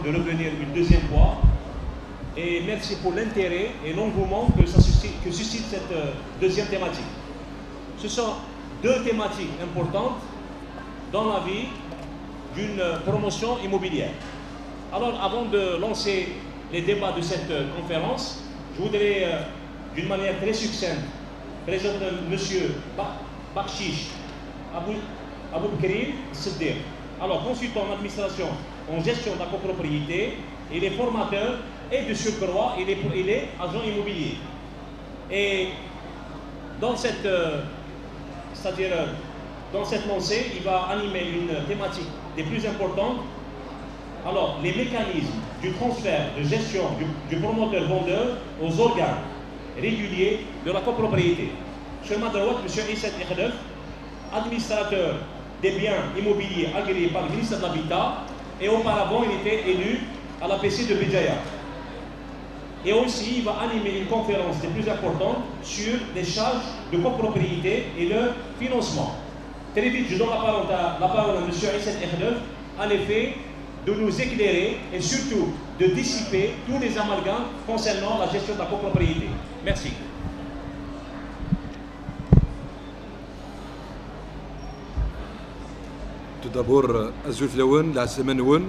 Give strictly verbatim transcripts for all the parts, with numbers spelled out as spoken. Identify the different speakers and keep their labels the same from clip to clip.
Speaker 1: de revenir une deuxième fois. Et merci pour l'intérêt et l'engouement que, ça suscite, que suscite cette euh, deuxième thématique. Ce sont deux thématiques importantes dans la vie d'une promotion immobilière. Alors, avant de lancer les débats de cette euh, conférence, je voudrais, euh, d'une manière très succincte, présenter M. Bakshish Aboubkrim Siddiq. Alors, consultant en administration en gestion de la copropriété, il est formateur et de surcroît, il est, il est agent immobilier. Et dans cette, euh, c'est-à-dire, euh, dans cette lancée, il va animer une thématique des plus importantes. Alors, les mécanismes du transfert de gestion du, du promoteur-vendeur aux organes réguliers de la copropriété. Sur ma droite, M. Issat Ikhdef, administrateur des biens immobiliers agréés par le ministère de l'Habitat, et auparavant, il était élu à la P C de Béjaïa. Et aussi, il va animer une conférence des plus importantes sur les charges de copropriété et leur financement. Très vite, je donne la parole à, la parole à M. Issat Ikhdef, en effet, de nous éclairer et surtout de dissiper tous les amalgames concernant la gestion de la copropriété. Merci.
Speaker 2: Tout d'abord, Azul Laouen, la semaine Ouen.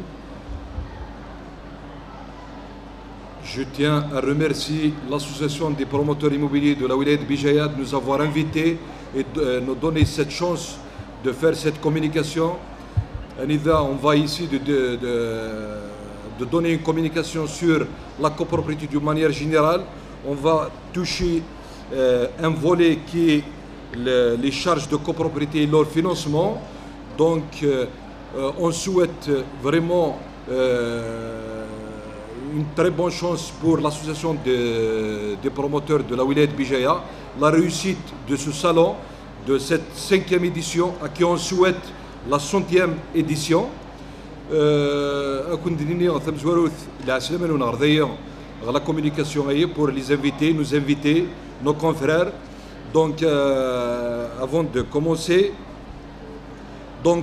Speaker 2: Je tiens à remercier l'association des promoteurs immobiliers de la Wilaya de Béjaïa de nous avoir invités et de nous donner cette chance de faire cette communication. Anida, on va ici de, de, de, de donner une communication sur la copropriété d'une manière générale. On va toucher euh, un volet qui est le, les charges de copropriété et leur financement. Donc, euh, on souhaite vraiment euh, une très bonne chance pour l'association de, des promoteurs de la Wilaya de Béjaïa, la réussite de ce salon, de cette cinquième édition, à qui on souhaite la centième édition. La communication pour les invités, nous inviter, nos confrères. Donc, euh, avant de commencer, donc,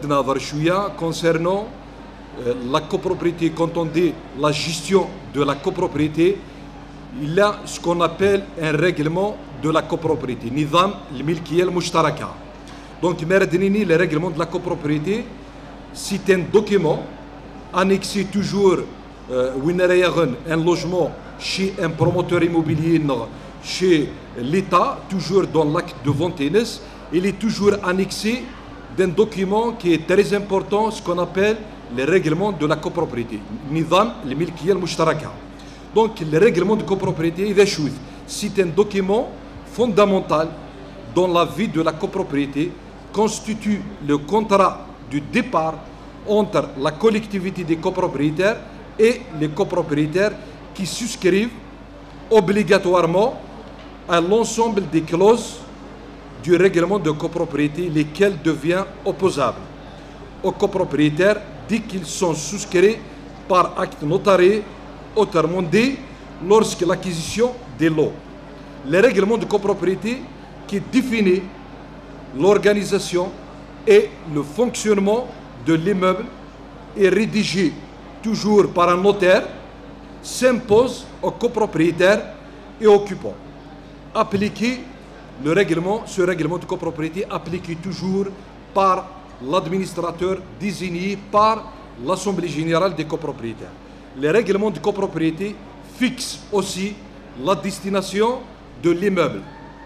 Speaker 2: concernant euh, la copropriété, quand on dit la gestion de la copropriété, il y a ce qu'on appelle un règlement de la copropriété, Nizam al-Milkiya al-Mushtaraka. Donc, le règlement de la copropriété, c'est un document annexé toujours euh, un logement chez un promoteur immobilier, chez l'État, toujours dans l'acte de vente. Il est toujours annexé d'un document qui est très important, ce qu'on appelle le règlement de la copropriété, Nizam al-Milkiya al-Mushtaraka. Donc, le règlement de copropriété, c'est un document fondamental dans la vie de la copropriété, constitue le contrat du départ entre la collectivité des copropriétaires et les copropriétaires qui souscrivent obligatoirement à l'ensemble des clauses du règlement de copropriété, lesquelles deviennent opposables aux copropriétaires dès qu'ils sont souscrits par acte notarié, autrement dit, lorsque l'acquisition des lots. Le règlement de copropriété qui définit l'organisation et le fonctionnement de l'immeuble est rédigé toujours par un notaire, s'impose aux copropriétaires et occupants. Appliqué le règlement, ce règlement de copropriété appliqué toujours par l'administrateur désigné par l'Assemblée générale des copropriétaires. Les règlements de copropriété fixent aussi la destination de l'immeuble.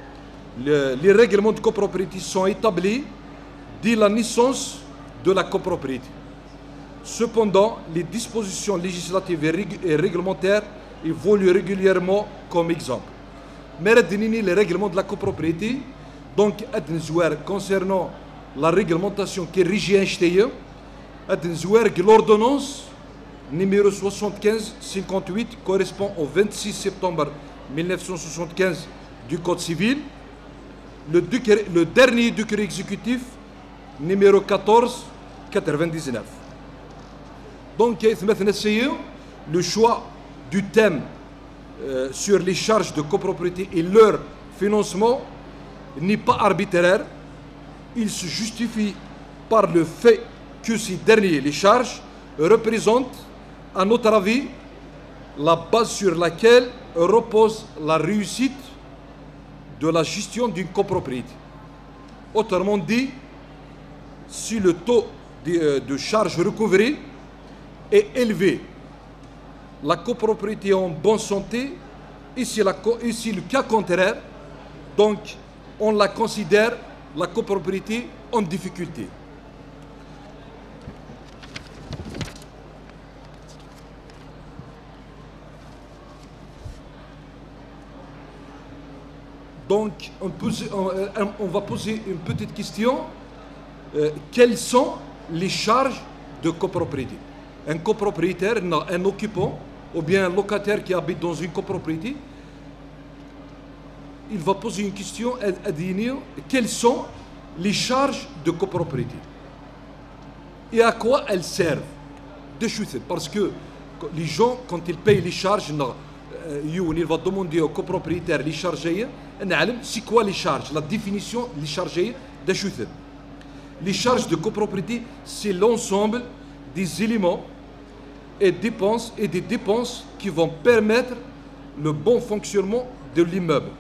Speaker 2: Le, les règlements de copropriété sont établis dès la naissance de la copropriété. Cependant, les dispositions législatives et, rég et réglementaires évoluent régulièrement comme exemple. Mais les règlements de la copropriété, donc concernant la réglementation qui régit l'ordonnance numéro soixante-quinze cinquante-huit correspond au vingt-six septembre mille neuf cent soixante-quinze du Code civil, le, décret, le dernier décret exécutif numéro quatorze quatre-vingt-dix-neuf. Donc, le choix du thème euh, sur les charges de copropriété et leur financement n'est pas arbitraire. Il se justifie par le fait que ces derniers, les charges, représentent à notre avis, la base sur laquelle repose la réussite de la gestion d'une copropriété. Autrement dit, si le taux de, de charge recouvrée est élevé, la copropriété est en bonne santé, et si, la, et si le cas contraire, donc on la considère la copropriété en difficulté. Donc, on, pose, on, on va poser une petite question. Euh, quelles sont les charges de copropriété? Un copropriétaire, un occupant, ou bien un locataire qui habite dans une copropriété, il va poser une question à, à dire quelles sont les charges de copropriété et à quoi elles servent. De choses, parce que les gens, quand ils payent les charges, il va demander au copropriétaire les charges. C'est quoi les charges? La définition des charges de choses. Les charges de copropriété, c'est l'ensemble des éléments et dépenses et des dépenses qui vont permettre le bon fonctionnement de l'immeuble.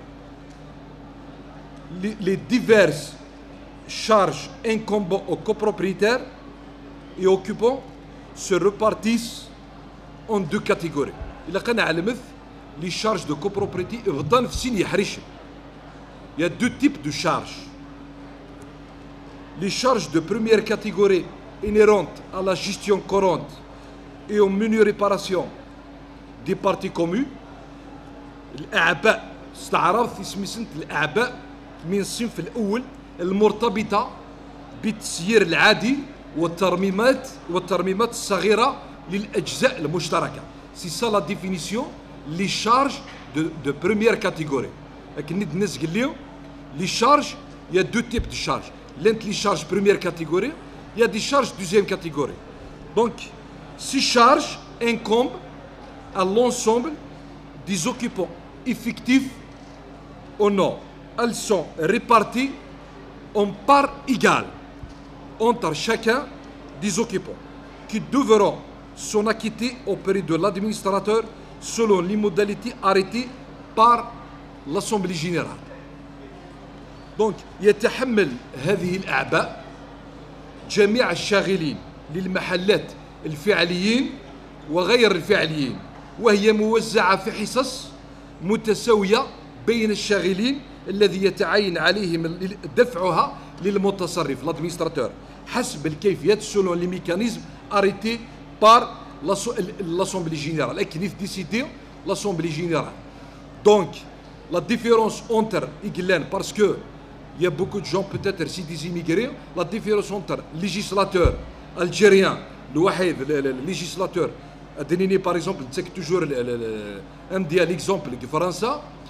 Speaker 2: Les, les diverses charges incombant aux copropriétaires et occupants se répartissent en deux catégories. Les charges de copropriété, il y a deux types de charges. Les charges de première catégorie inhérentes à la gestion courante et aux menues réparations des parties communes. الأعباء استعرض في سميسنت الأعباء من الصنف الأول المرتبطة بالتسيير العادي والترميمات والترميمات الصغيرة للأجزاء المشتركة. C'est ça la définition les charges de, de première catégorie. لكن الناس قال لهم les charges, il y a deux types de charges. Les charges première catégorie, il y a des charges deuxième catégorie. Donc, ces charges incombent à l'ensemble des occupants effectifs ou non. Elles sont réparties en parts égales entre chacun des occupants qui devront s'en acquitter auprès de l'administrateur selon les modalités arrêtées par l'Assemblée générale. Donc, يتحمل هذه الأعباء جميع الشاغلين للمحلات الفعليين وغير الفعليين، وهي موزعة في حصص متساوية بين الشاغلين الذي يتعين عليهم دفعها للمتصرف l'administrateur حسب الكيفيات selon les mécanismes arrêtés par l'Assemblée générale. لكن décidé l'Assemblée générale. Donc, la différence entre Iglen, parce que il y a beaucoup de gens, peut-être si des immigrés, la différence entre législateur algérien, le législateur, par exemple, c'est toujours un des exemples de France,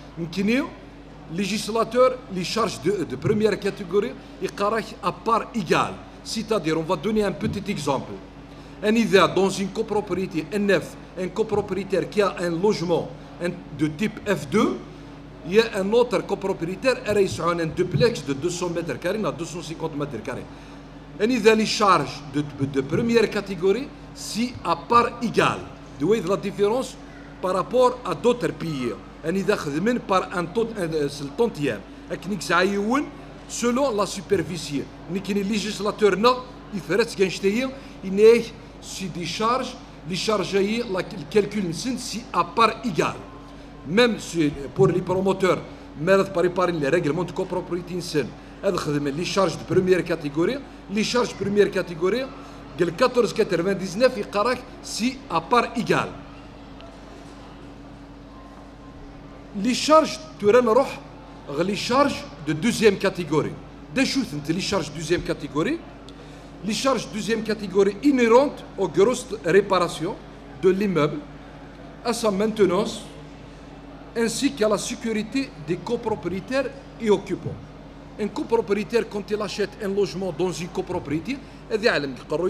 Speaker 2: législateur, les charges de, de première catégorie, ils caractèrent à part égale. C'est-à-dire, on va donner un petit exemple. Un idée dans une copropriété, un F, un copropriétaire qui a un logement de type F deux, il y a un autre copropriétaire qui a un duplex de deux cents mètres carrés à deux cent cinquante mètres carrés. Et les charges de, de première catégorie, c'est à part égale. D'où est la différence par rapport à d'autres pays. Et par un tantième. Selon la superficie. Les législateurs, c'est des charges, les charges, le calcul, c'est à part égale. Même pour les promoteurs, par préparer les règlements de copropriété, les charges de première catégorie, les charges de première catégorie, le quatorze quatre-vingt-dix-neuf, c'est à part égale. Les charges, les charges de deuxième catégorie. Des choses, les charges de deuxième catégorie, les charges de deuxième catégorie inhérentes aux grosses réparations de l'immeuble, à sa maintenance, ainsi qu'à la sécurité des copropriétaires et occupants. Un copropriétaire, quand il achète un logement dans une copropriété, il y a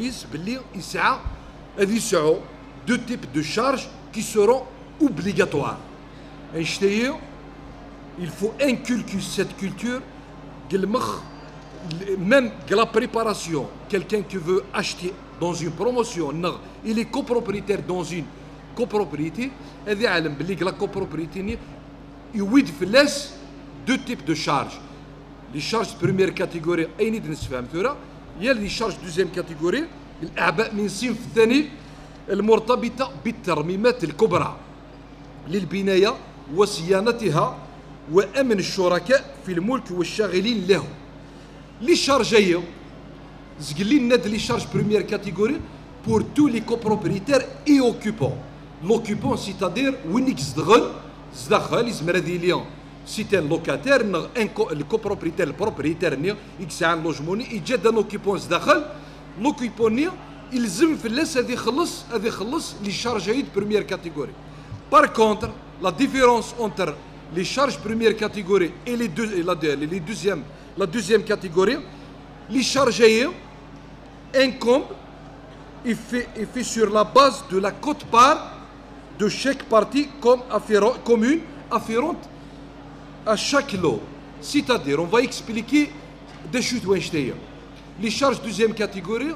Speaker 2: deux types de charges qui seront obligatoires. Il faut inculquer cette culture, même la préparation. Quelqu'un qui veut acheter dans une promotion, il est copropriétaire dans une copropriété, هذا يعلم بلي لا copropriété يويد فلاس deux types de charges. Les charges de première catégorie أين نسفهم ثورة هي les charges de deuxième catégorie الأعباء من الصنف الثاني المرتبطة بالترميمات الكبرى للبناية وصيانتها وأمن الشركاء في الملك والشاغلين له. Les charges هي زقلين ناد les charges première catégorie pour tous les copropriétaires et occupants. L'occupant c'est-à-dire وين يزدغل زدخل يزمر هذه اليوم c'est un locataire le copropriétaire le propriétaire يكسع عن لوجموني يجد ان اوكيبون زدخل l'occupant يلزم فلاس هذه يخلص هذه يخلص les charges de première catégorie. Par contre la différence entre les charges première catégorie et les deux et la, les deuxième la deuxième catégorie les charges incombent et fait, et fait sur la base de la quote-part de chaque partie comme afférent, commune afférente à chaque lot. C'est-à-dire, on va expliquer des choses où les charges deuxième catégorie,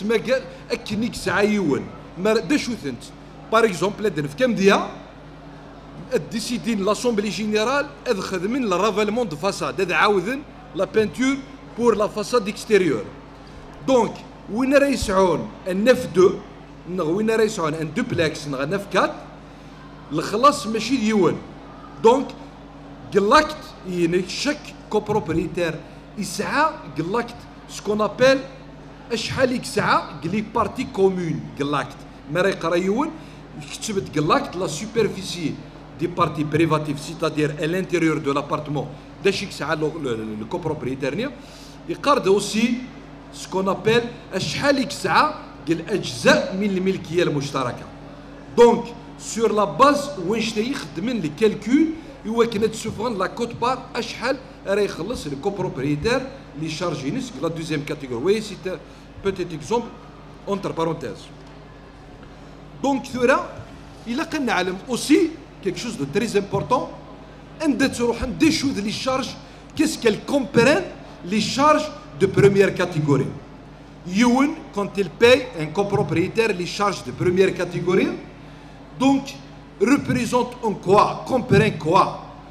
Speaker 2: par exemple, décider l'Assemblée générale le ravalement de façade, la peinture pour la façade extérieure. Donc, où on a un neuf deux, وين راه يسعون ان دوبلكس نغا quatre الخلاص ماشي ديوان دونك قلاكت يعني شاك كوبروبريتير يسعى قلاكت سكون ابل شحال يسعى قلي بارتي كومون قلاكت ما راه يقرا يوان كتبت قلاكت لا سوبرفيسي دي بارتي بريفاتيف سيتادير ا لانتيريور دو لابارتمون داش يسعى لو كوبروبريتير يقارد اوسي سكون ابل شحال يسعى الأجزاء من الملكية المشتركة. دونك سور لا باز وين شتا يخدمن لي كالكول هو كنا تشوفون لا كوت بار اشحال راه يخلص لو كوبروبريتير لي شارجي نسك لا دوزيام كاتيجوري وي سي بوتيت اكزومبل اونتر بارونتيز. دونك ثورا الا كنا نعلم اوسي كيك شوز دو تري امبورطون ان تروح دي شوز لي شارج كيس كال كومبرين لي شارج دو بروميير كاتيجوري. Youn, quand il paye un copropriétaire les charges de première catégorie, donc représente en quoi, comprend quoi.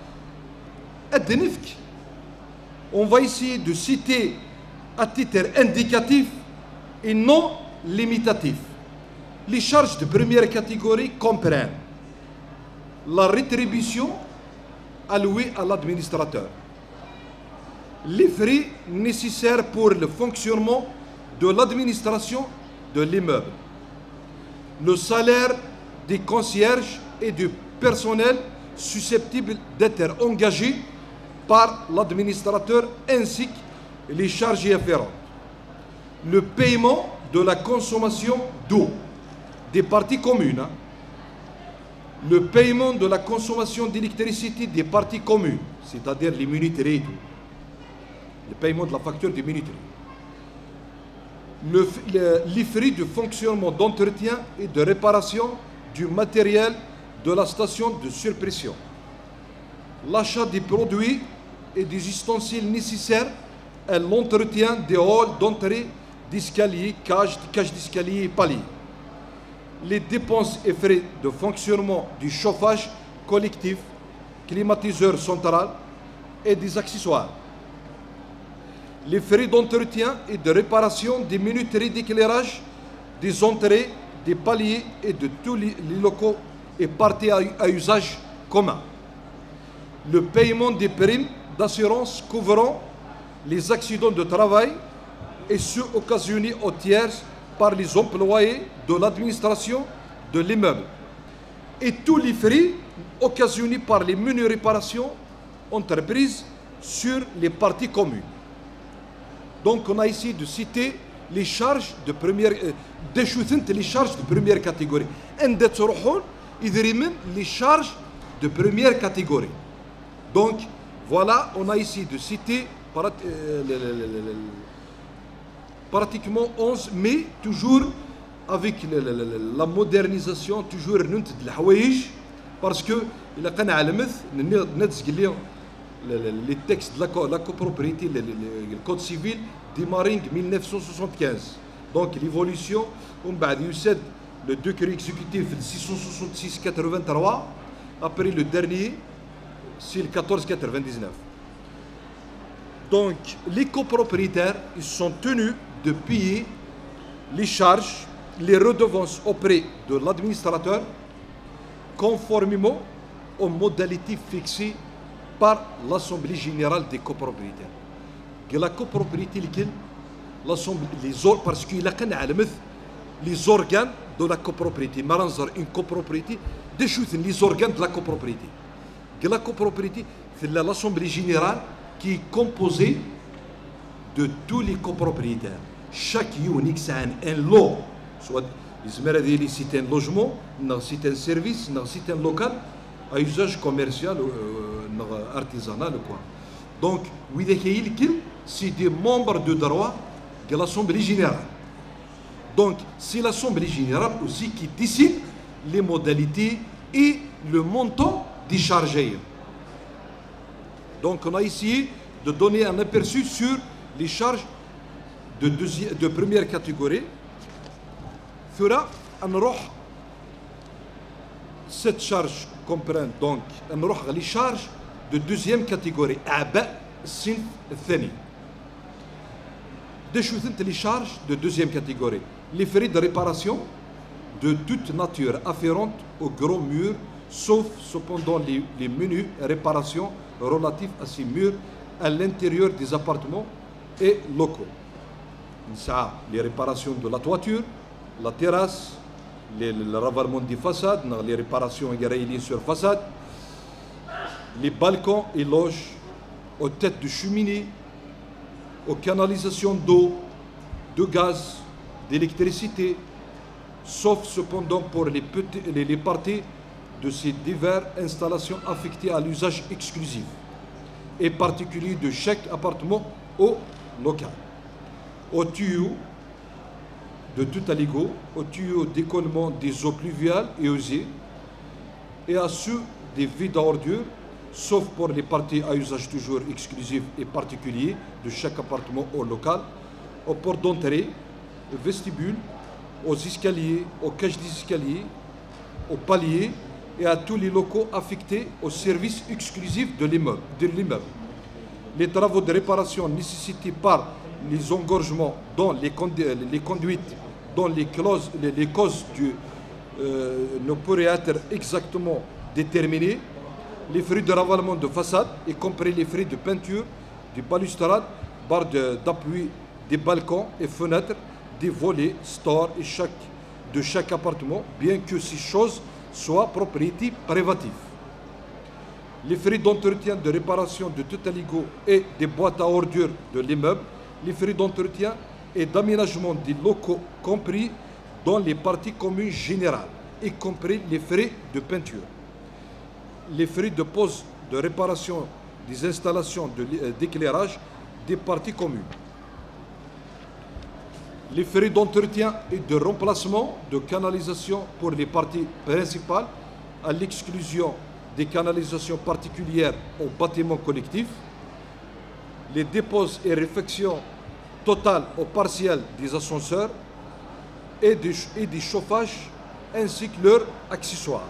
Speaker 2: On va essayer de citer à titre indicatif et non limitatif. Les charges de première catégorie comprennent la rétribution allouée à l'administrateur, les frais nécessaires pour le fonctionnement de l'administration de l'immeuble, le salaire des concierges et du personnel susceptible d'être engagés par l'administrateur ainsi que les charges y afférentes, le paiement de la consommation d'eau des parties communes, hein, le paiement de la consommation d'électricité des parties communes, c'est-à-dire les minuteries, le paiement de la facture des minuteries, Le, le, les frais de fonctionnement, d'entretien et de réparation du matériel de la station de surpression, l'achat des produits et des ustensiles nécessaires à l'entretien des halls d'entrée d'escalier, cages, cages d'escalier et paliers, les dépenses et frais de fonctionnement du chauffage collectif, climatiseur central et des accessoires, les frais d'entretien et de réparation des minuteries d'éclairage, des entrées, des paliers et de tous les locaux et parties à usage commun. Le paiement des primes d'assurance couvrant les accidents de travail et ceux occasionnés aux tiers par les employés de l'administration de l'immeuble. Et tous les frais occasionnés par les menues réparations entreprises sur les parties communes. Donc on a essayé de citer les charges de première euh, les charges de première catégorie. Les charges de première catégorie. Donc voilà, on a essayé de citer euh, pratiquement onze, mais toujours avec la modernisation, toujours de l'hawaïj, parce que il a les textes de la, la copropriété, le, le, le code civil démarrent en mille neuf cent soixante-quinze. Donc l'évolution, on va dire, le décret exécutif six cent soixante-six quatre-vingt-trois, après le dernier, c'est le quatorze quatre-vingt-dix-neuf. Donc les copropriétaires, ils sont tenus de payer les charges, les redevances auprès de l'administrateur, conformément aux modalités fixées par l'Assemblée générale des copropriétaires. Que la copropriété, les or, parce qu'il a les organes de la copropriété, une copropriété, des choses, les organes de la copropriété. Que la copropriété, c'est l'Assemblée générale qui est composée de tous les copropriétaires. Chaque unique, c'est un lot. Soit c'est un logement, c'est un service, c'est un local à usage commercial, euh, artisanal. Quoi. Donc, c'est des membres de droit de l'Assemblée générale. Donc, c'est l'Assemblée générale aussi qui décide les modalités et le montant des charges. Donc, on a essayé de donner un aperçu sur les charges de, deuxième, de première catégorie. Fera cette charge comprend donc les charges de deuxième catégorie. Des choses, les charges de deuxième catégorie. Les frais de réparation de toute nature afférentes au gros mur, sauf cependant les, les menus réparations relatifs à ces murs à l'intérieur des appartements et locaux. Ça, les réparations de la toiture, la terrasse, les, le ravalement des façades, les réparations sur façade, les balcons et loges, aux têtes de cheminée, aux canalisations d'eau, de gaz, d'électricité, sauf cependant pour les, petits, les, les parties de ces diverses installations affectées à l'usage exclusif et particulier de chaque appartement au local. Aux tuyaux de tout aligot, aux tuyaux d'écoulement des eaux pluviales et usées, et à ceux des vides à ordures, sauf pour les parties à usage toujours exclusif et particulier de chaque appartement au local, aux portes d'entrée, aux vestibules, aux escaliers, aux cages d'escalier, aux paliers et à tous les locaux affectés aux services exclusifs de l'immeuble. Les travaux de réparation nécessités par les engorgements dans les, condu les conduites, dont les, clauses, les, les causes du, euh, ne pourraient être exactement déterminées, les frais de ravalement de façade, y compris les frais de peinture, des balustrades, barres d'appui, des balcons et fenêtres, des volets, stores et chaque, de chaque appartement, bien que ces choses soient propriété privative. Les frais d'entretien, de réparation de tout aligot et des boîtes à ordures de l'immeuble, les frais d'entretien et d'aménagement des locaux compris dans les parties communes générales, y compris les frais de peinture. Les frais de pose, de réparation des installations d'éclairage des parties communes. Les frais d'entretien et de remplacement de canalisation pour les parties principales, à l'exclusion des canalisations particulières aux bâtiments collectifs. Les dépôts et réfections totales ou partielles des ascenseurs et des, et des chauffages ainsi que leurs accessoires.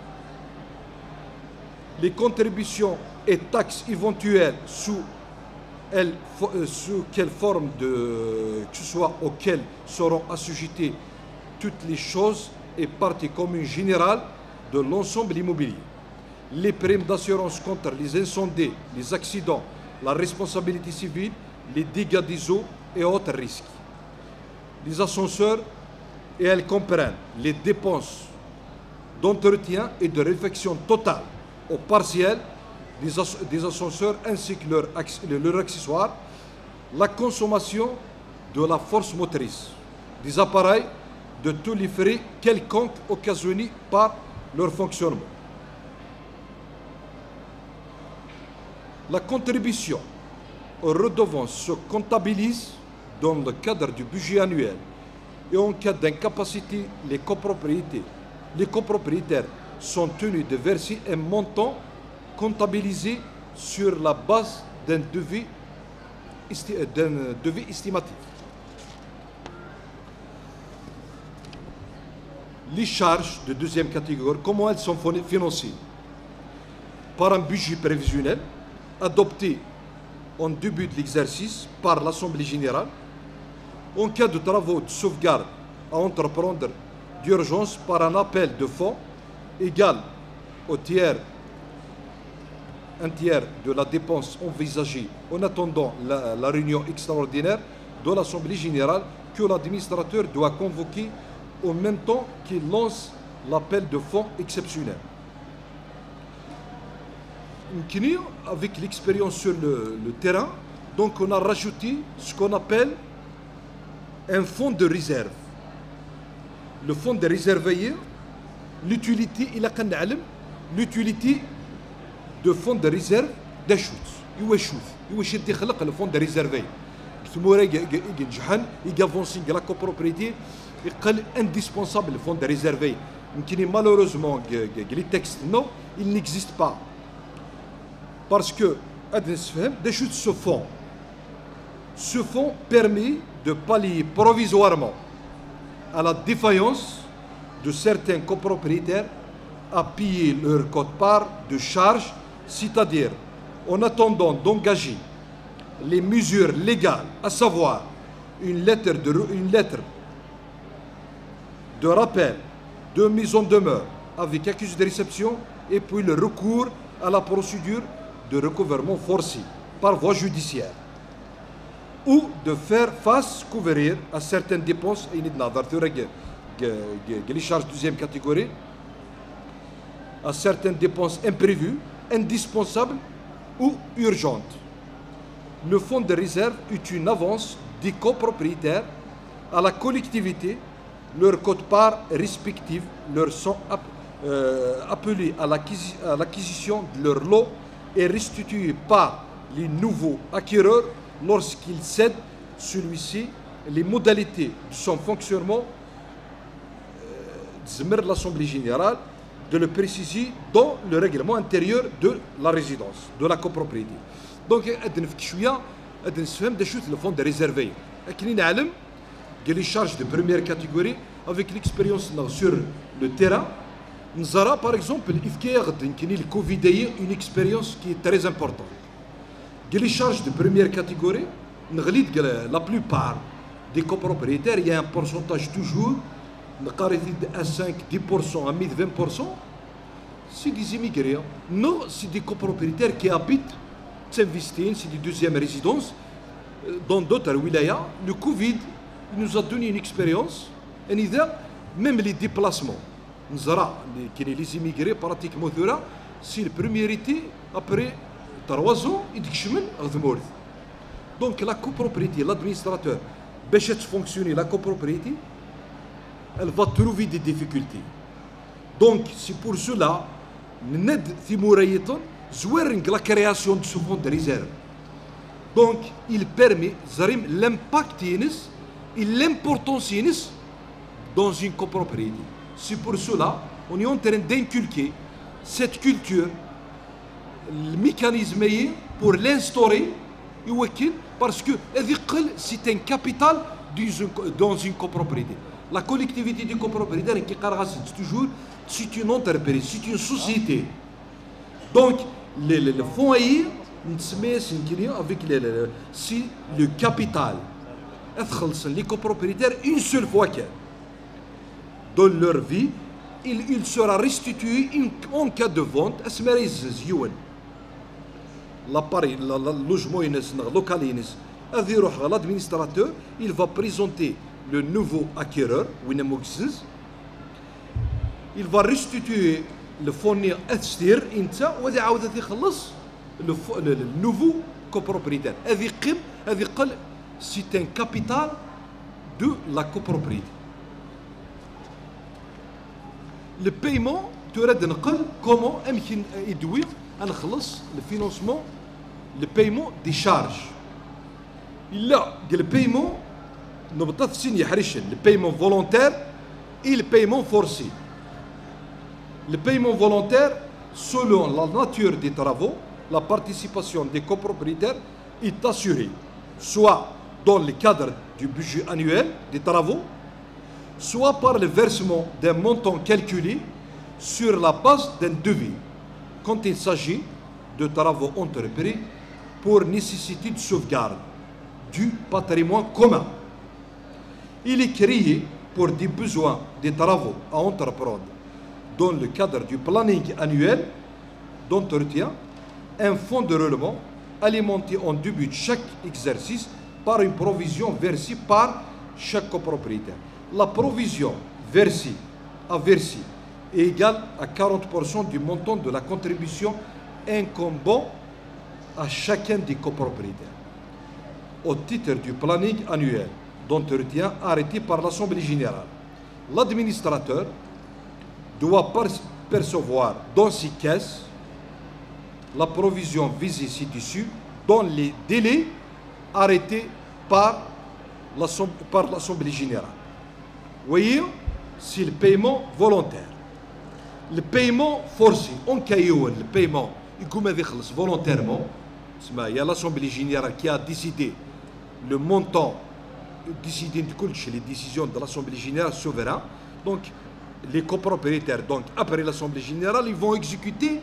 Speaker 2: Les contributions et taxes éventuelles sous, elles, sous quelle forme de, que ce soit auxquelles seront assujetties toutes les choses et parties communes générales de l'ensemble immobilier. Les primes d'assurance contre les incendies, les accidents, la responsabilité civile, les dégâts des eaux et autres risques. Les ascenseurs, et elles comprennent les dépenses d'entretien et de réfection totale ou partielle des, as des ascenseurs ainsi que leurs leur accessoires, la consommation de la force motrice, des appareils, de tous les frais quelconques occasionnés par leur fonctionnement. La contribution aux redevances se comptabilise dans le cadre du budget annuel et en cas d'incapacité, les copropriétés, les copropriétaires sont tenus de verser un montant comptabilisé sur la base d'un devis, d'un devis estimatif. les charges de deuxième catégorie, comment elles sont financées? Par un budget prévisionnel adopté en début de l'exercice par l'Assemblée générale, en cas de travaux de sauvegarde à entreprendre d'urgence par un appel de fonds égal au tiers, un tiers de la dépense envisagée en attendant la, la réunion extraordinaire de l'Assemblée générale que l'administrateur doit convoquer en même temps qu'il lance l'appel de fonds exceptionnel. Avec l'expérience sur le, le terrain, donc on a rajouté ce qu'on appelle un fonds de réserve. Le fonds de réserve, l'utilité, il a l'utilité de fonds de réserve d'achut. Il y a le fonds de réserve. Il avance la copropriété, il est indispensable le fonds de réserve. Malheureusement, les textes, non, il n'existe pas. Parce que ce fonds, ce fonds permet de pallier provisoirement à la défaillance de certains copropriétaires à payer leur quote-part de charges, c'est-à-dire en attendant d'engager les mesures légales, à savoir une lettre de, une lettre de rappel, de mise en demeure avec accusé de réception et puis le recours à la procédure de recouvrement forcé par voie judiciaire, ou de faire face, couvrir à certaines dépenses, les charges deuxième catégorie, à certaines dépenses imprévues, indispensables ou urgentes. Le fonds de réserve est une avance des copropriétaires à la collectivité. Leurs quote-part respectives leur sont euh, appelés à l'acquisition de leur lot et restitués par les nouveaux acquéreurs lorsqu'ils cèdent celui-ci. Les modalités de son fonctionnement de l'Assemblée générale de le préciser dans le règlement intérieur de la résidence, de la copropriété. Donc, le fonds de réserve. Les charges de première catégorie, avec l'expérience sur le terrain, nous avons par exemple le Covid, une expérience qui est très importante. Les charges de première catégorie, la plupart des copropriétaires, il y a un pourcentage toujours, à cinq, dix pour cent, à vingt pour cent, c'est des immigrés. Non, c'est des copropriétaires qui habitent, s'investissent, c'est des deuxièmes résidences dans d'autres wilayas. Le Covid nous a donné une expérience, et même les déplacements. Nous avons les immigrés pratiquement, c'est le premier été après trois ans, ils ont donc la copropriété, l'administrateur, pour fonctionner la copropriété, elle va trouver des difficultés. Donc c'est pour cela que la création de ce fonds de réserve. Donc il permet l'impact et l'importance dans une copropriété. C'est pour cela qu'on est en train d'inculquer cette culture, le mécanisme pour l'instaurer, parce que c'est un capital dans une copropriété. La collectivité des copropriétaires, c'est toujours c'est une entreprise, c'est une société. Donc, le, le, le fonds avec le, c'est le capital. Les copropriétaires, une seule fois dans leur vie, il, il sera restitué en cas de vente. L'appareil, le logement local, l'administrateur, il va présenter le nouveau acquéreur, il va restituer le fournir extérieur, le nouveau copropriétaire. C'est un capital de la copropriété. Le paiement, comment le financement, le paiement des charges. Il y a le paiement, le paiement volontaire et le paiement forcé. Le paiement volontaire, selon la nature des travaux, la participation des copropriétaires est assurée, soit dans le cadre du budget annuel des travaux, soit par le versement d'un montant calculé sur la base d'un devis, quand il s'agit de travaux entrepris pour nécessité de sauvegarde du patrimoine commun. Il est créé pour des besoins des travaux à entreprendre dans le cadre du planning annuel d'entretien un fonds de roulement alimenté en début de chaque exercice par une provision versée par chaque copropriétaire. La provision versée à verser est égale à quarante pour cent du montant de la contribution incombant à chacun des copropriétaires au titre du planning annuel d'entretien arrêté par l'Assemblée générale. L'administrateur doit percevoir dans ses caisses la provision visée ci-dessus dans les délais arrêtés par l'Assemblée générale. Vous voyez, c'est le paiement volontaire. Le paiement forcé, en cas où le paiement est volontairement, il y a l'Assemblée générale qui a décidé le montant, décidé de les décisions de l'Assemblée générale souveraine. Donc, les copropriétaires, donc, après l'Assemblée générale, ils vont exécuter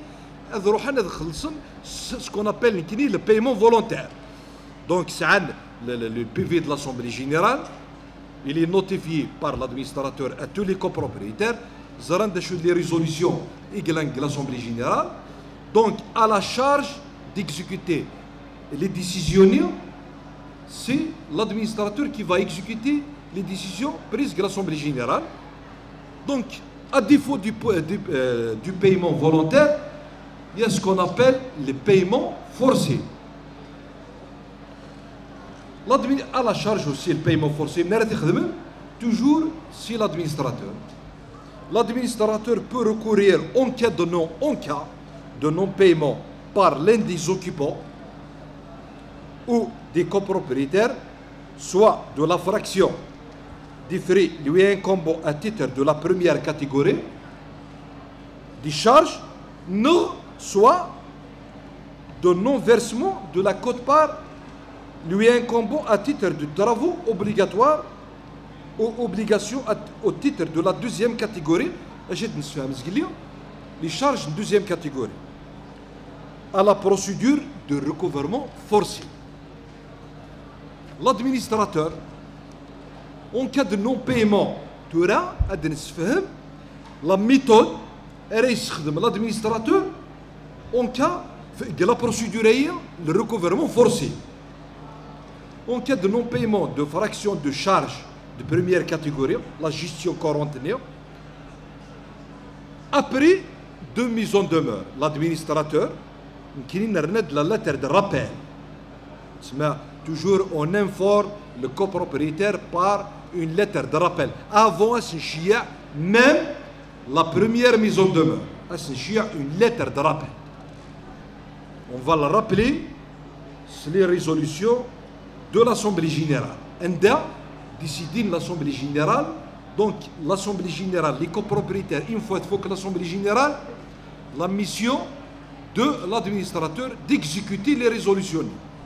Speaker 2: ce qu'on appelle le paiement volontaire. Donc, c'est le, le, le P V de l'Assemblée générale, il est notifié par l'administrateur à tous les copropriétaires, les résolutions de l'Assemblée générale, donc à la charge d'exécuter les décisions, c'est l'administrateur qui va exécuter les décisions prises de l'Assemblée générale. Donc, à défaut du, du, euh, du paiement volontaire, il y a ce qu'on appelle le paiement forcé. À la charge aussi, le paiement forcé, toujours c'est l'administrateur. L'administrateur peut recourir en cas de non, en cas de non-paiement par l'un des occupants ou des copropriétaires, soit de la fraction des frais lui incombant à titre de la première catégorie des charges, non, soit de non-versement de la quote-part lui incombant à titre de travaux obligatoires ou obligations au titre de la deuxième catégorie, les charges de deuxième catégorie, à la procédure de recouvrement forcé. L'administrateur, en cas de non-paiement, la méthode de l'administrateur en cas de la procédure, le recouvrement forcé. En cas de non-paiement de fraction de charge de première catégorie, la gestion courante, après deux mises en demeure, l'administrateur, qui a la lettre de rappel. Toujours on informe le copropriétaire par une lettre de rappel. Avant, même la première mise en demeure, une lettre de rappel. On va le rappeler, c'est les résolutions de l'Assemblée générale. Enda décidé l'Assemblée générale, donc l'Assemblée générale, les copropriétaires, une fois il faut que l'Assemblée générale, la mission de l'administrateur d'exécuter les résolutions.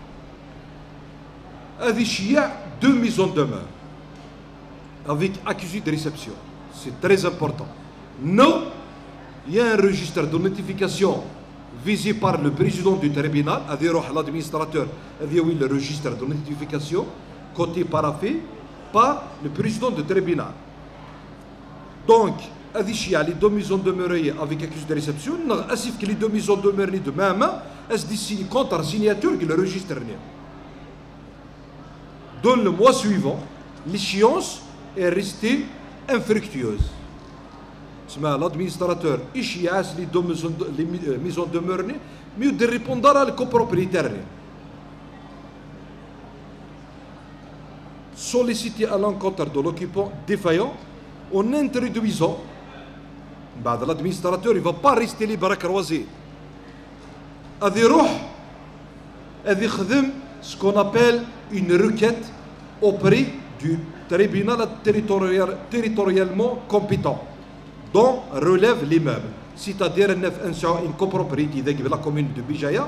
Speaker 2: Il y a deux mises en demeure avec accusé de réception. C'est très important. Non, il y a un registre de notification visé par le président du tribunal, à dire l'administrateur, le registre de notification, côté paraffé par le président du tribunal. Donc, il y a les deux mises en demeure avec accusé de réception, ainsi que les deux mises en demeure de même, est décidé contre la signature que le registre. Dans le mois suivant, l'échéance est restée infructueuse. L'administrateur échéance les deux mises en demeure, mieux de répondre à le copropriétaire. Sollicité à l'encontre de l'occupant défaillant en introduisant, l'administrateur ne va pas rester les bras croisés. Il va faire ce qu'on appelle une requête auprès du tribunal territorial, territorialement compétent, dont relève l'immeuble. C'est-à-dire une copropriété de la commune de Bijaya,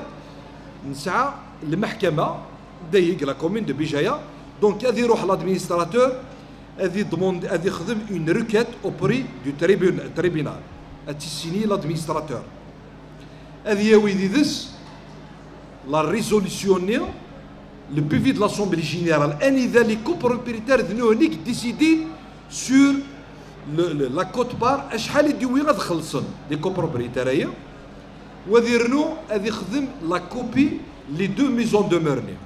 Speaker 2: le mahkama de la commune de Bijaya. Donc, il y a l'administrateur هذه demande هذه يخدم une requête auprès du tribunal signé l'administrateur هذه يويدي ذس la résolution le P V de l'Assemblée générale ان اذا لي copropriétaires ذنو هنيك décider sur le, la quote-part شحال يديو غاد خلصن لي copropriétaires هي وذيرنو هذه يخدم la copie les deux maisons demeurées.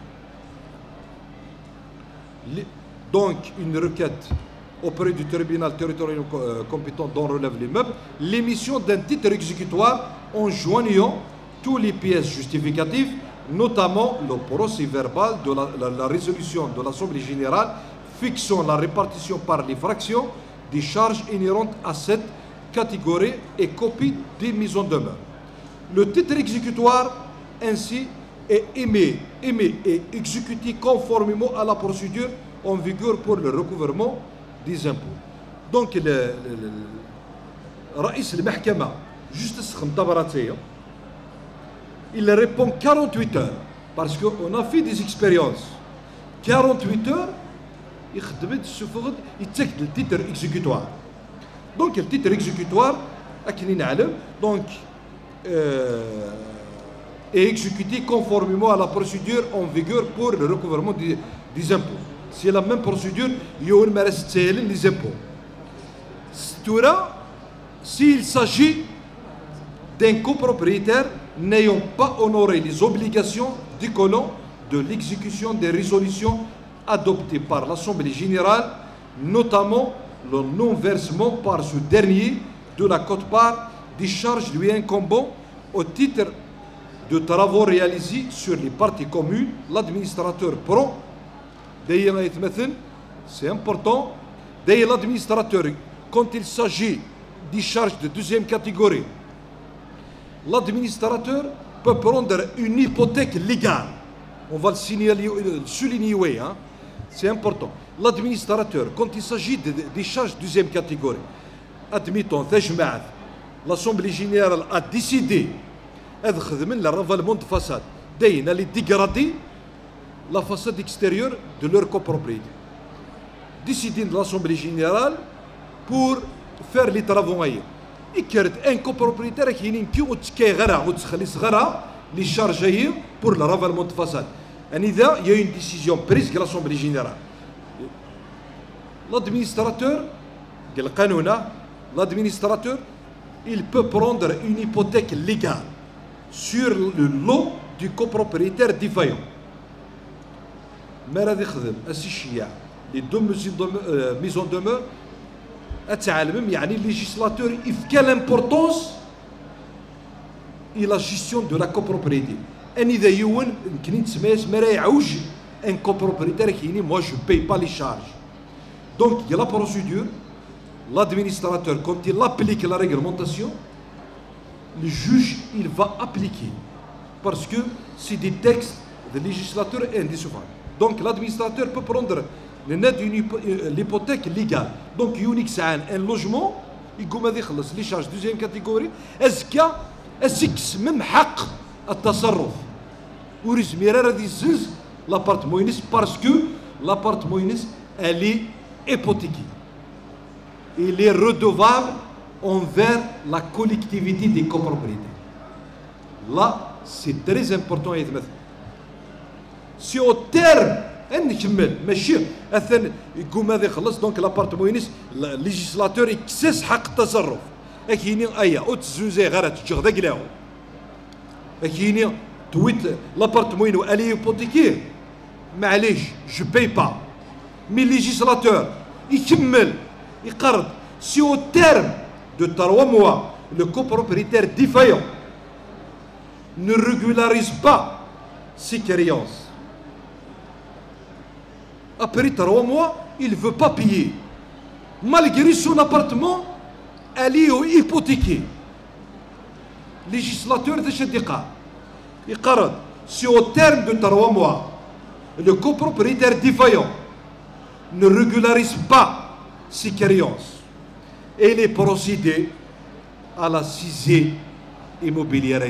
Speaker 2: Donc, une requête auprès du tribunal territorial compétent dont relève l'immeuble, l'émission d'un titre exécutoire en joignant tous les pièces justificatives, notamment le procès-verbal de la, la, la résolution de l'Assemblée générale fixant la répartition par les fractions des charges inhérentes à cette catégorie et copie des mises en demeure. Le titre exécutoire ainsi est émis, émis et exécuté conformément à la procédure en vigueur pour le recouvrement des impôts. Donc, le, le, le رئيس المحكمة juste استخدم طبراتية il répond quarante-huit heures parce qu'on a fait des expériences quarante-huit heures يخدم السفغد يتسكت التيتر exécutoire. Donc le titre exécutoire أكني نعلم donc euh, est exécuté conformément à la procédure en vigueur pour le recouvrement des, des impôts. C'est la même procédure, il y a une les impôts. S'il s'agit d'un copropriétaire n'ayant pas honoré les obligations découlant de l'exécution des résolutions adoptées par l'Assemblée générale, notamment le non-versement par ce dernier de la quote-part des charges lui incombant au titre de travaux réalisés sur les parties communes, l'administrateur prend, d'ailleurs, c'est important, d'ailleurs l'administrateur, quand il s'agit des charges de deuxième catégorie, l'administrateur peut prendre une hypothèque légale. On va le signaler, le souligner, hein? C'est important. L'administrateur, quand il s'agit de, de, des charges de deuxième catégorie, admettons, l'Assemblée générale a décidé de ravalement de façade, d'aller dégrader la façade extérieure de leur copropriété. Décider de l'Assemblée générale pour faire les travaux ailleurs. Et qu'il y a un copropriétaire qui a les charges ailleurs pour le ravalement de façade. Il y a une décision prise de l'Assemblée générale. L'administrateur, l'administrateur, il peut prendre une hypothèque légale sur le lot du copropriétaire défaillant. Mais les deux mises en demeure, le législateur il fait quelle importance et la gestion de la copropriété. Un copropriétaire qui dit moi je ne paye pas les charges. Donc il y a la procédure, l'administrateur quand il applique la réglementation, le juge il va appliquer parce que c'est des textes de législateur indissociables. Donc l'administrateur peut prendre l'hypothèque légale. Donc il y a un logement, il y a les charges de deuxième catégorie, est-ce qu'il y a même حق التصرف ورزميرا غادي يزز l'appartement parce que l'appartement elle est hypothéqué. Il est redevable envers la collectivité des copropriétaires. Là, c'est très important. Si au terme, نكمل ماشي اثن يقوم هذا يخلص دونك لابارتمون الليجيسلاتور يكسس حق التصرف اكيني ايا او تزوزي غير تجغ ذاك لاو اكيني تويت لابارتمون والي هيبوتيكي معليش جو باي با مي الليجيسلاتور يكمل يقرض سي او تيرم دو trois mois le copropriétaire défaillant ne régularise pas ses créances. Après trois mois, il ne veut pas payer. Malgré son appartement, elle est hypothéquée. Le législateur de Chedika, il dit si au terme de trois mois, le copropriétaire défaillant ne régularise pas ses créances, il est procédé à la saisie immobilière.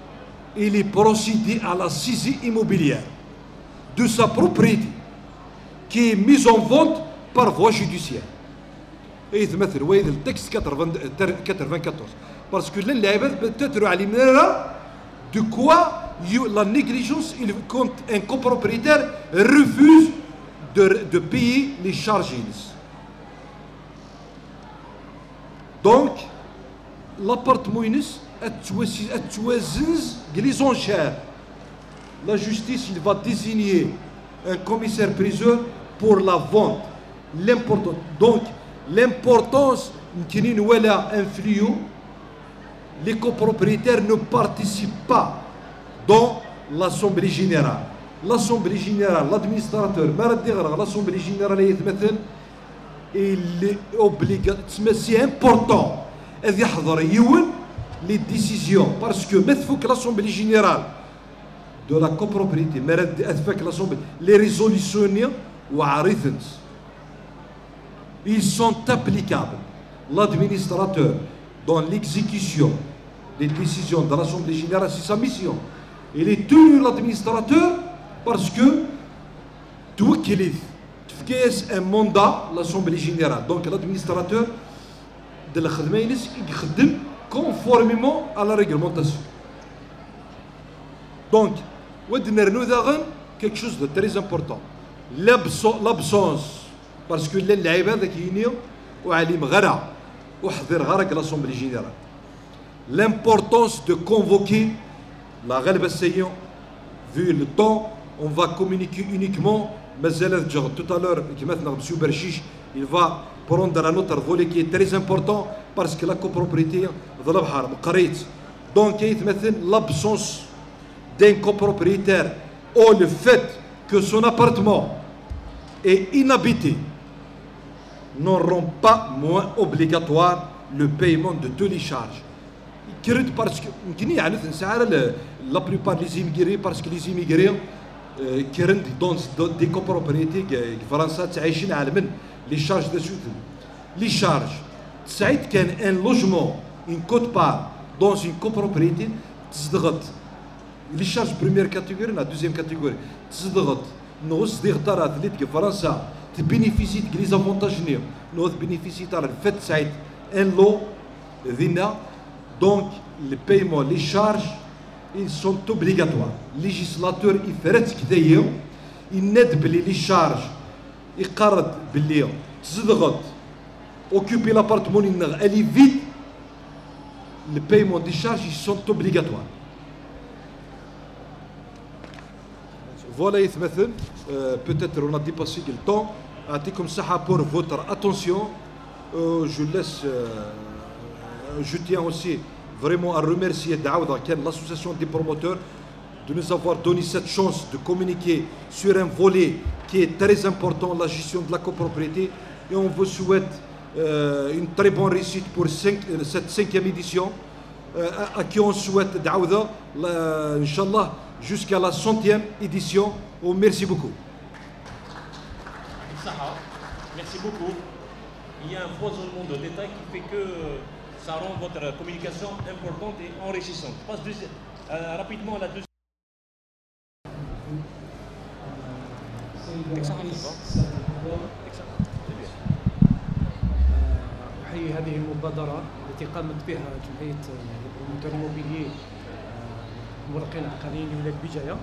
Speaker 2: Il est procédé à la saisie immobilière de sa propriété. qui est mise en vente par voie judiciaire. Et c'est le texte quatre-vingt-quatorze. Parce que l'Inde peut-être de quoi la négligence, quand un copropriétaire refuse de, de payer les charges. Donc, l'appartement est glissant cher. La justice, il va désigner un commissaire-priseur pour la vente. L'important, donc, l'importance qu'il y a un fléau, les copropriétaires ne participent pas dans l'Assemblée générale. L'Assemblée générale, l'administrateur, l'Assemblée générale, il est obligatoire, c'est important les décisions, parce que l'Assemblée générale de la copropriété, les résolutions, ils sont applicables. L'administrateur, dans l'exécution des décisions de l'Assemblée générale, c'est sa mission. Il est tenu l'administrateur parce que tout qu'il est un mandat l'Assemblée générale. Donc l'administrateur de la Khadmaïnis, il conformément à la réglementation. Donc, quelque chose de très important. L'absence, parce que les gens qui sont l'Assemblée générale. L'importance de convoquer la Ghalba Sayan, vu le temps, on va communiquer uniquement. Mais tout à l'heure, M. Berchiche, il va prendre un autre volet qui est très important parce que la copropriété, donc l'absence d'un copropriétaire ou le fait que son appartement est inhabité ne rend pas moins obligatoire le paiement de toutes les charges. Parce que la plupart des immigrés, parce que les immigrés qui dans des copropriétés françaises, les charges de suite. Les charges, c'est qu'un logement, une cote-part dans une copropriété, les charges première catégorie, la deuxième catégorie, nous bénéficient des avantages, nous bénéficions de fait c'est un lot, donc le paiement, les charges, ils sont obligatoires. Le législateur, il fait ce qu'il y a, il n'aide pas les charges, il garde les occuper l'appartement, elle est vide, le paiement des charges, ils sont obligatoires. Voilà, euh, peut-être on a dépassé le temps. Comme ça pour votre attention. Euh, je laisse. Euh, je tiens aussi vraiment à remercier Daouda, l'association des promoteurs, de nous avoir donné cette chance de communiquer sur un volet qui est très important, la gestion de la copropriété. Et on vous souhaite euh, une très bonne réussite pour cinq, cette cinquième édition, euh, à, à qui on souhaite Daouda, Inch'Allah, jusqu'à la centième édition. Oh, merci beaucoup.
Speaker 1: Merci beaucoup. Il y a un foisonnement de détails qui fait que ça rend votre communication importante et enrichissante. Je passe deuxième, euh, rapidement à la deuxième.
Speaker 3: أحيي هذه المبادرة التي قامت بها جمعية البروموتور الموبيليي المرقين العقاريين لولاية بجاية.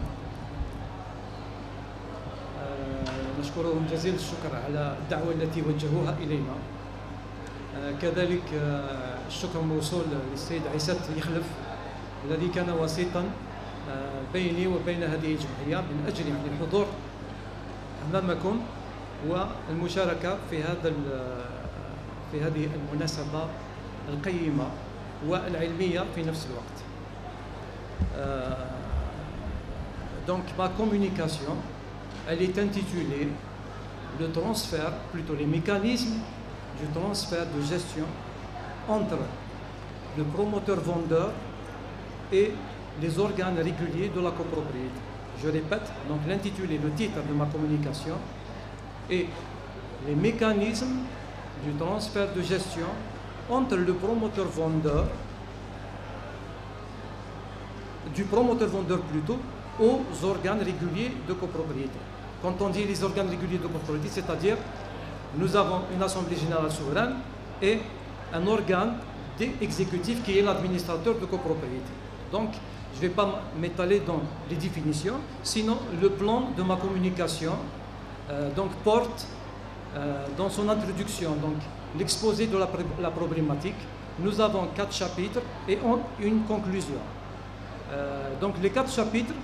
Speaker 3: نشكرهم جزيل الشكر على الدعوة التي وجهوها إلينا. كذلك الشكر موصول للسيد عيسات يخلف الذي كان وسيطا بيني وبين هذه الجمعية من أجل يعني الحضور أمامكم والمشاركة في هذا في هذه المناسبة القيمة والعلمية في نفس الوقت. Donc ma communication, elle est intitulée le transfert, plutôt les mécanismes du transfert de gestion entre le promoteur vendeur et les organes réguliers de la copropriété. Je répète, donc l'intitulé, le titre de ma communication est les mécanismes du transfert de gestion entre le promoteur vendeur, du promoteur vendeur plutôt, aux organes réguliers de copropriété. quand on dit les organes réguliers de copropriété, c'est-à-dire nous avons une assemblée générale souveraine et un organe exécutif qui est l'administrateur de copropriété. Donc, je ne vais pas m'étaler dans les définitions, sinon le plan de ma communication euh, donc, porte euh, dans son introduction donc l'exposé de la, la problématique. Nous avons quatre chapitres et on, une conclusion. Euh, donc les quatre chapitres,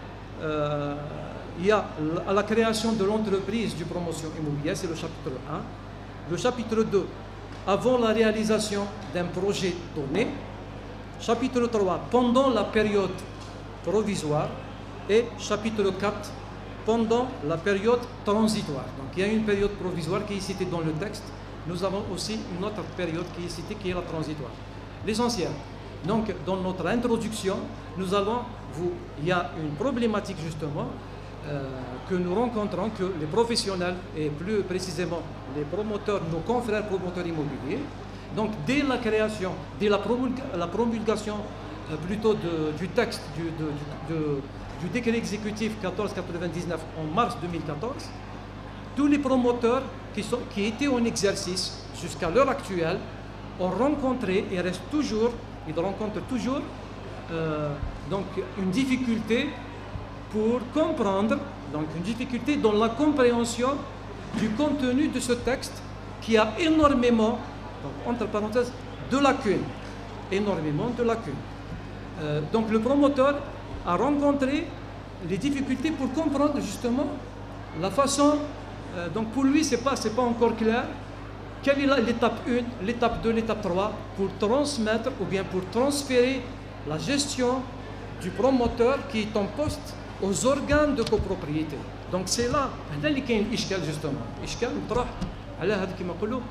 Speaker 3: euh, il y a la, la création de l'entreprise de promotion immobilière, c'est le chapitre un. Le chapitre deux, avant la réalisation d'un projet donné. Chapitre trois, pendant la période provisoire. Et chapitre quatre, pendant la période transitoire. Donc il y a une période provisoire qui est citée dans le texte. Nous avons aussi une autre période qui est citée, qui est la transitoire. L'essentiel. Donc dans notre introduction, nous allons vous, il y a une problématique justement euh, que nous rencontrons, que les professionnels et plus précisément les promoteurs, nos confrères promoteurs immobiliers, donc dès la création, dès la, promulga, la promulgation euh, plutôt de, du texte du, de, de, du décret exécutif quatorze quatre-vingt-dix-neuf en mars deux mille quatorze, tous les promoteurs qui, sont, qui étaient en exercice jusqu'à l'heure actuelle ont rencontré et restent toujours, ils rencontrent toujours euh, donc une difficulté pour comprendre, donc une difficulté dans la compréhension du contenu de ce texte qui a énormément, donc entre parenthèses, de lacunes, énormément de lacunes. Euh, donc le promoteur a rencontré les difficultés pour comprendre justement la façon, euh, donc pour lui c'est pas, c'est pas encore clair, quelle est l'étape un, l'étape deux, l'étape trois, pour transmettre ou bien pour transférer la gestion du promoteur qui est en poste aux organes de copropriété. Donc c'est là, هنا اللي كاين الإشكال justement. الإشكال مطرح على هذا كما نقولوا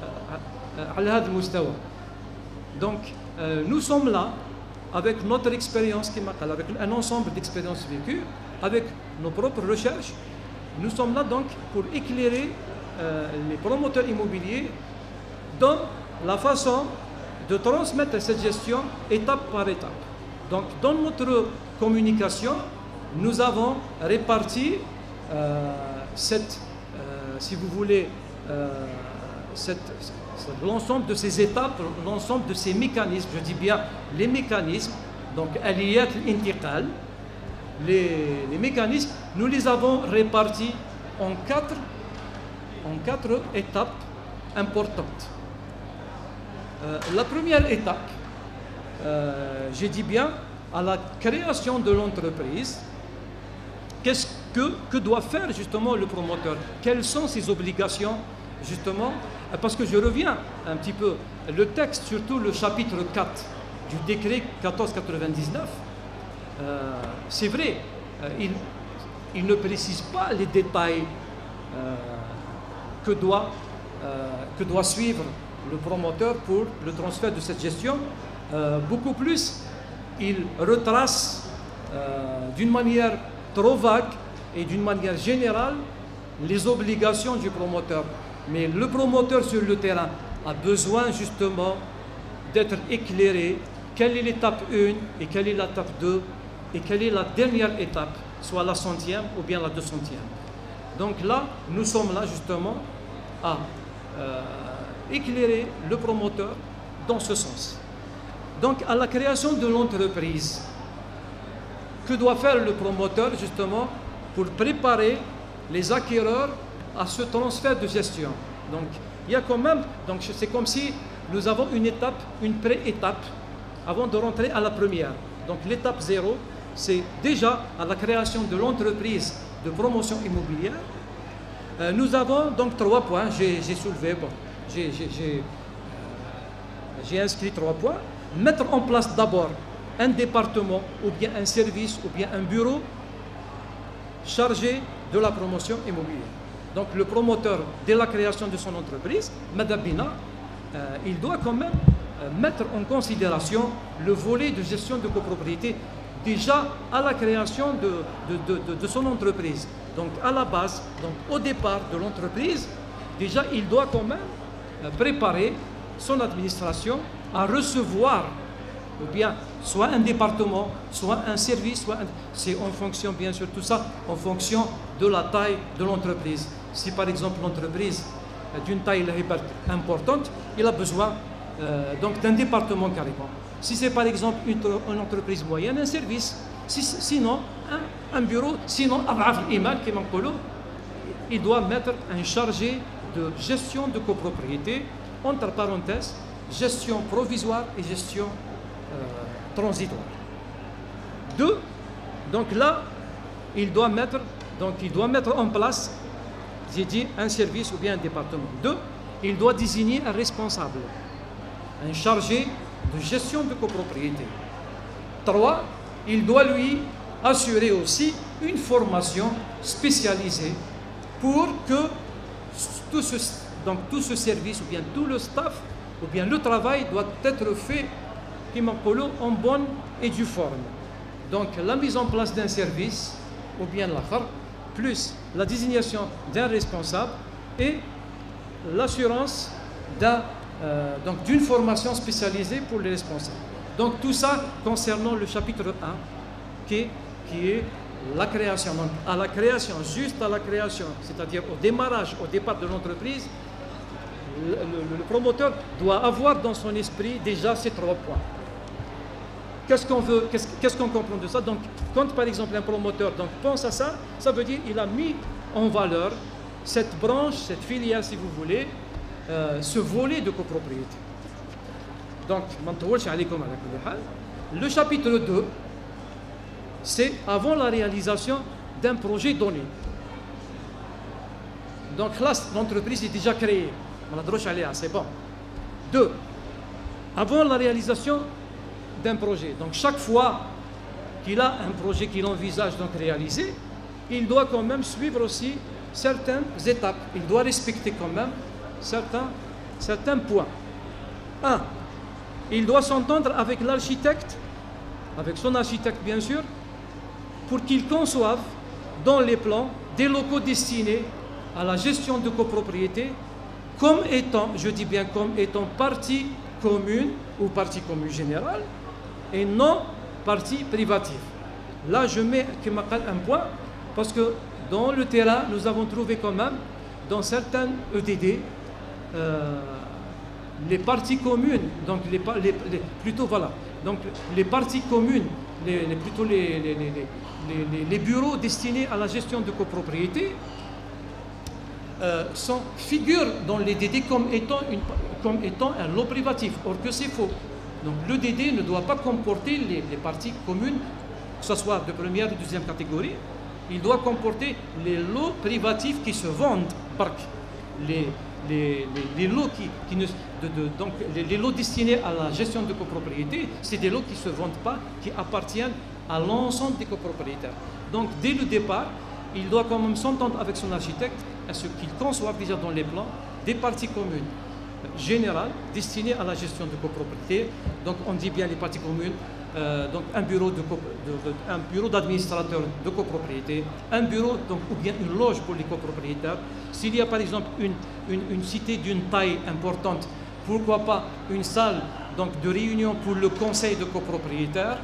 Speaker 3: على هذا المستوى. Donc euh, nous sommes là avec notre expérience qui m'appelle, avec un ensemble d'expériences vécues, avec nos propres recherches. Nous sommes là donc pour éclairer euh, les promoteurs immobiliers dans la façon de transmettre cette gestion étape par étape. Donc dans notre communication, nous avons réparti euh, cette, euh, si vous voulez, euh, l'ensemble de ces étapes, l'ensemble de ces mécanismes, je dis bien les mécanismes, donc aliyat l'intiqal, les, les mécanismes, nous les avons répartis en quatre, en quatre étapes importantes. Euh, la première étape, euh, je dis bien, à la création de l'entreprise, qu'est-ce que, que doit faire justement le promoteur? Quelles sont ses obligations justement? Parce que je reviens un petit peu, le texte, surtout le chapitre quatre du décret quatorze quatre-vingt-dix-neuf, euh, c'est vrai, euh, il, il ne précise pas les détails euh, que, doit, euh, que doit suivre le promoteur pour le transfert de cette gestion. Euh, beaucoup plus, il retrace euh, d'une manière trop vague et d'une manière générale les obligations du promoteur. Mais le promoteur sur le terrain a besoin justement d'être éclairé. Quelle est l'étape un et quelle est l'étape deux et quelle est la dernière étape, soit la centième ou bien la deux centième. Donc là, nous sommes là justement à euh, éclairer le promoteur dans ce sens. Donc à la création de l'entreprise, que doit faire le promoteur justement pour préparer les acquéreurs à ce transfert de gestion? Donc il y a quand même, donc c'est comme si nous avons une étape, une pré-étape avant de rentrer à la première. Donc l'étape zéro, c'est déjà à la création de l'entreprise de promotion immobilière. Euh, nous avons donc trois points, j'ai soulevé, bon, j'ai euh, inscrit trois points. Mettre en place d'abord un département ou bien un service ou bien un bureau chargé de la promotion immobilière. Donc le promoteur, dès la création de son entreprise, Madame Bina, euh, il doit quand même euh, mettre en considération le volet de gestion de copropriété déjà à la création de, de, de, de, de son entreprise. Donc à la base, donc au départ de l'entreprise, déjà il doit quand même euh, préparer son administration à recevoir ou bien soit un département, soit un service, soit un... c'est en fonction, bien sûr, tout ça, en fonction de la taille de l'entreprise. Si par exemple l'entreprise d'une taille importante, il a besoin euh, donc d'un département carrément. Si c'est par exemple une, une entreprise moyenne, un service. Si, sinon, un, un bureau, sinon, il doit mettre un chargé de gestion de copropriété, entre parenthèses, gestion provisoire et gestion euh, transitoire. Deux, donc là, il doit mettre, donc il doit mettre en place, j'ai dit, un service ou bien un département. Deux, il doit désigner un responsable, un chargé de gestion de copropriété. Trois, il doit lui assurer aussi une formation spécialisée pour que tout ce, donc tout ce service ou bien tout le staff ou bien le travail doit être fait en bonne et due forme. Donc la mise en place d'un service ou bien la plus la désignation d'un responsable et l'assurance d'un, euh, donc d'une formation spécialisée pour les responsables. Donc tout ça concernant le chapitre un qui est, qui est la création. Donc à la création, juste à la création, c'est-à-dire au démarrage, au départ de l'entreprise, le, le, le promoteur doit avoir dans son esprit déjà ces trois points. Qu'est-ce qu'on veut, qu'est-ce, qu'est-ce qu'on comprend de ça? Donc quand par exemple un promoteur donc, pense à ça, ça veut dire qu'il a mis en valeur cette branche, cette filiale si vous voulez, euh, ce volet de copropriété. Donc, le chapitre deux, c'est avant la réalisation d'un projet donné. Donc là, l'entreprise est déjà créée. C'est bon. Deux, avant la réalisation d'un projet. Donc chaque fois qu'il a un projet qu'il envisage donc réaliser, il doit quand même suivre aussi certaines étapes. Il doit respecter quand même certains, certains points. Un, il doit s'entendre avec l'architecte, avec son architecte bien sûr, pour qu'il conçoive dans les plans des locaux destinés à la gestion de copropriété comme étant, je dis bien comme étant partie commune ou partie commune générale et non partie privative. Là, je mets un point parce que dans le terrain, nous avons trouvé quand même dans certains E D D euh, les parties communes, donc les, les, les, plutôt voilà, donc les parties communes, les, les, plutôt les, les, les, les, les bureaux destinés à la gestion de copropriété euh, sont, figurent dans les D D comme étant, une, comme étant un lot privatif, or que c'est faux. Donc le D D ne doit pas comporter les, les parties communes, que ce soit de première ou de deuxième catégorie, il doit comporter les lots privatifs qui se vendent, par les Les, les, les lots qui, qui ne, de, de, donc les, les lots destinés à la gestion de copropriété, c'est des lots qui ne se vendent pas, qui appartiennent à l'ensemble des copropriétaires. Donc dès le départ, il doit quand même s'entendre avec son architecte à ce qu'il conçoive déjà dans les plans des parties communes générales destinées à la gestion de copropriété. Donc on dit bien les parties communes. Euh, donc un bureau de, de, de un bureau d'administrateur de copropriété, un bureau donc ou bien une loge pour les copropriétaires. S'il y a par exemple une, une, une cité d'une taille importante, pourquoi pas une salle donc de réunion pour le conseil de copropriétaires.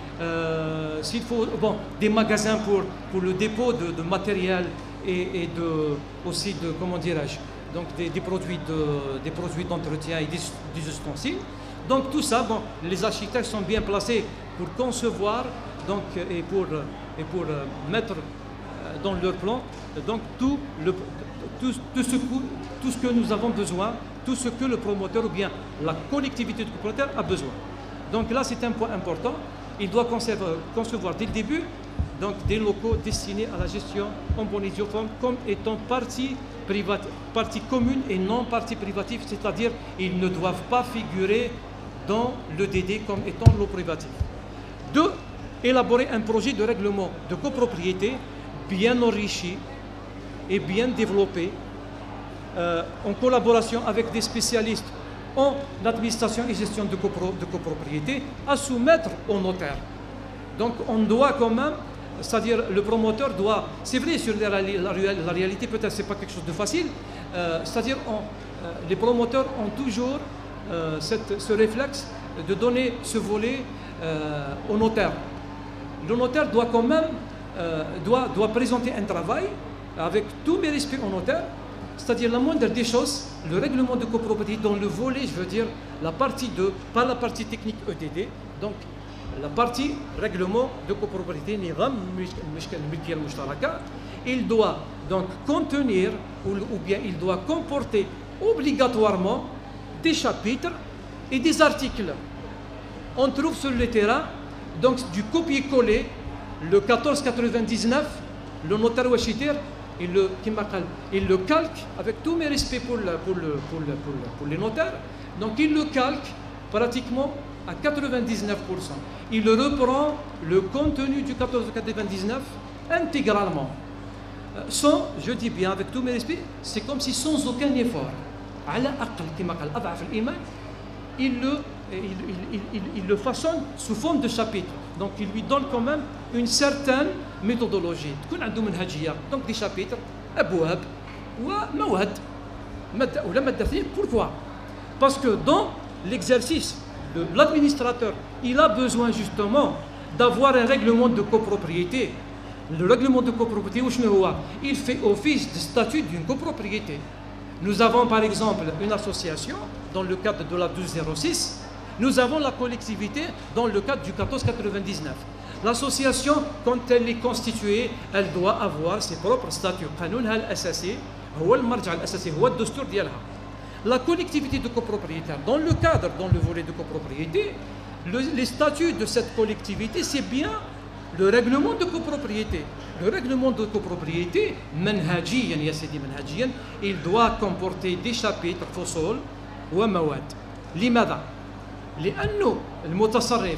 Speaker 3: Euh, s'il faut bon des magasins pour pour le dépôt de, de matériel et, et de aussi de comment dirais-je donc des, des produits de des produits d'entretien et des, des ustensiles. Donc tout ça, bon, les architectes sont bien placés pour concevoir donc, et pour, et pour mettre dans leur plan donc, tout, le, tout, tout, ce, tout ce que nous avons besoin, tout ce que le promoteur ou bien la collectivité du promoteur a besoin. Donc là, c'est un point important. Il doit concevoir, concevoir dès le début donc, des locaux destinés à la gestion en bonne et due forme comme étant partie private, partie commune et non partie privative, c'est-à-dire ils ne doivent pas figurer dans le D D comme étant lot privatif. Deux, élaborer un projet de règlement de copropriété bien enrichi et bien développé euh, en collaboration avec des spécialistes en administration et gestion de, copro de copropriété à soumettre au notaire. Donc on doit quand même, c'est-à-dire le promoteur doit, c'est vrai sur la, la, la réalité peut-être c'est pas quelque chose de facile, euh, c'est-à-dire euh, les promoteurs ont toujours Euh, cette, ce réflexe de donner ce volet euh, au notaire. Le notaire doit quand même euh, doit, doit présenter un travail avec tous mes respects au notaire, c'est-à-dire la moindre des choses, le règlement de copropriété dans le volet, je veux dire la partie de, pas la partie technique E T D, donc la partie règlement de copropriété, il doit donc contenir ou, ou bien il doit comporter obligatoirement des chapitres et des articles. On trouve sur le terrain donc du copier-coller, le quatorze quatre-vingt-dix-neuf, le notaire Wachiter, il le, il le calque, avec tous mes respects pour, le, pour, le, pour, le, pour, le, pour les notaires, donc il le calque pratiquement à quatre-vingt-dix-neuf pour cent. Il reprend le contenu du quatorze quatre-vingt-dix-neuf intégralement. Sans, je dis bien avec tous mes respects, c'est comme si sans aucun effort. Il le, il, il, il, il le façonne sous forme de chapitre. Donc il lui donne quand même une certaine méthodologie. Donc des chapitres, abouab, ou mawad. Pourquoi? Parce que dans l'exercice de l'administrateur, il a besoin justement d'avoir un règlement de copropriété. Le règlement de copropriété, il fait office de statut d'une copropriété. Nous avons par exemple une association dans le cadre de la douze zéro six. Nous avons la collectivité dans le cadre du quatorze quatre-vingt-dix-neuf. L'association, quand elle est constituée, elle doit avoir ses propres statuts. La collectivité de copropriétaire, dans le cadre, dans le volet de copropriété, le, les statuts de cette collectivité, c'est bien le règlement de copropriété. Le règlement de copropriété, manhajiyan, manhajiyan, il doit comporter des chapitres, fosol ou mawad. Limada. لأنه المتصرف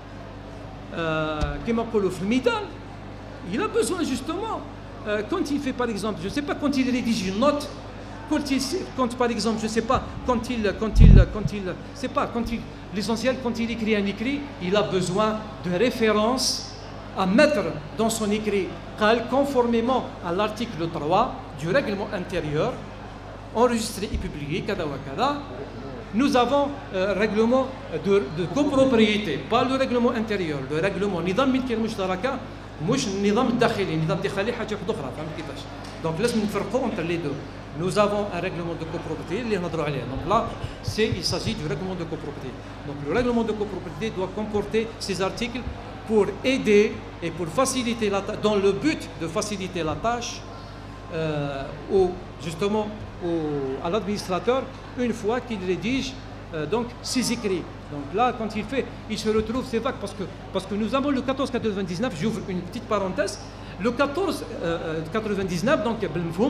Speaker 3: كما نقولوا في الميدان, il a besoin justement euh, quand il fait par exemple, je ne sais pas, quand il rédige une note, quand, il, quand par exemple, je ne sais pas, quand il, quand il, quand il, c'est pas, quand il, l'essentiel, quand il écrit un écrit, il a besoin de références à mettre dans son écrit, conformément à l'article trois du règlement intérieur, enregistré et publié, kada wa kada. Nous avons un règlement de, de copropriété, pas le règlement intérieur, le règlement نظام ملكية المشتركة مش النظام الداخلي، النظام الداخلي حاجة أخرى، فهمت كيفاش؟ Donc لازم نفرقوا entre les deux. Nous avons un règlement de copropriété اللي نهضروا عليه. Donc là, c'est il s'agit du règlement de copropriété. Donc le règlement de copropriété doit comporter ces articles pour aider et pour faciliter la tâche, dans le but de faciliter la tâche euh, au, justement au, à l'administrateur une fois qu'il rédige euh, donc ses écrits. Donc là, quand il fait, il se retrouve, c'est vague parce que, parce que nous avons le quatorze quatre-vingt-dix-neuf, j'ouvre une petite parenthèse, le quatorze quatre-vingt-dix-neuf, donc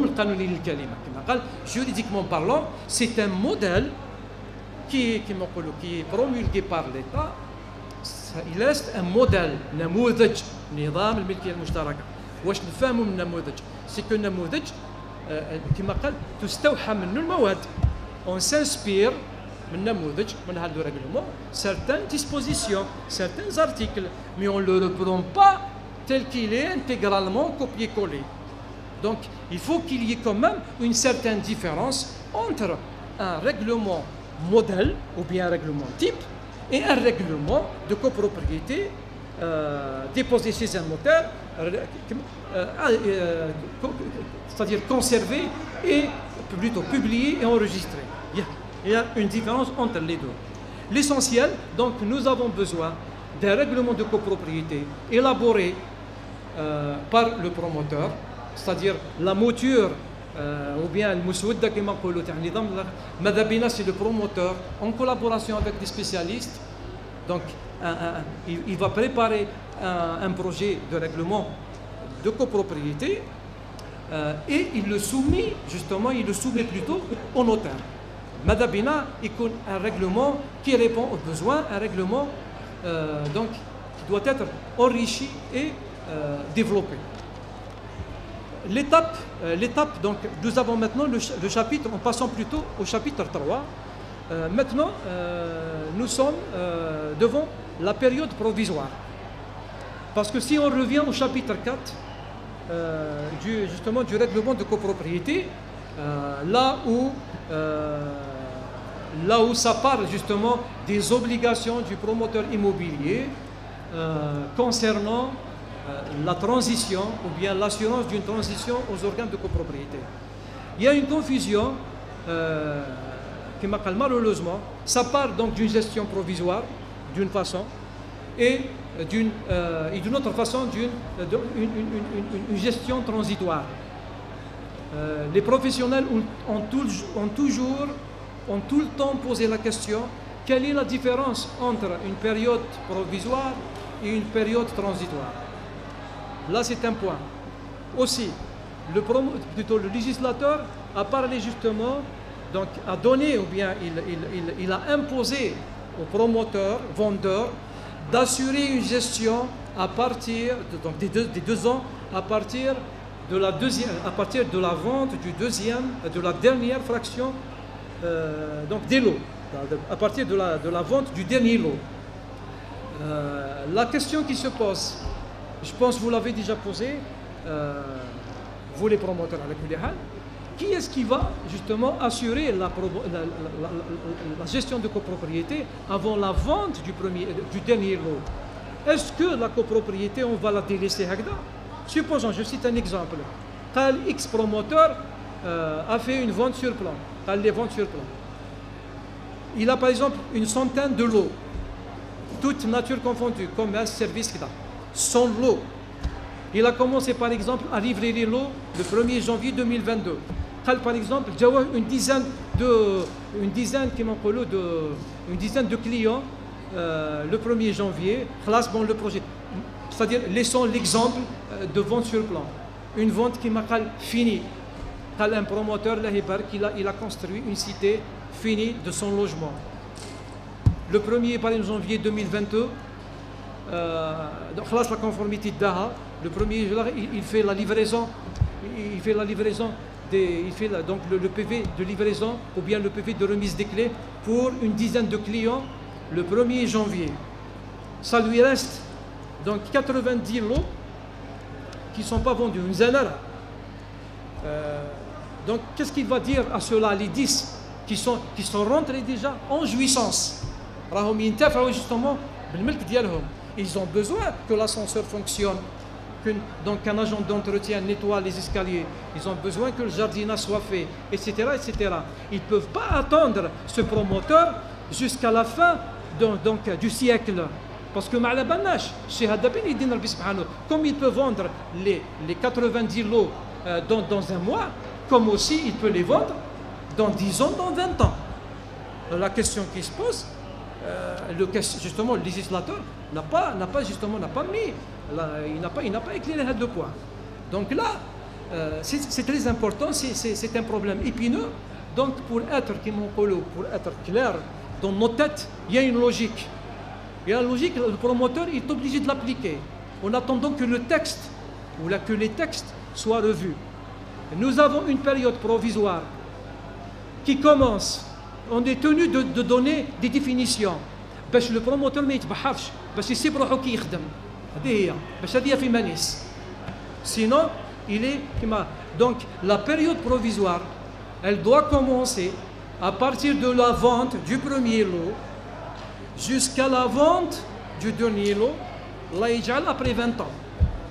Speaker 3: juridiquement parlant, c'est un modèle qui est, qui est promulgué par l'État. Il reste un modèle, نموذج نظام الملكية المشتركة. واش نفهموا من نموذج؟ c'est que نموذج كما قال تستوحى منه المواد. On s'inspire من نموذج من هذا le règlement certaines dispositions, certains articles, mais on ne le reprend pas tel qu'il est intégralement copié-collé. Donc il faut qu'il y ait quand même une certaine différence entre un règlement modèle ou bien un règlement type et un règlement de copropriété euh, déposé chez un notaire, euh, euh, c'est-à-dire conservé et plutôt publié et enregistré. Il y a, il y a une différence entre les deux. L'essentiel, donc nous avons besoin d'un règlement de copropriété élaboré euh, par le promoteur, c'est-à-dire la mouture euh, ou bien le moussoudda qui m'a collé, Madabina c'est le promoteur en collaboration avec des spécialistes. Donc un, un, il, il va préparer un, un projet de règlement de copropriété euh, et il le soumet justement, il le soumet plutôt au notaire. Madabina est un règlement qui répond aux besoins, un règlement euh, donc qui doit être enrichi et euh, développé. L'étape, euh, l'étape, donc nous avons maintenant le, le chapitre, en passant plutôt au chapitre trois. Euh, maintenant, euh, nous sommes euh, devant la période provisoire. Parce que si on revient au chapitre quatre, euh, du, justement du règlement de copropriété, euh, là où euh, là où ça parle justement des obligations du promoteur immobilier euh, concernant euh, la transition ou bien l'assurance d'une transition aux organes de copropriété. Il y a une confusion euh, qui m'appelle malheureusement. Ça part donc d'une gestion provisoire, d'une façon, et d'une euh, et d'une autre façon, d'une une, une, une, une gestion transitoire. Euh, les professionnels ont, ont, tout, ont toujours, ont tout le temps posé la question, quelle est la différence entre une période provisoire et une période transitoire? Là, c'est un point. Aussi, le, promo, plutôt, le législateur a parlé justement, donc a donné ou bien il, il, il, il a imposé aux promoteurs, vendeurs, d'assurer une gestion à partir de, donc des, deux, des deux ans, à partir de la deuxième, à partir de la vente du deuxième, de la dernière fraction, euh, donc des lots, à partir de la, de la vente du dernier lot. Euh, la question qui se pose, je pense que vous l'avez déjà posée, euh, vous les promoteurs avec Kulihal, qui est-ce qui va justement assurer la, la, la, la, la gestion de copropriété avant la vente du, premier, du dernier lot? Est-ce que la copropriété, on va la délaisser? Supposons, je cite un exemple. Quand X promoteur euh, a fait une vente sur plan, quand les ventes sur plan, il a par exemple une centaine de lots, toutes natures confondues, commerce, service, cent lots. Il a commencé par exemple à livrer les lots le premier janvier deux mille vingt-deux. Quand par exemple, une dizaine de, une dizaine, de, une dizaine de clients euh, le premier janvier, classe bon le projet. C'est-à-dire, laissons l'exemple de vente sur plan. Une vente qui m'a fini. Quand un promoteur, il a, il a construit une cité finie de son logement. Le premier janvier deux mille vingt-deux, euh, donc là, la conformité d'Aha, le premier jour, il, il fait la livraison, il fait la livraison, des, il fait la, donc le, le P V de livraison ou bien le P V de remise des clés pour une dizaine de clients le premier janvier. Ça lui reste donc quatre-vingt-dix lots qui ne sont pas vendus, une zanara. Euh, donc qu'est-ce qu'il va dire à ceux-là, les dix qui sont, qui sont rentrés déjà en jouissance? Justement, ils ont besoin que l'ascenseur fonctionne, que donc un agent d'entretien nettoie les escaliers, ils ont besoin que le jardinage soit fait, et cetera, et cetera. Ils ne peuvent pas attendre ce promoteur jusqu'à la fin donc, donc, du siècle. Parce que comme il peut vendre les, les quatre-vingt-dix lots euh, dans, dans un mois, comme aussi il peut les vendre dans dix ans, dans vingt ans. La question qui se pose, euh, le, justement le législateur n'a pas, n'a pas justement n'a pas mis, là, il n'a pas, il n'a pas éclairé les deux points. Donc là, euh, c'est très important, c'est un problème épineux. Donc pour être, pour être clair dans nos têtes, il y a une logique. Et la logique, le promoteur est obligé de l'appliquer en attendant que le texte ou là, que les textes soient revus. Nous avons une période provisoire qui commence. On est tenu de, de donner des définitions. باش le promoteur ما يتبحرش باش يسيب روحو كي يخدم. هذه هي باش هذه في مانيس. Sinon, il est donc la période provisoire, elle doit commencer à partir de la vente du premier lot jusqu'à la vente du dernier lot, là il après vingt ans.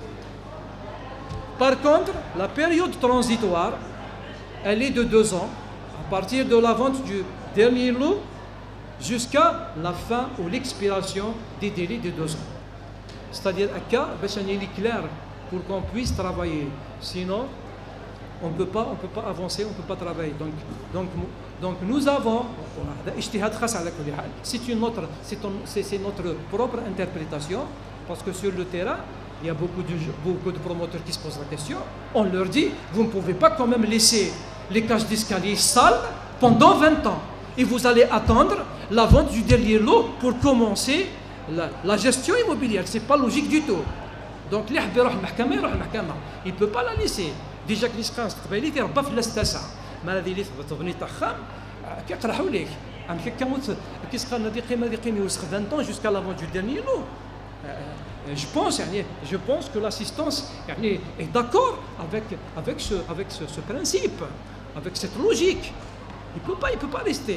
Speaker 3: Par contre, la période transitoire, elle est de deux ans, à partir de la vente du dernier lot jusqu'à la fin ou l'expiration des délais de deux ans. C'est-à-dire, à cas, il est clair pour qu'on puisse travailler. Sinon, on ne peut pas, on peut pas avancer, on ne peut pas travailler. Donc, donc, donc nous avons, c'est une autre, c'est notre propre interprétation, parce que sur le terrain, il y a beaucoup de, beaucoup de promoteurs qui se posent la question. On leur dit, vous ne pouvez pas quand même laisser les cages d'escalier sales pendant vingt ans. Et vous allez attendre la vente du dernier lot pour commencer la, la gestion immobilière. Ce n'est pas logique du tout. Donc, il ne peut pas la laisser. Déjà que l'isqas تقبلي تربى في الاستاسع ما هذه اللي تبني تخام كيقرحوا لك عم كيكموت كيسقى هذه قيمه هذه قيمه يوسخ vingt ans jusqu'à la vente du dernier lot. Je pense, je pense que l'assistance est d'accord avec, avec, ce, avec ce, ce principe, avec cette logique. Il ne peut pas, il peut pas rester.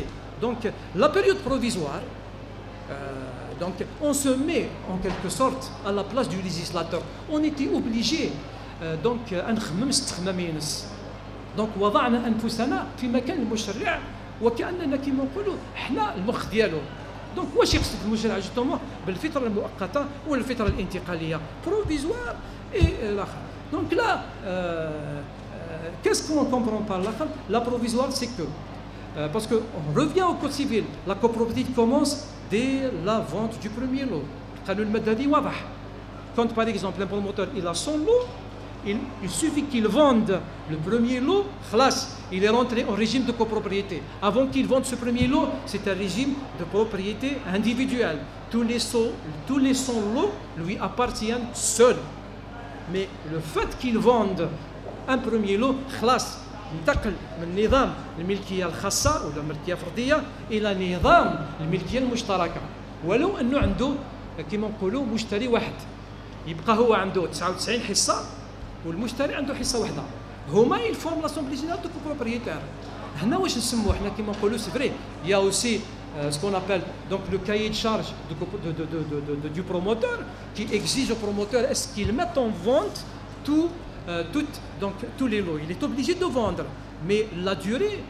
Speaker 3: Donc la période provisoire, euh, donc on se met en quelque sorte à la place du législateur. On était obligé euh, donc أن نخمم استخمام ينس. Donc وضعنا أنفسنا في مكان المشرع وكأننا كما نقولوا احنا المخ ديالو. دونك واش يقصد المشرع جوستومون بالفتره المؤقته ولا الفتره الانتقاليه بروفيزوار اي الاخر. دونك لا qu'est-ce qu'on comprend par là? La provisoire, c'est que, euh, parce qu'on revient au code civil, la copropriété commence dès la vente du premier lot. Quand par exemple un promoteur il a son lot, il, il suffit qu'il vende le premier lot, khlas, il est rentré en régime de copropriété. Avant qu'il vende ce premier lot, c'est un régime de propriété individuelle. Tous les, so, tous les son lots lui appartiennent seuls. Mais le fait qu'il vende un premier lot, خلاص انتقل من نظام الملكية الخاصة ولا الملكية الفردية إلى نظام الملكية المشتركة، ولو أنه عنده كما نقولوا مشتري واحد، يبقى هو عنده تسعة وتسعين حصة والمشتري عنده حصة واحدة، هما يفهم لاسومبلي جينيرال دو كوبروبريتير. هنا واش نسموه حنا كما نقولوا سي فري يا اوسي ce qu'on appelle donc le cahier de charge de, de, de, de, de, de, du promoteur qui exige au promoteur est-ce qu'il met en vente tout Euh, tout, donc, tous les lots. Il est obligé de vendre, mais la durée,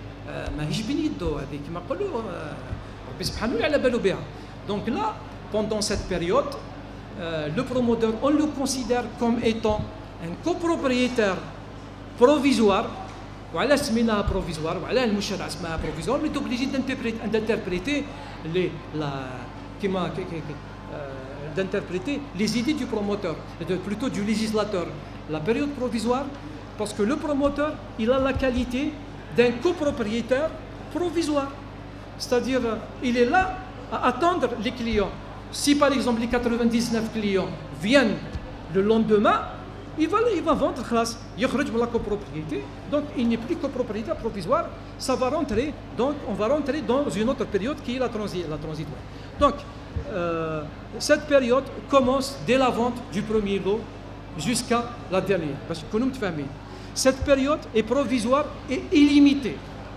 Speaker 3: donc là, pendant cette période, euh, le promoteur, on le considère comme étant un copropriétaire provisoire. Voilà ce qu'on a provisoire, voilà le mouchard a provisoire, mais il est obligé d'interpréter les, la, euh, d'interpréter les idées du promoteur, plutôt du législateur. La période provisoire, parce que le promoteur, il a la qualité d'un copropriétaire provisoire. C'est-à-dire, il est là à attendre les clients. Si par exemple les quatre-vingt-dix-neuf clients viennent le lendemain, il va, il va vendre classe, il y la copropriété, donc il n'est plus copropriétaire provisoire, ça va rentrer, donc on va rentrer dans une autre période qui est la, transi la transitoire. Donc, euh, cette période commence dès la vente du premier lot jusqu'à la dernière. Parce que nous famille. Cette période est provisoire et illimitée.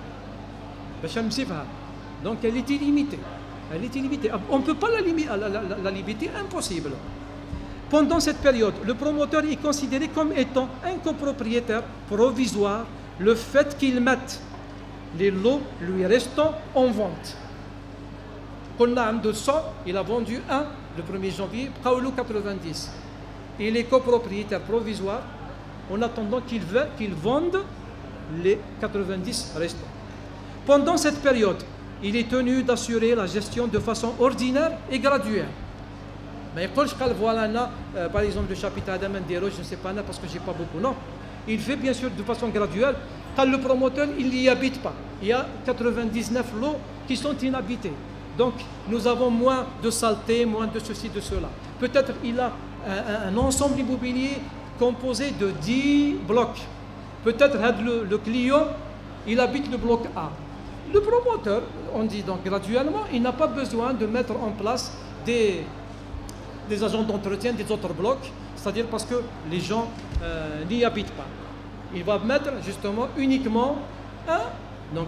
Speaker 3: Donc elle est illimitée. Elle est illimitée. On ne peut pas la, la, la, la limiter, impossible. Pendant cette période, le promoteur est considéré comme étant un copropriétaire provisoire, le fait qu'il mette les lots lui restant en vente. Qu'on a un de cent, il a vendu un le premier janvier, Paolo quatre-vingt-dix. Il est copropriétaire provisoire en attendant qu'il qu'il vende les quatre-vingt-dix restants. Pendant cette période, il est tenu d'assurer la gestion de façon ordinaire et graduelle. Mais quand je voilà, euh, par exemple, le chapitre Adam Ndero, je ne sais pas, parce que je n'ai pas beaucoup, non. Il fait bien sûr de façon graduelle. Quand le promoteur, il n'y habite pas. Il y a quatre-vingt-dix-neuf lots qui sont inhabités. Donc, nous avons moins de saleté, moins de ceci, de cela. Peut-être il a un, un ensemble immobilier composé de dix blocs. Peut-être le, le client, il habite le bloc A. Le promoteur, on dit donc graduellement, il n'a pas besoin de mettre en place des, des agents d'entretien des autres blocs, c'est-à-dire parce que les gens euh, n'y habitent pas. Il va mettre justement uniquement un. Donc,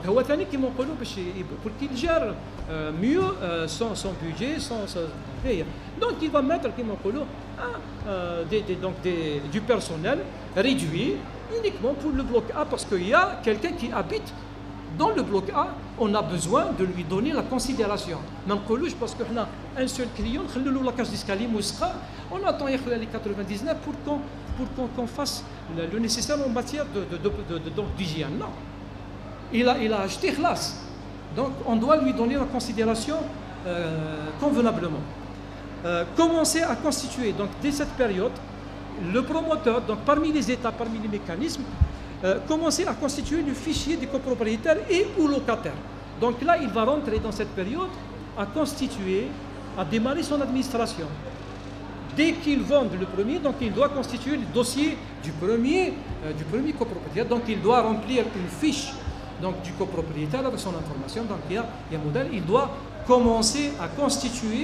Speaker 3: pour qu'il gère euh, mieux euh, son, son budget, son, son... donc il va mettre un, euh, des, des, donc des, du personnel réduit uniquement pour le bloc A, parce qu'il y a quelqu'un qui habite dans le bloc A, on a besoin de lui donner la considération. Parce qu'on a un seul client, la cage d'escalier, on attend les quatre-vingt-dix-neuf pour qu'on pour qu'on fasse le nécessaire en matière d'hygiène. Non. Il a, il a acheté classe. Donc on doit lui donner la considération euh, convenablement. Euh, commencer à constituer, donc dès cette période, le promoteur, donc parmi les étapes, parmi les mécanismes, euh, commencer à constituer le fichier des copropriétaires et ou locataires. Donc là, il va rentrer dans cette période à constituer, à démarrer son administration. Dès qu'il vend le premier, donc il doit constituer le dossier du premier, euh, du premier copropriétaire. Donc il doit remplir une fiche donc, du copropriétaire avec son information. Donc il y a, il y a un modèle, il doit commencer à constituer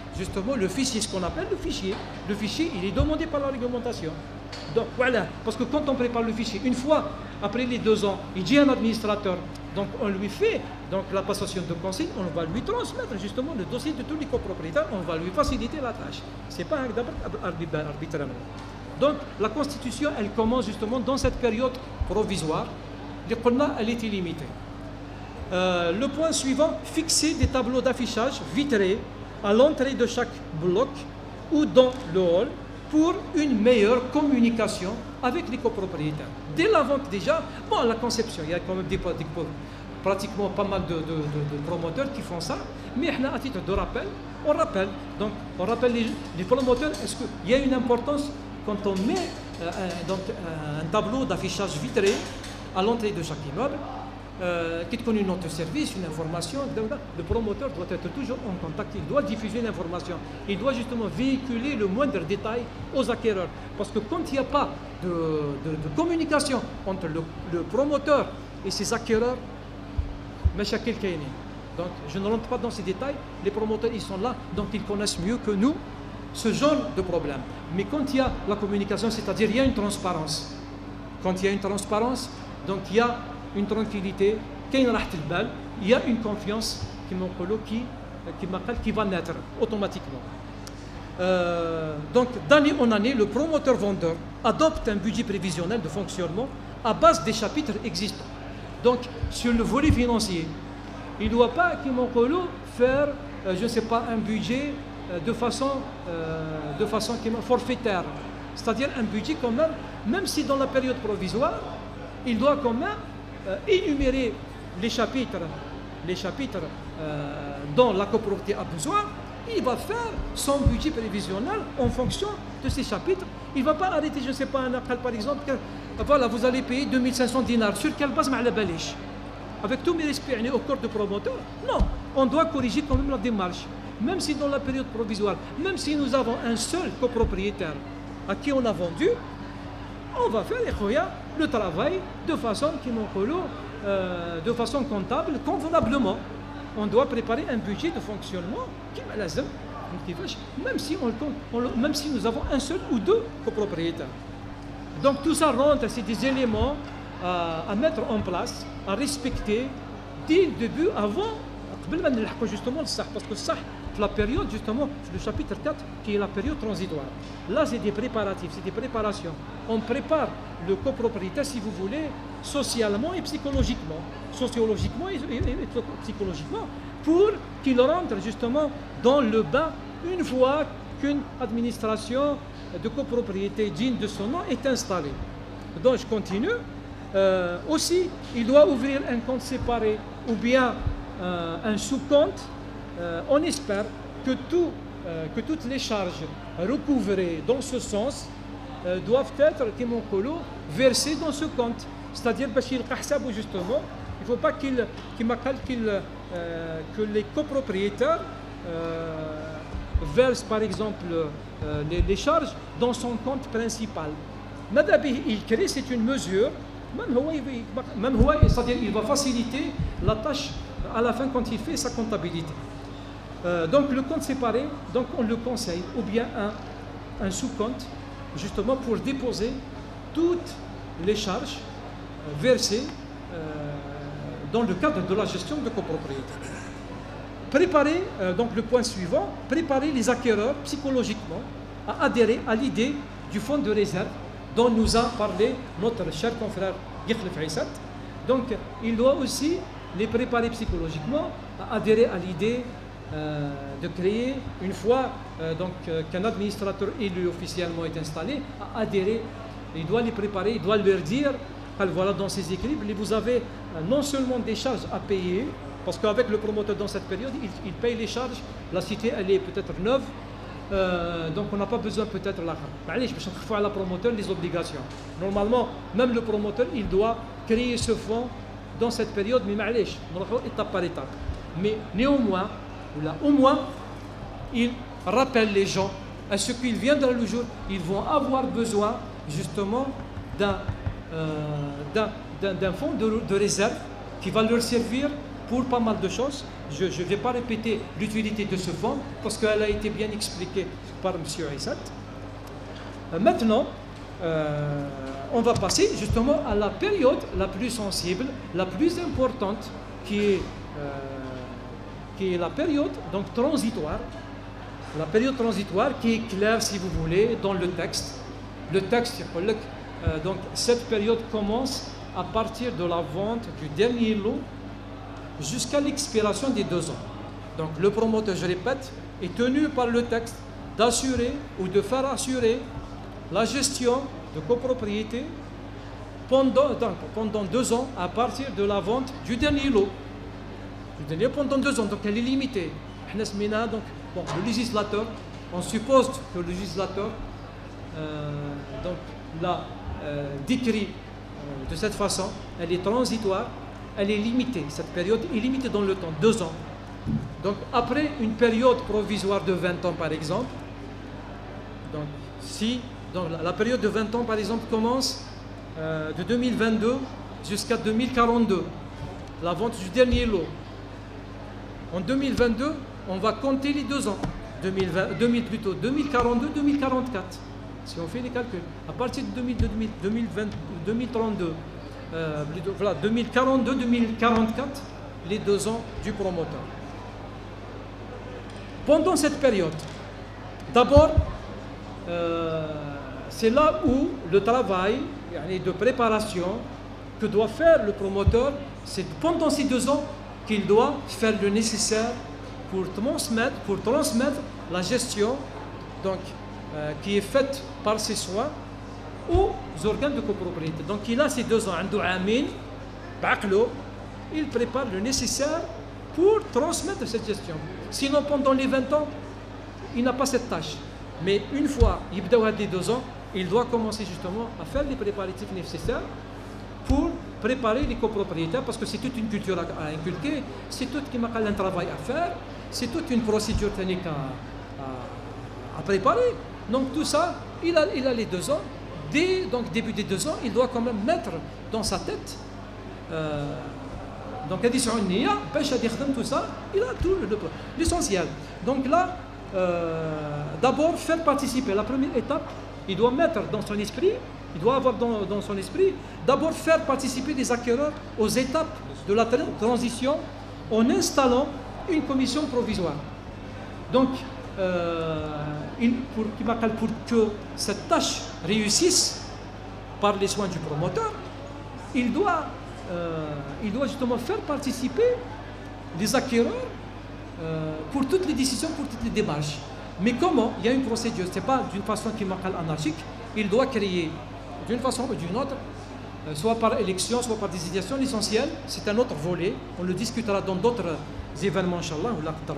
Speaker 3: justement le fichier, ce qu'on appelle le fichier. Le fichier, il est demandé par la réglementation. Donc voilà, parce que quand on prépare le fichier, une fois après les deux ans, il dit à un administrateur, donc on lui fait donc la passation de conseil, on va lui transmettre justement le dossier de tous les copropriétaires, on va lui faciliter la tâche. C'est pas arbitrairement. Donc la constitution, elle commence justement dans cette période provisoire. Elle est illimitée. Euh, le point suivant, fixer des tableaux d'affichage vitrés à l'entrée de chaque bloc ou dans le hall pour une meilleure communication avec les copropriétaires. Dès la vente déjà, bon, la conception, il y a quand même des, des, pratiquement pas mal de, de, de, de promoteurs qui font ça, mais à titre de rappel, on rappelle. Donc, on rappelle les, les promoteurs, est-ce qu'il y a une importance quand on met euh, un, donc, un tableau d'affichage vitré à l'entrée de chaque immeuble, euh, qui connaît une note de service, une information, le promoteur doit être toujours en contact, il doit diffuser l'information, il doit justement véhiculer le moindre détail aux acquéreurs. Parce que quand il n'y a pas de, de, de communication entre le, le promoteur et ses acquéreurs, mais chacun le donc je ne rentre pas dans ces détails, les promoteurs ils sont là, donc ils connaissent mieux que nous ce genre de problème. Mais quand il y a la communication, c'est-à-dire il y a une transparence, quand il y a une transparence, donc il y a une tranquillité, il y a une confiance qui, qui, qui va naître automatiquement. Euh, donc d'année en année, le promoteur vendeur adopte un budget prévisionnel de fonctionnement à base des chapitres existants. Donc sur le volet financier, il ne doit pas faire, euh, je ne sais pas, un budget euh, de façon, euh, de façon forfaitaire. C'est-à-dire un budget quand même, même si dans la période provisoire, il doit quand même euh, énumérer les chapitres, les chapitres euh, dont la copropriété a besoin. Il va faire son budget prévisionnel en fonction de ces chapitres. Il ne va pas arrêter, je ne sais pas, un appel par exemple, que voilà, vous allez payer deux mille cinq cents dinars. Sur quelle base? Avec tous mes respects au corps de promoteur. Non, on doit corriger quand même la démarche. Même si dans la période provisoire, même si nous avons un seul copropriétaire à qui on a vendu, on va faire le travail de façon, euh, de façon comptable, convenablement. On doit préparer un budget de fonctionnement qui même si, on, on, même si nous avons un seul ou deux copropriétaires. Donc tout ça rentre, c'est des éléments à, à mettre en place, à respecter dès le début, avant, justement, parce que ça, la période, justement, le chapitre quatre, qui est la période transitoire. Là, c'est des préparatifs, c'est des préparations. On prépare le copropriétaire, si vous voulez, socialement et psychologiquement. Sociologiquement et, et, et psychologiquement, pour qu'il rentre, justement, dans le bain une fois qu'une administration de copropriété digne de son nom est installée. Donc, je continue. Euh, aussi, il doit ouvrir un compte séparé ou bien euh, un sous-compte. Euh, on espère que, tout, euh, que toutes les charges recouvrées dans ce sens euh, doivent être versées dans ce compte. C'est-à-dire justement, il ne faut pas qu'il qu qu euh, que les copropriétaires euh, versent par exemple euh, les, les charges dans son compte principal. Il crée, c'est une mesure, même c'est-à-dire il va faciliter la tâche à la fin quand il fait sa comptabilité. Euh, donc le compte séparé, donc on le conseille, ou bien un, un sous-compte, justement pour déposer toutes les charges euh, versées euh, dans le cadre de la gestion de copropriété. Préparer, euh, donc le point suivant, préparer les acquéreurs psychologiquement à adhérer à l'idée du fonds de réserve dont nous a parlé notre cher confrère Yekhlef Aissat. Donc il doit aussi les préparer psychologiquement à adhérer à l'idée Euh, de créer, une fois euh, donc euh, qu'un administrateur élu officiellement est installé, à adhérer. Il doit les préparer, il doit leur dire, voilà, dans ces équilibres, vous avez euh, non seulement des charges à payer, parce qu'avec le promoteur dans cette période, il, il paye les charges, la cité elle est peut-être neuve, euh, donc on n'a pas besoin peut-être là. Allez, je vais fois à la promoteur les obligations. Normalement, même le promoteur, il doit créer ce fonds dans cette période, mais allez, étape par étape. Mais néanmoins, là, au moins, il rappelle les gens à ce qu'ils viendront le jour, ils vont avoir besoin justement d'un euh, d'un fonds de, de réserve qui va leur servir pour pas mal de choses. Je ne vais pas répéter l'utilité de ce fonds parce qu'elle a été bien expliquée par M. Aissat. Euh, maintenant, euh, on va passer justement à la période la plus sensible, la plus importante, qui est, euh, qui est la période donc, transitoire. La période transitoire qui est claire, si vous voulez, dans le texte. Le texte, euh, donc cette période commence à partir de la vente du dernier lot jusqu'à l'expiration des deux ans. Donc le promoteur, je répète, est tenu par le texte d'assurer ou de faire assurer la gestion de copropriété pendant, donc, pendant deux ans à partir de la vente du dernier lot. Du dernier pendant deux ans, donc elle est limitée. Donc, bon, le législateur, on suppose que le législateur euh, donc, l'a euh, décrit euh, de cette façon, elle est transitoire, elle est limitée, cette période est limitée dans le temps, deux ans. Donc après une période provisoire de vingt ans par exemple, donc si donc, la, la période de vingt ans par exemple commence euh, de deux mille vingt-deux jusqu'à deux mille quarante-deux, la vente du dernier lot. En deux mille vingt-deux, on va compter les deux ans, deux mille vingt, deux mille plutôt, deux mille quarante-deux, deux mille quarante-quatre. Si on fait les calculs, à partir de deux mille, deux mille vingt, deux mille trente-deux, euh, voilà, deux mille quarante-deux, deux mille quarante-quatre, les deux ans du promoteur. Pendant cette période, d'abord, euh, c'est là où le travail de préparation que doit faire le promoteur, c'est pendant ces deux ans qu'il doit faire le nécessaire pour transmettre, pour transmettre la gestion donc, euh, qui est faite par ses soins aux organes de copropriété. Donc il a ces deux ans, il prépare le nécessaire pour transmettre cette gestion. Sinon, pendant les vingt ans, il n'a pas cette tâche. Mais une fois il a les deux ans, il doit commencer justement à faire les préparatifs nécessaires pour préparer les copropriétaires, parce que c'est toute une culture à inculquer, c'est tout un travail à faire, c'est toute une procédure technique à, à, à préparer. Donc tout ça, il a, il a les deux ans. Dès donc, début des deux ans, il doit quand même mettre dans sa tête euh, donc tout ça, il a tout l'essentiel. Donc là, euh, d'abord faire participer. La première étape, il doit mettre dans son esprit, il doit avoir dans, dans son esprit, d'abord faire participer les acquéreurs aux étapes de la transition en installant une commission provisoire. Donc, euh, il, pour, pour que cette tâche réussisse par les soins du promoteur, il doit, euh, il doit justement faire participer les acquéreurs euh, pour toutes les décisions, pour toutes les démarches. Mais comment? Il y a une procédure, ce n'est pas d'une façon qui m'appelle anarchique, il doit créer d'une façon ou d'une autre, euh, soit par élection, soit par désignation. L'essentiel, c'est un autre volet, on le discutera dans d'autres événements, Inch'Allah,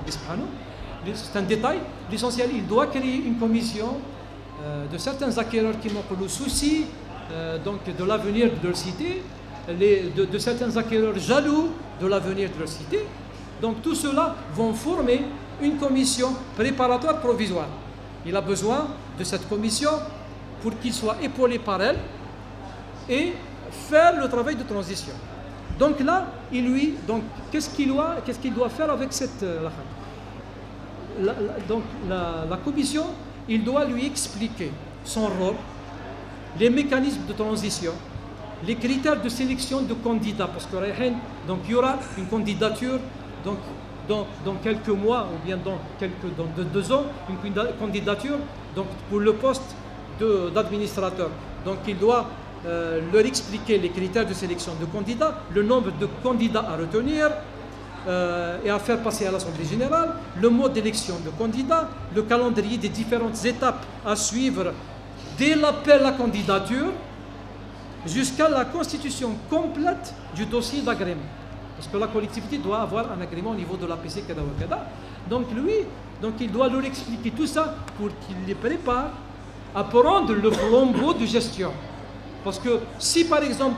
Speaker 3: c'est un détail. L'essentiel, il doit créer une commission euh, de certains acquéreurs qui ont le souci euh, donc de l'avenir de leur cité, les, de, de certains acquéreurs jaloux de l'avenir de leur cité. Donc tout cela vont former une commission préparatoire provisoire. Il a besoin de cette commission pour qu'il soit épaulé par elle et faire le travail de transition. Donc là, il lui, donc qu'est-ce qu'il doit, qu'est-ce qu'il doit faire avec cette euh, la, la, donc la, la commission, il doit lui expliquer son rôle, les mécanismes de transition, les critères de sélection de candidats, parce que donc il y aura une candidature donc dans, dans quelques mois ou bien dans quelques dans deux, deux ans, une candidature donc pour le poste d'administrateur. Donc il doit euh, leur expliquer les critères de sélection de candidats, le nombre de candidats à retenir euh, et à faire passer à l'Assemblée générale, le mode d'élection de candidats, le calendrier des différentes étapes à suivre dès l'appel à candidature jusqu'à la constitution complète du dossier d'agrément. Parce que la collectivité doit avoir un agrément au niveau de l'A P C Kada ou Kada. Donc lui, donc il doit leur expliquer tout ça pour qu'il les prépare à prendre le flambeau de gestion. Parce que si par exemple,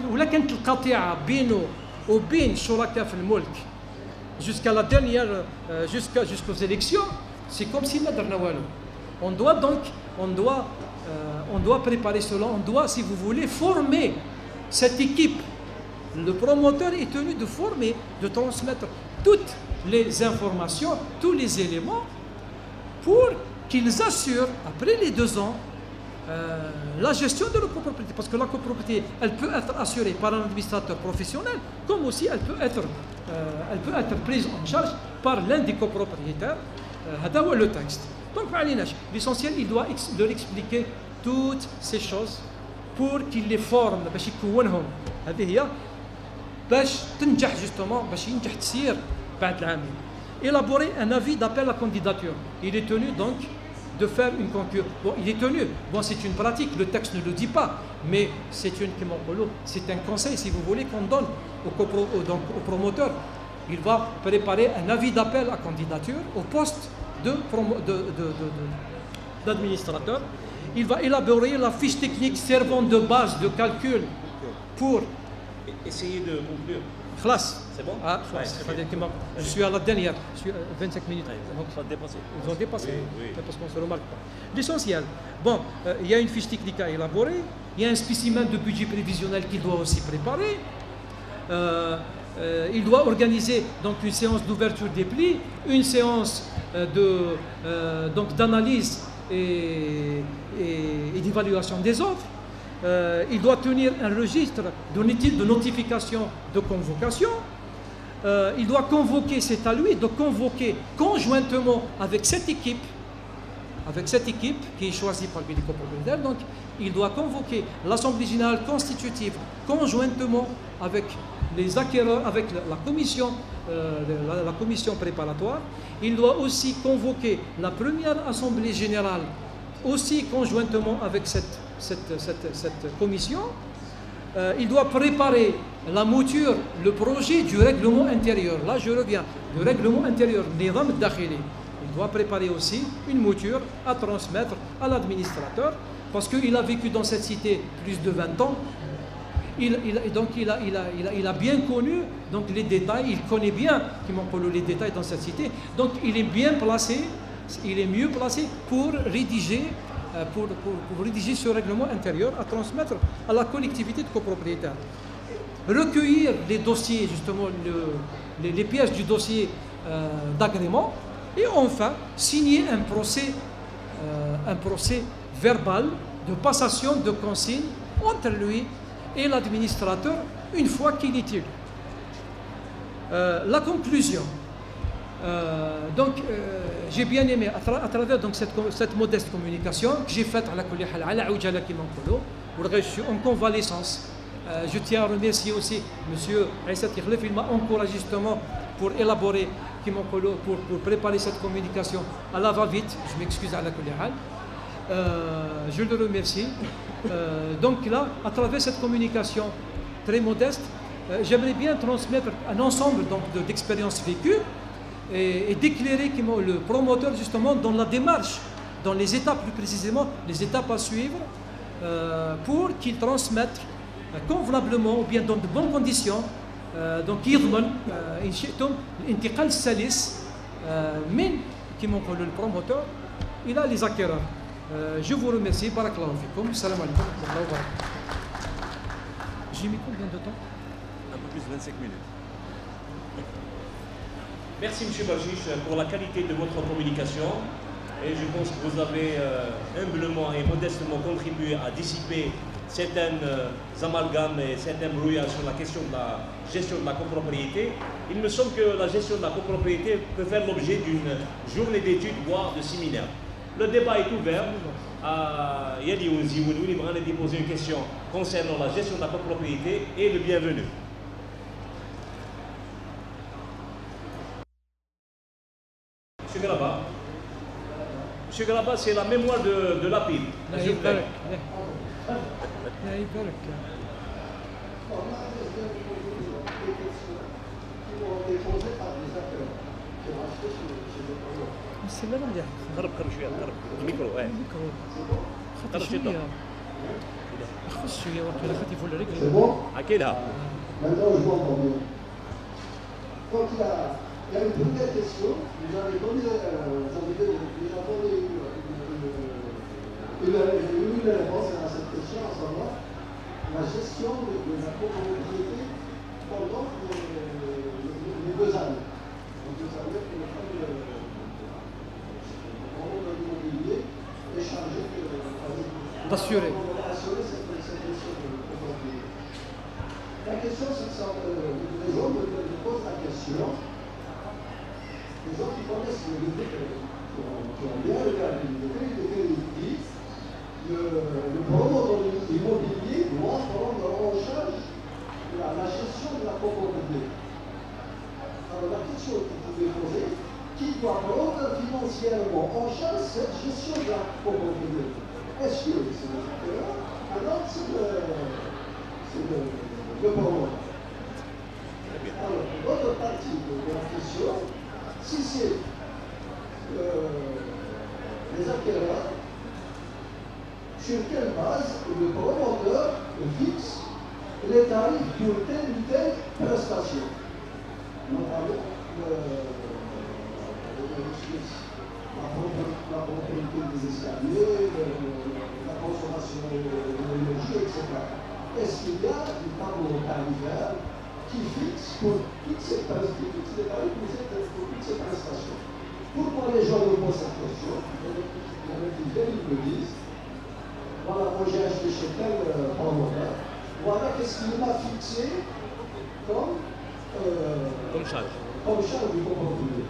Speaker 3: jusqu'à la dernière, euh, jusqu'à jusqu'aux élections, c'est comme si on doit donc, on doit, euh, on doit préparer cela, on doit, si vous voulez, former cette équipe le promoteur est tenu de former, de transmettre toutes les informations, tous les éléments pour qu'ils assurent, après les deux ans, euh, la gestion de la copropriété. Parce que la copropriété, elle peut être assurée par un administrateur professionnel, comme aussi elle peut être, euh, elle peut être prise en charge par l'un des copropriétaires. Euh, le texte. Donc, l'essentiel, il doit ex leur expliquer toutes ces choses pour qu'il les forme, باش يكونهم. هذه هي باش تنجح justement, باش ينجح تسير بعد العامين. Élaborer un avis d'appel à candidature. Il est tenu donc de faire une concurrence. Bon, il est tenu. Bon, c'est une pratique. Le texte ne le dit pas, mais c'est une c'est un conseil, si vous voulez, qu'on donne au, copro, au, donc, au promoteur. Il va préparer un avis d'appel à candidature au poste de, de, de, de, d'administrateur. Il va élaborer la fiche technique servant de base de calcul pour...
Speaker 1: Essayer de conclure.
Speaker 3: Classe.
Speaker 1: C'est bon?
Speaker 3: Ah, ouais, je suis à la dernière, je suis à vingt-cinq minutes.
Speaker 1: Ouais, donc, ça a dépassé.
Speaker 3: Ils ont dépassé,
Speaker 1: oui, oui.
Speaker 3: Parce qu'on ne se remarque pas. L'essentiel, bon, euh, il y a une fiche technique à élaborer, il y a un spécimen de budget prévisionnel qu'il doit aussi préparer. Euh, euh, il doit organiser donc une séance d'ouverture des plis, une séance euh, de, euh, donc d'analyse et, et, et d'évaluation des offres. Euh, il doit tenir un registre de, de notification de convocation. Euh, il doit convoquer, c'est à lui de convoquer conjointement avec cette équipe, avec cette équipe qui est choisie par les copropriétaires. Donc, il doit convoquer l'Assemblée générale constitutive conjointement avec les acquéreurs, avec la, la commission, euh, la, la commission préparatoire. Il doit aussi convoquer la première Assemblée générale aussi conjointement avec cette, cette, cette, cette commission. Euh, il doit préparer la mouture, le projet du règlement intérieur. Là, je reviens, le règlement intérieur, Nidam Dakhili. Il doit préparer aussi une mouture à transmettre à l'administrateur parce qu'il a vécu dans cette cité plus de vingt ans. Il, il, donc il a, il, a, il, a, il a bien connu donc, les détails, il connaît bien les détails dans cette cité. Donc il est bien placé, il est mieux placé pour rédiger, pour, pour, pour rédiger ce règlement intérieur à transmettre à la collectivité de copropriétaires. Recueillir les dossiers, justement, le, les, les pièces du dossier euh, d'agrément et enfin signer un procès, euh, un procès verbal de passation de consigne entre lui et l'administrateur une fois qu'il est élu. Euh, la conclusion. Euh, donc, euh, j'ai bien aimé, à, tra à travers donc, cette, cette modeste communication que j'ai faite à la en convalescence. Euh, je tiens à remercier aussi M. Aïssat Ikhlef, il m'a encouragé justement pour élaborer, pour, pour préparer cette communication à la va-vite. Je m'excuse à la euh, je le remercie. Euh, donc là, à travers cette communication très modeste, euh, j'aimerais bien transmettre un ensemble d'expériences vécues et, et d'éclairer le promoteur justement dans la démarche, dans les étapes plus précisément, les étapes à suivre euh, pour qu'il transmette euh, convenablement ou bien dans de bonnes conditions. Euh, donc يضمن إن شئتم الانتقال السلس من كما نقول le promoteur إلى les acquéreurs. Euh, je vous remercie. Barakallahu fikoum. Salam alaikum. J'ai mis combien de temps?
Speaker 1: Un peu plus de vingt-cinq minutes. Merci M. Bajish pour la qualité de votre communication. Et je pense que vous avez euh, humblement et modestement contribué à dissiper certains euh, amalgames et certains brouillards sur la question de la gestion de la copropriété. Il me semble que la gestion de la copropriété peut faire l'objet d'une journée d'études, voire de séminaire. Le débat est ouvert. À Yadi Ouzi, vous voulez déposer une question concernant la gestion de la copropriété et le bienvenu. Monsieur Graba, Monsieur Graba, c'est la mémoire de, de l'A P I D. S'il vous plaît.
Speaker 3: C'est là là.
Speaker 1: قرب قرب شويه قرب الميكرو اه قرب شويه
Speaker 3: خش شويه وقيلا خاطر يفول الرجل
Speaker 1: اكلها
Speaker 4: Maintenant, je m'entends bien. Quand il y a, il y a une première question, vous avez donné, euh, vous avez déjà donné une, une, une, une réponse à cette question, à savoir la gestion de, de la copropriété pendant les, les deux années. Donc deux années pour le temps de l'immobilier est chargé
Speaker 3: d'assurer
Speaker 4: cette question de propriété. La question, c'est que ça, euh, les gens me, me posent la question, les gens qui connaissent le décret, qui ont bien regardé le décret, le décret dit le, le promoteur immobilier doit prendre en charge la, la gestion de la copropriété. Alors la question que vous pouvez poser, qui doit prendre financièrement en charge cette gestion de la copropriété? Est-ce que c'est le secteur? Alors c'est le, le, le promoteur. Alors, l'autre partie de la question, si c'est euh, les acquéreurs, sur quelle base le promoteur fixe les tarifs pour telle ou telle prestation, notamment le, la propriété des escaliers, le, la consommation de l'énergie, et cetera. Est-ce qu'il y a du tableau tarifaire qui fixe pour toutes ces prestations, pour toutes ces prestations? Pourquoi les gens me posent cette question? Il y en a qui viennent, ils me disent, voilà, moi j'ai acheté chez tel euh, promoteur, voilà qu'est-ce qu'il m'a fixé comme, euh,
Speaker 1: comme charge.
Speaker 4: Comme charge du copropriété.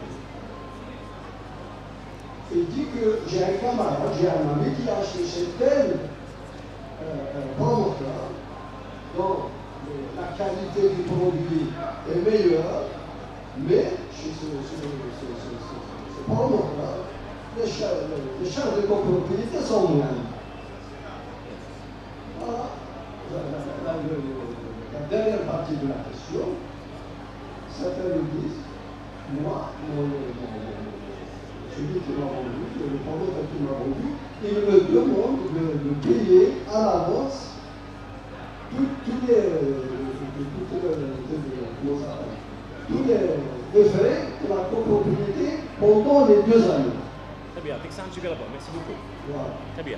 Speaker 4: Il dit que j'ai un camarade, j'ai un ami qui a acheté chez tel euh, promoteur, donc la qualité du produit est meilleure, mais chez ce, ce, ce, ce, ce, ce promoteur, les charges, les charges de copropriété sont moindres. Voilà la, la, la, la, la dernière partie de la question. Certains me disent, moi, mon, mon, celui qui m'a vendu, le promoteur qui m'a vendu, il me demande de, de payer à l'avance tous les, tous les, les frais de la copropriété pendant les deux années.
Speaker 1: Très bien, merci beaucoup.
Speaker 4: Voilà.
Speaker 1: Très bien.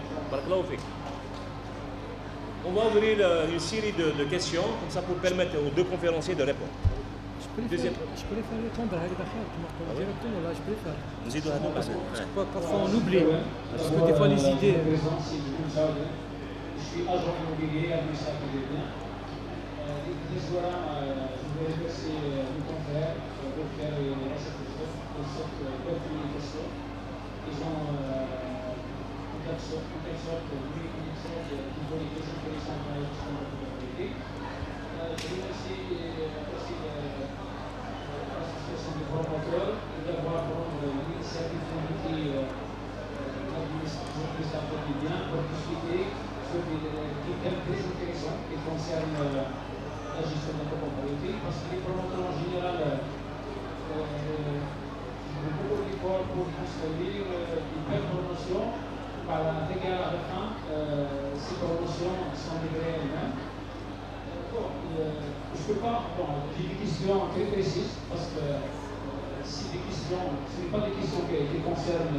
Speaker 1: On va ouvrir une série de, de questions, comme ça pour permettre aux deux conférenciers de répondre.
Speaker 3: Je préfère, je préfère répondre à Hagdakha directement, là je préfère.
Speaker 1: Nous y doit
Speaker 3: parce que parfois on oublie, parce que des fois les idées.
Speaker 5: Je suis agent immobilier, administrateur des biens. This voilà, je voulais remercier nos confrères pour faire cette belle communication. Ils ont en quelque sorte une connaissance qui donne des intéressantes dans la gestion de la propriété. Je remercie aussi l'association des promoteurs d'avoir pris l'initiative d'inviter l'administrateur des biens pour discuter sur des thèmes très intéressants qui concernent la gestion de la copropriété, parce que les promoteurs en général font beaucoup d'efforts pour construire des belles promotions. Par la régale à la fin, ces promotions sont livrées elles-mêmes. Bon, je ne peux pas, bon, j'ai des questions très précises, parce que si des questions, ce n'est pas des questions qui, qui concernent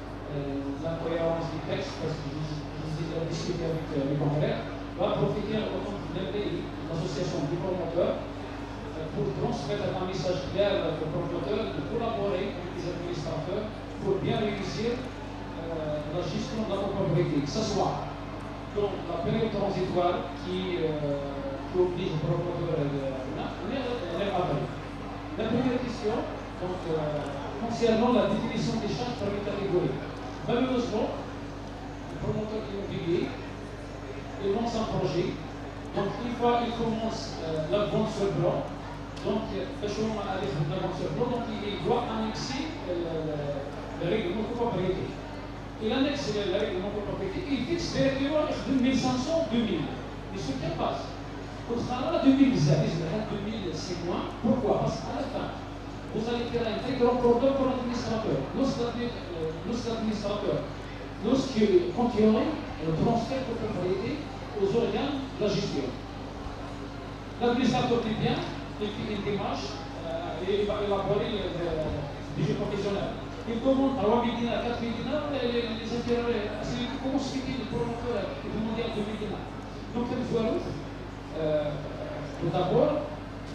Speaker 5: la cohérence du texte, parce que j'ai discuté avec mes confrères, va profiter au nom d'un pays, l'association des promoteurs, pour transmettre un message clair aux promoteurs de collaborer avec les administrateurs pour bien réussir euh, la gestion de la copropriété, que ce soit dans la période transitoire qui, euh, qui oblige le promoteur à l'évaluer. La première question donc, euh, concernant la définition des charges par les catégories. Malheureusement, le promoteur immobilier il lance un projet, donc une fois il commence euh, la vente sur blanc, donc la vente sur blanc, donc il doit annexer euh, le règlement de propriété. Il annexe le règlement de propriété, il fixe directement deux mille cinq cents à deux mille. Mais sur quelle base? Au travail deux mille, deux mille c'est moins. Pourquoi? Parce qu'à la fin, vous allez faire un très grand problème pour l'administrateur. L'administrateur, lorsqu'il quand il y aurait le transfert de propriété aux organes de la gestion. L'administrateur dit bien, il fait une démarche euh, et il va élaborer le budget professionnel. Il demande à trois mille dinars, quatre mille dinars, et les, les intérêts, c'est comment se fait le promoteur il demande à deux mille dinars. Donc, il faut euh, tout d'abord,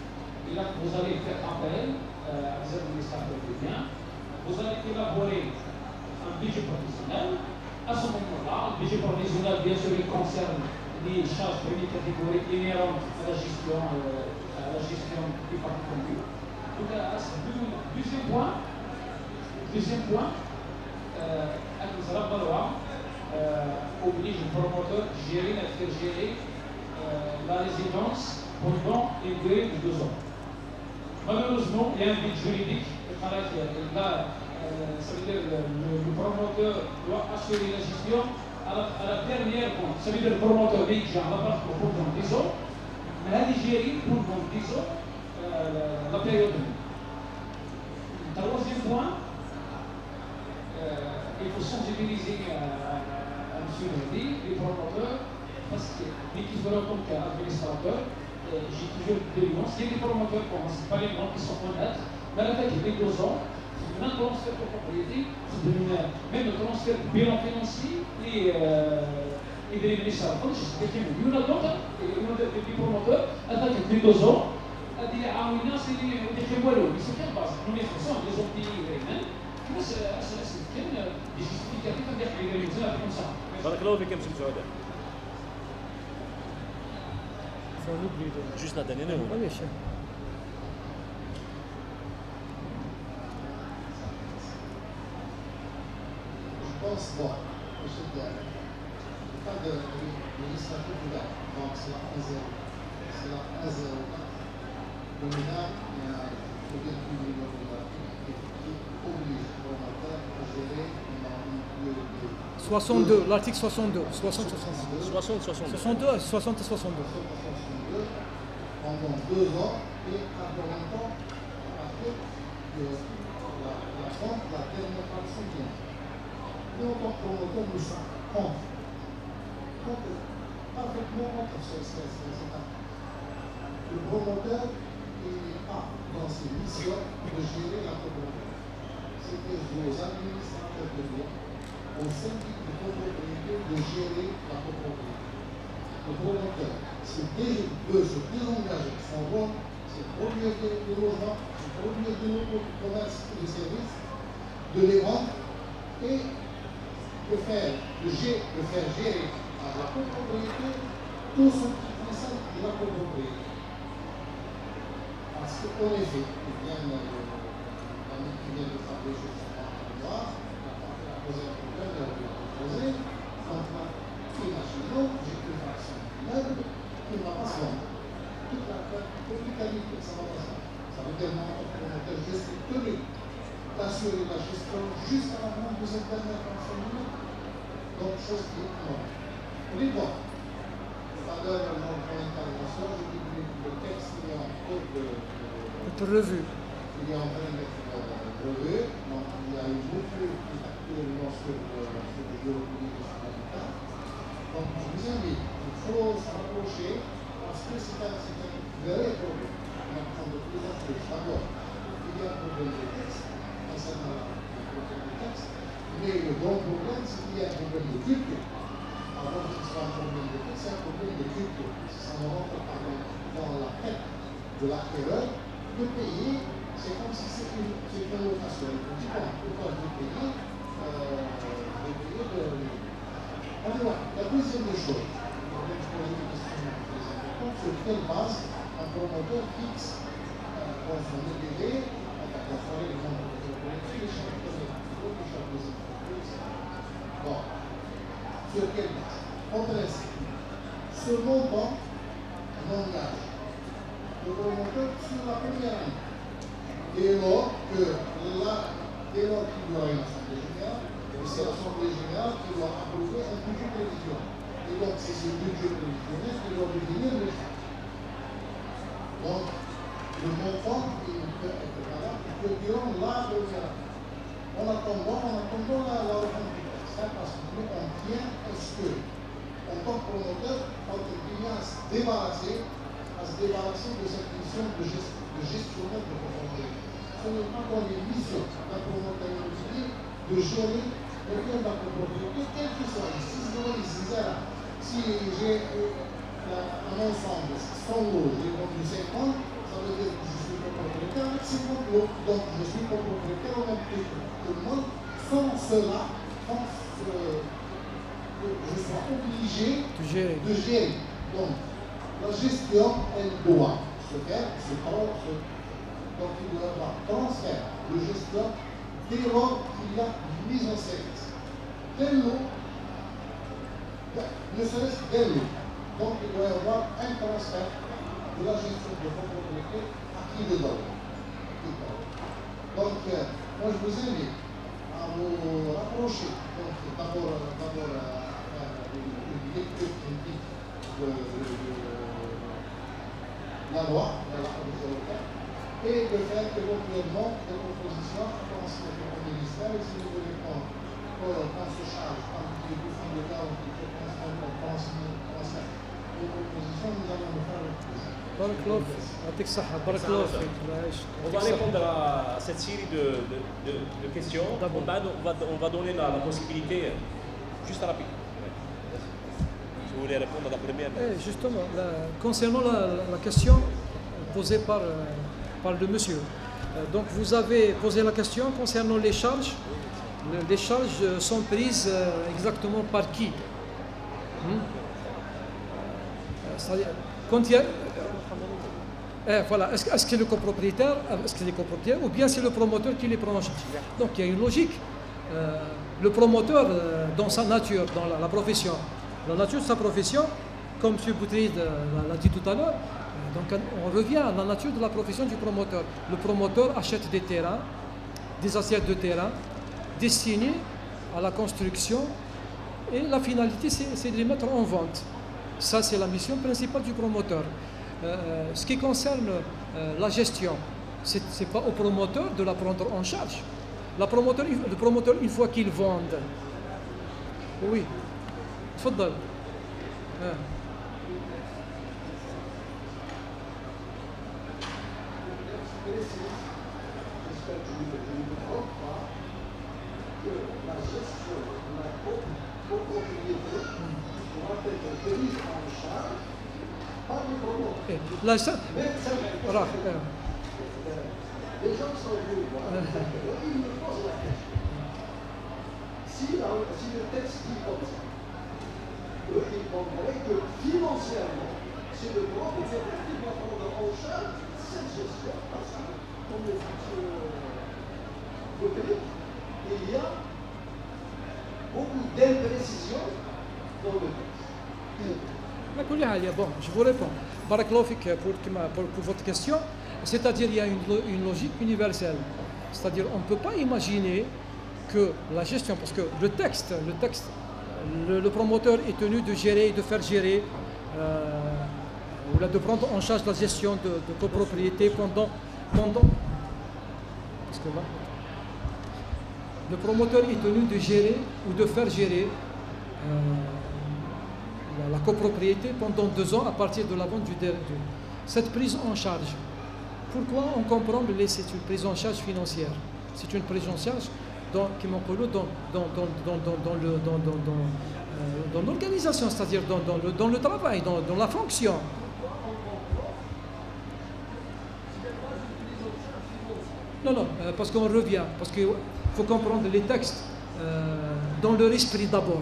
Speaker 5: Et là, vous allez faire appel euh, à des administrateurs de biens, vous allez élaborer un budget professionnel. À ce moment-là, le budget professionnel, bien sûr, il concerne les charges de première catégorie inhérentes à la gestion, euh, à la gestion du parti conduit. Donc, à ce deuxième point, deuxième point, euh, la loi euh, oblige le promoteur de gérer, à faire gérer euh, la résidence pendant une durée de deux ans. Malheureusement, il y a un vide juridique. Là, euh, ça veut dire que le, le promoteur doit assurer la gestion à la, à la dernière compte. Ça veut dire que le promoteur dit que j'ai un appart pour pendant dix ans, mais elle est gérée pendant dix ans euh, la, la période. Troisième point, euh, il faut sensibiliser à, à M. Verdi, les promoteurs, parce que dès qu'ils feront comme qu'administrateur, euh, j'ai toujours des nuances. Il y a des promoteurs, par exemple, qui sont honnêtes, mais avec les deux ans, c'est un transfert de propriété, même le transfert de bilan financier et, euh, et des ministères. Il y en a d'autres, il y a des promoteurs, avec les deux ans, il y a un million, c'est des crémoilos, mais c'est quelle base? Nous, les Français, les ont payé vraiment. C'est des justificatifs à dire qu'il y a des gens comme ça.
Speaker 1: بارك الله فيك يا مسيو سعودة. Juste la dernière.
Speaker 3: Oui, chef.
Speaker 4: Je pense, bon, monsieur Diallo, le cas de législative ouverte, donc c'est la un zéro. C'est la un zéro quatre. Le minable, il y a le bien public qui oblige le promoteur à gérer une lieu de.
Speaker 3: soixante-deux, l'article soixante-deux. soixante, soixante-deux.
Speaker 1: soixante, soixante-deux.
Speaker 3: soixante-deux, soixante et soixante-deux.
Speaker 4: Pendant deux ans et à même temps, après que la, la vente de la dernière partie vient. Nous, en tant que promoteur, nous sommes contre. contre parfaitement contre ce cet acte. Le promoteur, il n'est pas dans ses missions de gérer la copropriété. C'était aux administrateurs de biens, au syndic de copropriété de gérer la copropriété. Le promoteur, c'est de se désengager de son rôle, c'est produire des logements, c'est produire de nouveaux commerces et de services, de les vendre et de faire, de, gérer, de faire gérer à la copropriété tout ce qui concerne la copropriété. Parce qu'en effet, il vient de l'ami qui vient de frapper sur son noir, il a posé un problème, il a posé. Donc, imaginons, j'ai une fraction d'immeuble qui ne va pas se vendre. Toute la qualité, ça va pas se vendre. Ça veut dire que le promoteur, je suis tenu d'assurer la gestion jusqu'à la vente de cette dernière fraction d'immeuble. Donc, chose qui est normale. Pour les droits, à l'heure de notre intervention, je dis que le texte il est en cours de.
Speaker 3: de revue.
Speaker 4: Il est en train d'être revu. Donc, il y a eu beaucoup actuellement sur le bureau public de l'État. Donc, je vous invite, il faut se rapprocher parce que c'est un, un vrai problème. On apprend de plus en plus. D'abord, il y a un problème de texte, concernant le problème de texte, mais le bon problème, c'est qu'il y a un problème de culture. Avant que ce soit un problème de texte, c'est un problème de culture. Si ça ne rentre pas dans la tête de l'acquéreur, de payer, c'est comme si c'était une, une location. On dit bon, pourquoi je vais payer euh, je vais payer de. Alors, la deuxième des choses, je vais vous poser une question très importante, sur quelle base un promoteur fixe euh, dans son E D D, dans son règlement de propriété, les charges de les charges de sécurité. Bon, sur quelle base? En principe, ce montant n'engage le promoteur sur la première année. Dès lors que là, dès lors qu'il y aura une assemblée générale, c'est l'Assemblée générale qui doit approuver un budget prévisionnel. Et donc, c'est ce budget prévisionnel qui doit devenir le charge. Donc, le montant, il peut être valable que durant la première année. En attendant, en attendant la, la refonte du texte, ça parce que nous, on tient à ce que, en tant que promoteur, on tient à se débarrasser, à se débarrasser de cette mission de, gest, de gestionnaire de propriété. Ce n'est pas dans les missions d'un promoteur immobilier de gérer le bien de la copropriété, quel que soit. Si si j'ai euh, un ensemble, cent euros, j'ai vendu cinquante, ça veut dire que je cinquante lots, donc je suis copropriétaire au même titre que moi. Sans cela, sans ce, que je sois obligé
Speaker 3: de gérer.
Speaker 4: de gérer. Donc, la gestion, elle doit se faire, c'est pas donc il doit y avoir transfert de gestion dès lors qu'il y a mise en service. Dès l'eau, ne serait-ce que dès l'eau. Donc il doit y avoir un transfert de la gestion de copropriété à qui le donne. Donc, euh, moi je vous invite à vous rapprocher. Donc d'abord, d'abord euh, une lecture critique de, de, de la loi, de la Commission européenne, et de faire éventuellement des propositions à transmettre au ministère. Et si vous voulez qu'on se charge, comme il est du fond de cas, ou qu'il faut transmettre des propositions, nous allons le faire avec plaisir.
Speaker 1: On va répondre à cette série de, de, de, de questions. On va, on, va, on va donner la, la possibilité juste à rapide. Si vous voulez répondre à la première.
Speaker 3: Eh, justement, la, concernant la, la question posée par, par le monsieur. Donc vous avez posé la question concernant les charges. Les charges sont prises exactement par qui? hmm C'est-à-dire, quand il y a... Eh, voilà, est-ce est-ce que c'est le copropriétaire, est-ce que c'est le copropriétaire, ou bien c'est le promoteur qui les prend en charge? Donc il y a une logique. Euh, le promoteur, euh, dans sa nature, dans la, la profession, la nature de sa profession, comme M. Boutrid l'a dit tout à l'heure, euh, donc on revient à la nature de la profession du promoteur. Le promoteur achète des terrains, des assiettes de terrain, destinés à la construction, et la finalité, c'est de les mettre en vente. Ça, c'est la mission principale du promoteur. Euh, ce qui concerne euh, la gestion, ce n'est pas au promoteur de la prendre en charge. La promoteur, le promoteur, une fois qu'il vend, oui, تفضل. آه. لا س... راح
Speaker 4: si, si le texte dit comme ça, eux, ils comprendraient que financièrement, c'est le propriétaire qui va prendre en charge cette gestion, parce que, comme le dit le il y a beaucoup d'imprécisions dans le texte.
Speaker 3: Bon, je vous réponds. Barakallahu fik pour, pour, pour votre question. C'est-à-dire qu'il y a une, une logique universelle. C'est-à-dire qu'on ne peut pas imaginer que la gestion, parce que le texte, le, texte le, le promoteur est tenu de gérer, de faire gérer, euh, ou de prendre en charge la gestion de, de copropriété pendant... pendant parce que là, le promoteur est tenu de gérer ou de faire gérer euh, la, la copropriété pendant deux ans à partir de la vente du dernier. Cette prise en charge, pourquoi on comprend que c'est une prise en charge financière? C'est une prise en charge dans, dans, dans, dans, dans, dans, le, dans, dans, dans, euh, dans l'organisation, c'est-à-dire dans, dans, le, dans le travail, dans, dans la fonction. Non, non, euh, parce qu'on revient, parce qu'il faut comprendre les textes euh, dans leur esprit d'abord.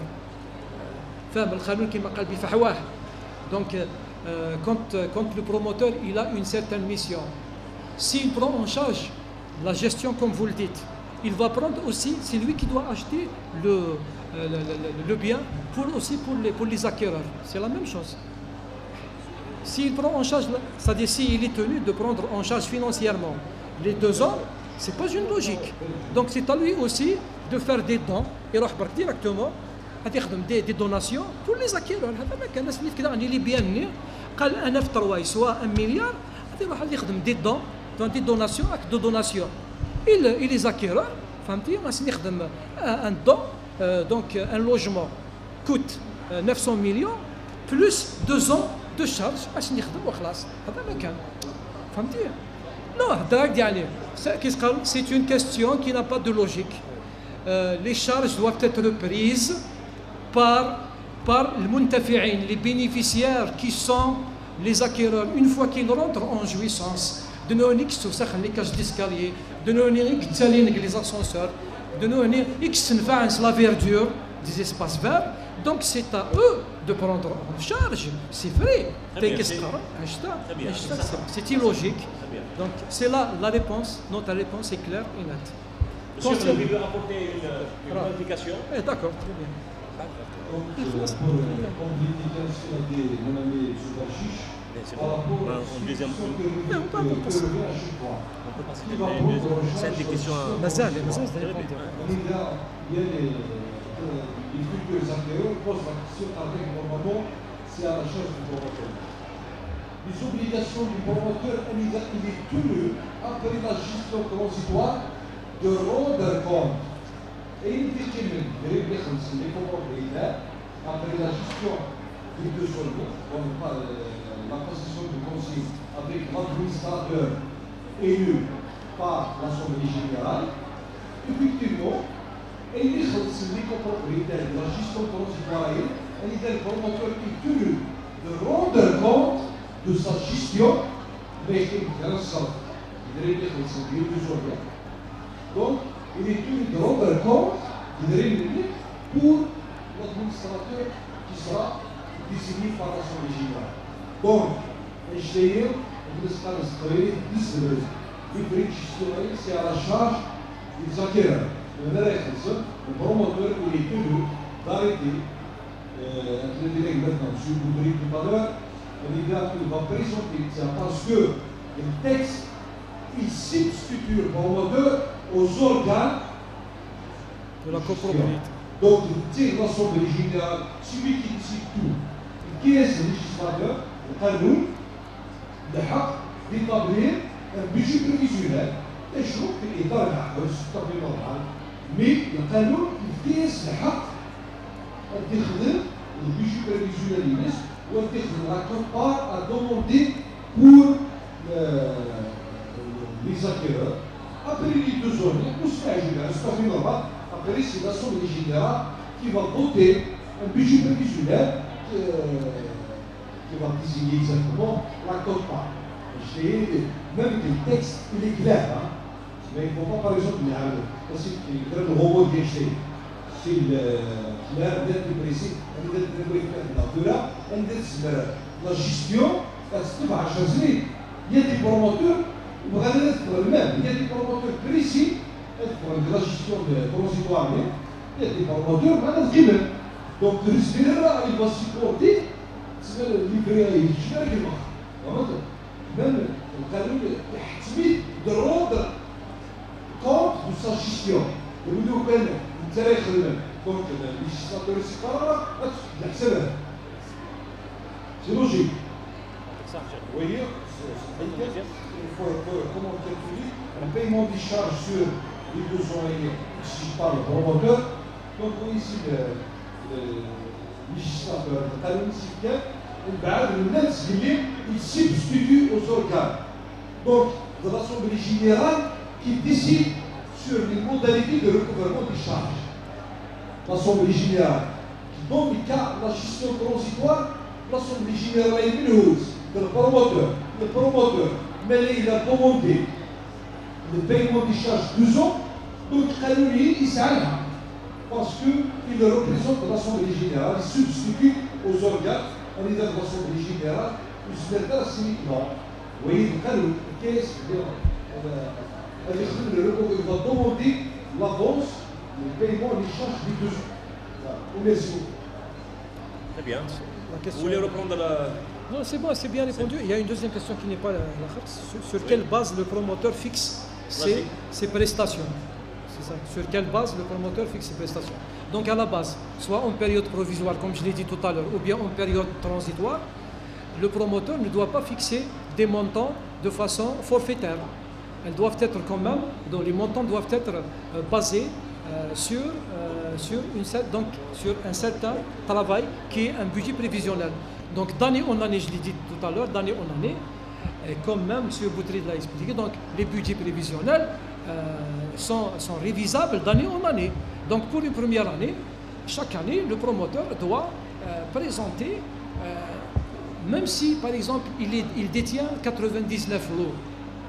Speaker 3: Donc, euh, quand, quand le promoteur il a une certaine mission, s'il prend en charge la gestion comme vous le dites, il va prendre aussi, c'est lui qui doit acheter le, euh, le, le, le bien pour, aussi pour les, pour les acquéreurs. C'est la même chose. S'il prend en charge, c'est-à-dire s'il est tenu de prendre en charge financièrement les deux ans, ce n'est pas une logique. Donc c'est à lui aussi de faire des dons et directement des, des donations pour les acquéreurs. اللي بيانني قال انا في ترواي سواء un milliard غادي يروح يخدم دي دون دون دي دوناسيون اك دو دوناسيون et les acquéreurs فهمتي غادي يخدم un don donc un logement coûte neuf cents millions plus deux ans de charge باش نخدم وخلاص هذا ما كان فهمتي non هضرك يعني c'est une question qui n'a pas de logique. Euh, les charges doivent être prises par, par les bénéficiaires qui sont les acquéreurs une fois qu'ils rentrent en jouissance. de nous uniques sur ça les cages d'escalier, de nous uniques les ascenseurs, de nous uniques la verdure des espaces verts. Donc c'est à eux de prendre en charge, c'est vrai. C'est illogique. Donc c'est là la réponse, notre réponse est claire et nette.
Speaker 1: Monsieur, vous voulez apporter une, une clarification?
Speaker 3: Eh, d'accord, très bien.
Speaker 6: Donc, pour complication de mon ami Soudachiche, par rapport à
Speaker 1: en deuxième
Speaker 6: question que
Speaker 3: on peut
Speaker 6: vous
Speaker 3: pas passer.
Speaker 6: relevez à chaque fois.
Speaker 1: On peut passer
Speaker 6: Qui va prendre en charge
Speaker 1: c'est des questions à...
Speaker 3: Mais ça, mais ça, c'est
Speaker 6: Il y a, il y a les, euh, les futurs acquéreurs posent la question avec normalement, c'est à la charge du promoteur. Les obligations du promoteur, il est tenu après la gestion transitoire de rendre compte. Et il dit qu'il les copropriétaires, après la gestion des deux soldats, la possession du conseil avec l'administrateur élu par l'Assemblée générale, effectivement, et il dit que les copropriétaires de la gestion transitoire, et le promoteur est tenu de rendre compte de sa gestion, mais il est intéressant. Il est dire que c'est deux soldats. Donc, il est tenu de rendre compte de réunir pour l'administrateur qui sera désigné par l'Assemblée générale. Donc, je vais dire, on peut se faire le prix gestionnaire, c'est à la charge des acquéreurs. Le promoteur, il est tenu d'arrêter, euh, je dirais maintenant, M. Boudry tout à l'heure, il va présenter, c'est parce que le texte, il substitue le promoteur aux organes
Speaker 3: de la copropriété.
Speaker 6: Donc, il tire l'Assemblée générale, celui qui décide tout. Qui est ce législateur? Le Qanoun, le haq d'établir un budget prévisionnel. Et je trouve que l'État est tout à fait normal. Mais le Qanoun, il fait le haq d'établir le budget prévisionnel ou la part à demander pour les acquéreurs. Après les deux années, tout se fait général, c'est tout à fait normal. Après, c'est l'Assemblée générale qui va voter un budget prévisionnel qui, euh, qui va désigner exactement la quote-part. Même que le texte, il est clair, hein? Mais il ne faut pas, par exemple, parce que le robot de c'est clair, d'être précis, la gestion, il y a des promoteurs, il y a des promoteurs précis. La gestion transitoire, il y a des promoteurs qui même. Donc, le risque, il va supporter, c'est le livret à l'échelle. Même le canon de rendre compte de sa gestion. Et vous dites que donc, le législateur, c'est pas là, c'est logique. Vous voyez, il faut comment calculer le paiement des charges sur les besoins si je parle promoteur. Donc, vous voyez ici le législateur, le canon civil, il substitue aux organes. Donc, de l'Assemblée générale qui décide sur les modalités de recouvrement des charges. L'Assemblée générale qui donne la gestion transitoire, l'Assemblée générale est minuse de le promoteur. Le promoteur, mais il a demandé le paiement des charges deux ans, donc il s'arrête parce qu'il représente l'Assemblée générale, il substitue aux organes, on est dans l'Assemblée générale, il se met là, c'est non. Vous voyez, qu'est-ce qu'il va demander l'avance, le paiement des charges des deux ans. Merci.
Speaker 1: Très bien.
Speaker 3: La question...
Speaker 1: Vous voulez reprendre la...
Speaker 3: Non, c'est bon, c'est bien répondu. Il y a une deuxième question qui n'est pas la, la sur, sur quelle base le promoteur fixe ses, ses prestations. C'est ça. Sur quelle base le promoteur fixe ses prestations. Donc à la base, soit en période provisoire, comme je l'ai dit tout à l'heure, ou bien en période transitoire, le promoteur ne doit pas fixer des montants de façon forfaitaire. Elles doivent être quand même, donc les montants doivent être euh, basés euh, sur, euh, sur, une, donc, sur un certain travail qui est un budget prévisionnel. Donc d'année en année, je l'ai dit tout à l'heure, d'année en année, et comme même M. Boutry l'a expliqué, donc les budgets prévisionnels euh, sont, sont révisables d'année en année. Donc pour une première année, chaque année, le promoteur doit euh, présenter, euh, même si par exemple il, est, il détient quatre-vingt-dix-neuf lots,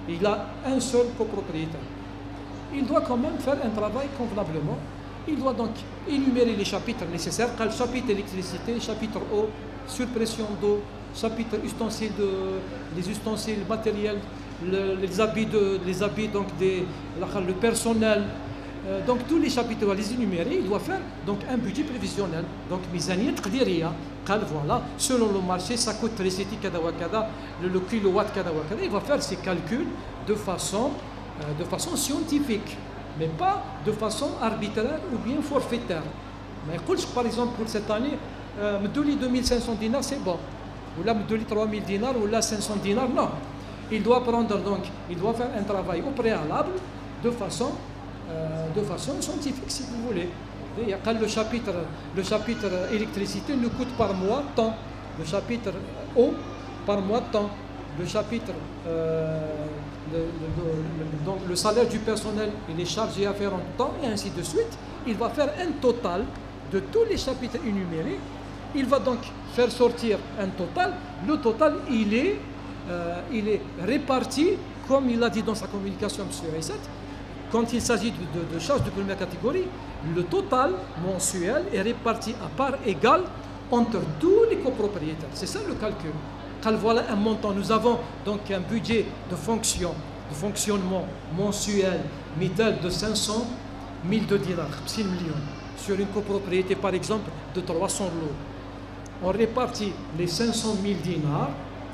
Speaker 3: il a un seul copropriétaire. Il doit quand même faire un travail convenablement. Il doit donc énumérer les chapitres nécessaires, le chapitre électricité, chapitre eau, surpression d'eau, chapitre ustensiles, de, les ustensiles matériels, le, les habits, de, les habits donc des, le personnel. Euh, donc tous les chapitres, il doit les énumérer, il doit faire donc un budget prévisionnel. Donc mizaniyat taqdiriya, voilà, selon le marché, ça coûte l'électricité kada wa kada, le, le kilowatt kada wa kada. Il va faire ses calculs de façon, euh, de façon scientifique, mais pas de façon arbitraire ou bien forfaitaire. Mais par exemple pour cette année, euh, deux mille cinq cents dinars c'est bon, ou là trois mille dinars, ou là cinq cents dinars, non. Il doit prendre donc, il doit faire un travail au préalable de façon, euh, de façon scientifique si vous voulez. Et le chapitre, le chapitre électricité nous coûte par mois tant, le chapitre eau par mois tant, le chapitre euh, le, le, le, donc le salaire du personnel et les charges et afférentes temps et ainsi de suite. Il va faire un total de tous les chapitres énumérés. Il va donc faire sortir un total. Le total il est, euh, il est réparti comme il a dit dans sa communication M. Aïssat. Quand il s'agit de, de, de charges de première catégorie, le total mensuel est réparti à part égale entre tous les copropriétaires. C'est ça le calcul. Quand voilà un montant, nous avons donc un budget de fonction, de fonctionnement mensuel, middle de cinq cents mille de dinars, six millions, sur une copropriété par exemple de trois cents lots. On répartit les cinq cent mille dinars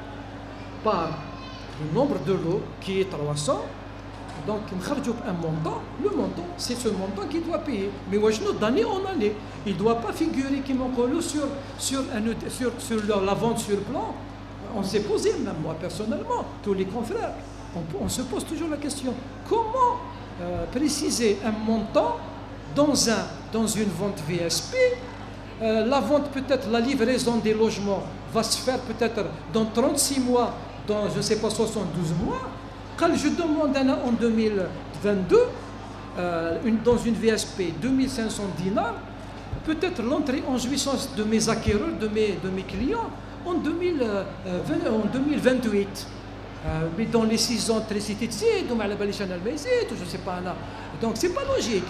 Speaker 3: par le nombre de lots qui est trois cents. Donc, un montant, le montant, c'est ce montant qu'il doit payer. Mais d'année en année, il ne doit pas figurer qui manque sur, sur, un, sur, sur la vente sur plan. On s'est posé, même moi personnellement, tous les confrères, on, on se pose toujours la question, comment euh, préciser un montant dans, un, dans une vente V S P? euh, La vente, peut-être, la livraison des logements va se faire peut-être dans trente-six mois, dans, je ne sais pas, soixante-douze mois. Quand je demande en deux mille vingt-deux, euh, une, dans une V S P, deux mille cinq cents dinars, peut-être l'entrée en jouissance de mes acquéreurs, de mes, de mes clients, en, deux mille vingt, en deux mille vingt-huit. Euh, mais dans les six ans, l'électricité, je ne sais pas là. Donc c'est pas logique.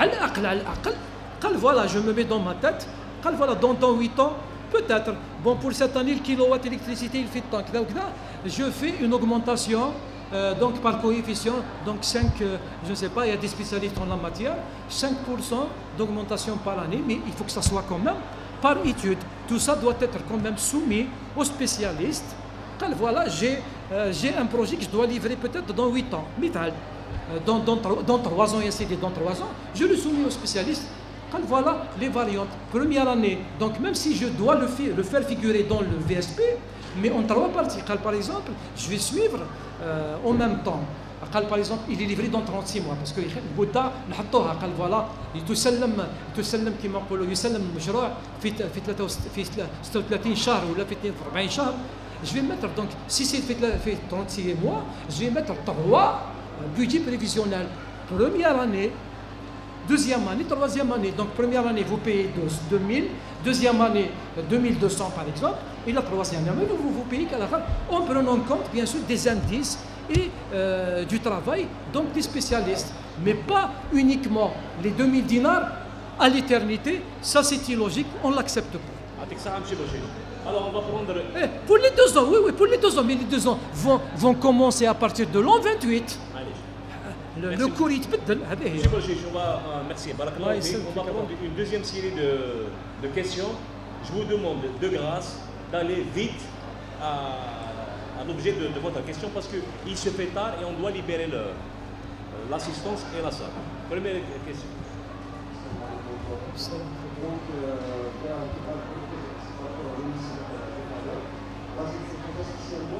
Speaker 3: Voilà, je me mets dans ma tête, voilà, dans, dans huit ans, peut-être, bon, pour cette année, le kilowatt d'électricité, il fait tant. Je fais une augmentation. Euh, donc par coefficient, donc cinq, euh, je ne sais pas, il y a des spécialistes en la matière, cinq pour cent d'augmentation par année, mais il faut que ça soit quand même par étude. Tout ça doit être quand même soumis aux spécialistes. Quand voilà, j'ai euh, un projet que je dois livrer peut-être dans huit ans, métal, euh, dans, dans, dans trois ans, et ainsi de suite, dans trois ans, je le soumets aux spécialistes. Quand voilà les variantes, première année, donc même si je dois le faire, le faire figurer dans le V S P, mais en trois parties. Par exemple, je vais suivre euh, en même temps. Par exemple, il est livré dans trente-six mois parce que le Bouddha, voilà, il te sallam, il te sallam qui m'appelle, il sallam le مشروع في في ستة وثلاثين شهر ولا في اثنين وأربعين شهر. Je vais mettre donc, si c'est fait trente-six mois, je vais mettre trois budgets prévisionnels. Première année, deuxième année, troisième année. Donc première année, vous payez deux mille, deuxième année, deux mille deux cents par exemple, et la troisième année, vous, vous payez qu'à la fin, en prenant compte bien sûr des indices et euh, du travail, donc des spécialistes. Mais pas uniquement les deux mille dinars à l'éternité, ça c'est illogique, on ne l'accepte pas.
Speaker 1: Alors on va prendre...
Speaker 3: Eh, pour les deux ans, oui, oui, pour les deux ans, mais les deux ans vont, vont commencer à partir de l'an vingt-huit. Le, le cours il تبدل هذه هي.
Speaker 1: Merci. On va prendre une deuxième série de, de questions. Je vous demande de grâce d'aller vite à, à l'objet de, de votre question parce qu'il se fait tard et on doit libérer l'assistance et la salle. Première question.
Speaker 4: Donc, essentiellement,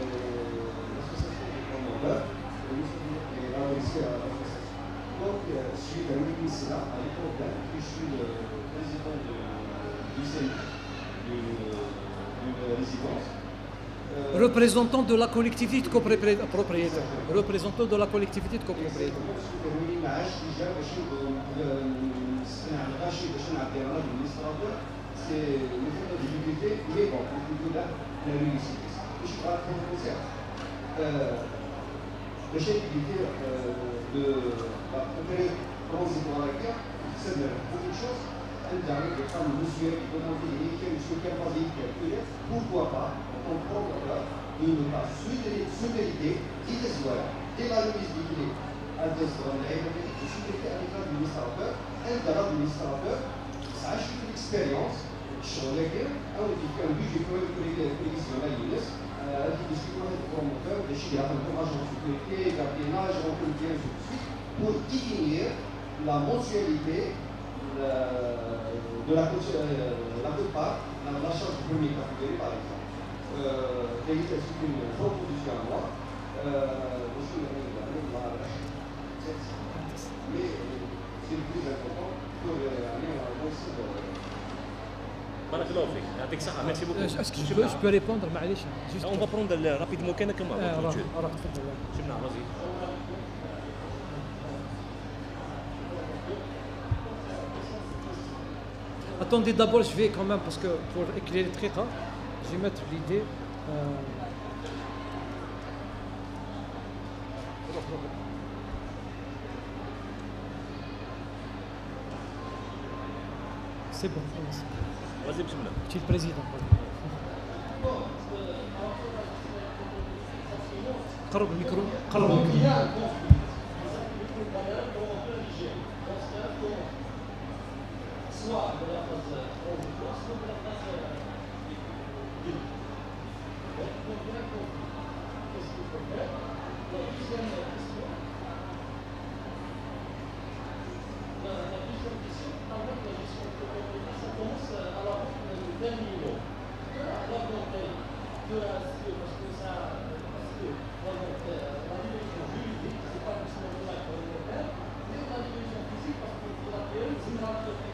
Speaker 4: donc, je suis le ministre à l'époque, je suis le président du C I, d'une résidence.
Speaker 3: Représentant de la collectivité de copropriété. Représentant de la collectivité de copropriété.
Speaker 4: C'est le fond de l'utilité, mais bon, le là, la municipalité. Je crois qu'on peut faire. باش éviter de préparer transitoire avec ça, c'est beaucoup de choses. Elle arrive des femmes, monsieur, qui demandent des métiers, monsieur, qui a pas dit pourquoi pas, on prend une passe sous-vérité, qui est voilà. Dès la remise du délai, elle descend, elle est sous-vérité à l'état du administrateur, elle donnera du administrateur, ça achète une expérience, sur laquelle, on dit qu'un budget prévisionnel, elle dit discuter avec le promoteur, des chiffres, un agent de sécurité, gardiennage, entretien, et ainsi de suite, pour définir la mensualité de la quote-part, la charge du premier catégorie, par exemple. C'est une proposition à moi. Mais c'est le plus important pour aller dans le site.
Speaker 3: Merci beaucoup. Est-ce que je peux, je peux répondre, معليش.
Speaker 1: On va prendre rapidement كان كما
Speaker 3: راح تفضل.
Speaker 1: شفنا راسي.
Speaker 3: Attendez, d'abord je vais quand même, parce que pour éclairer très tard, je vais mettre l'idée. Euh... C'est bon.
Speaker 1: Vas-y, bismillah.
Speaker 3: Monsieur le Président. قرب الميكرو قرب الميكرو.
Speaker 5: Soit de la phase transitoire, soit de la phase libre. Donc, bien compris. Qu'est-ce qu'il faut faire? La deuxième question. La, la deuxième question, avec la gestion de l'autorité, ça commence à la le dernier niveau. De la volonté de la parce que ça, parce que la dimension juridique, c'est pas forcément de la communautaire, mais la dimension physique, parce que pour la P M, c'est une activité.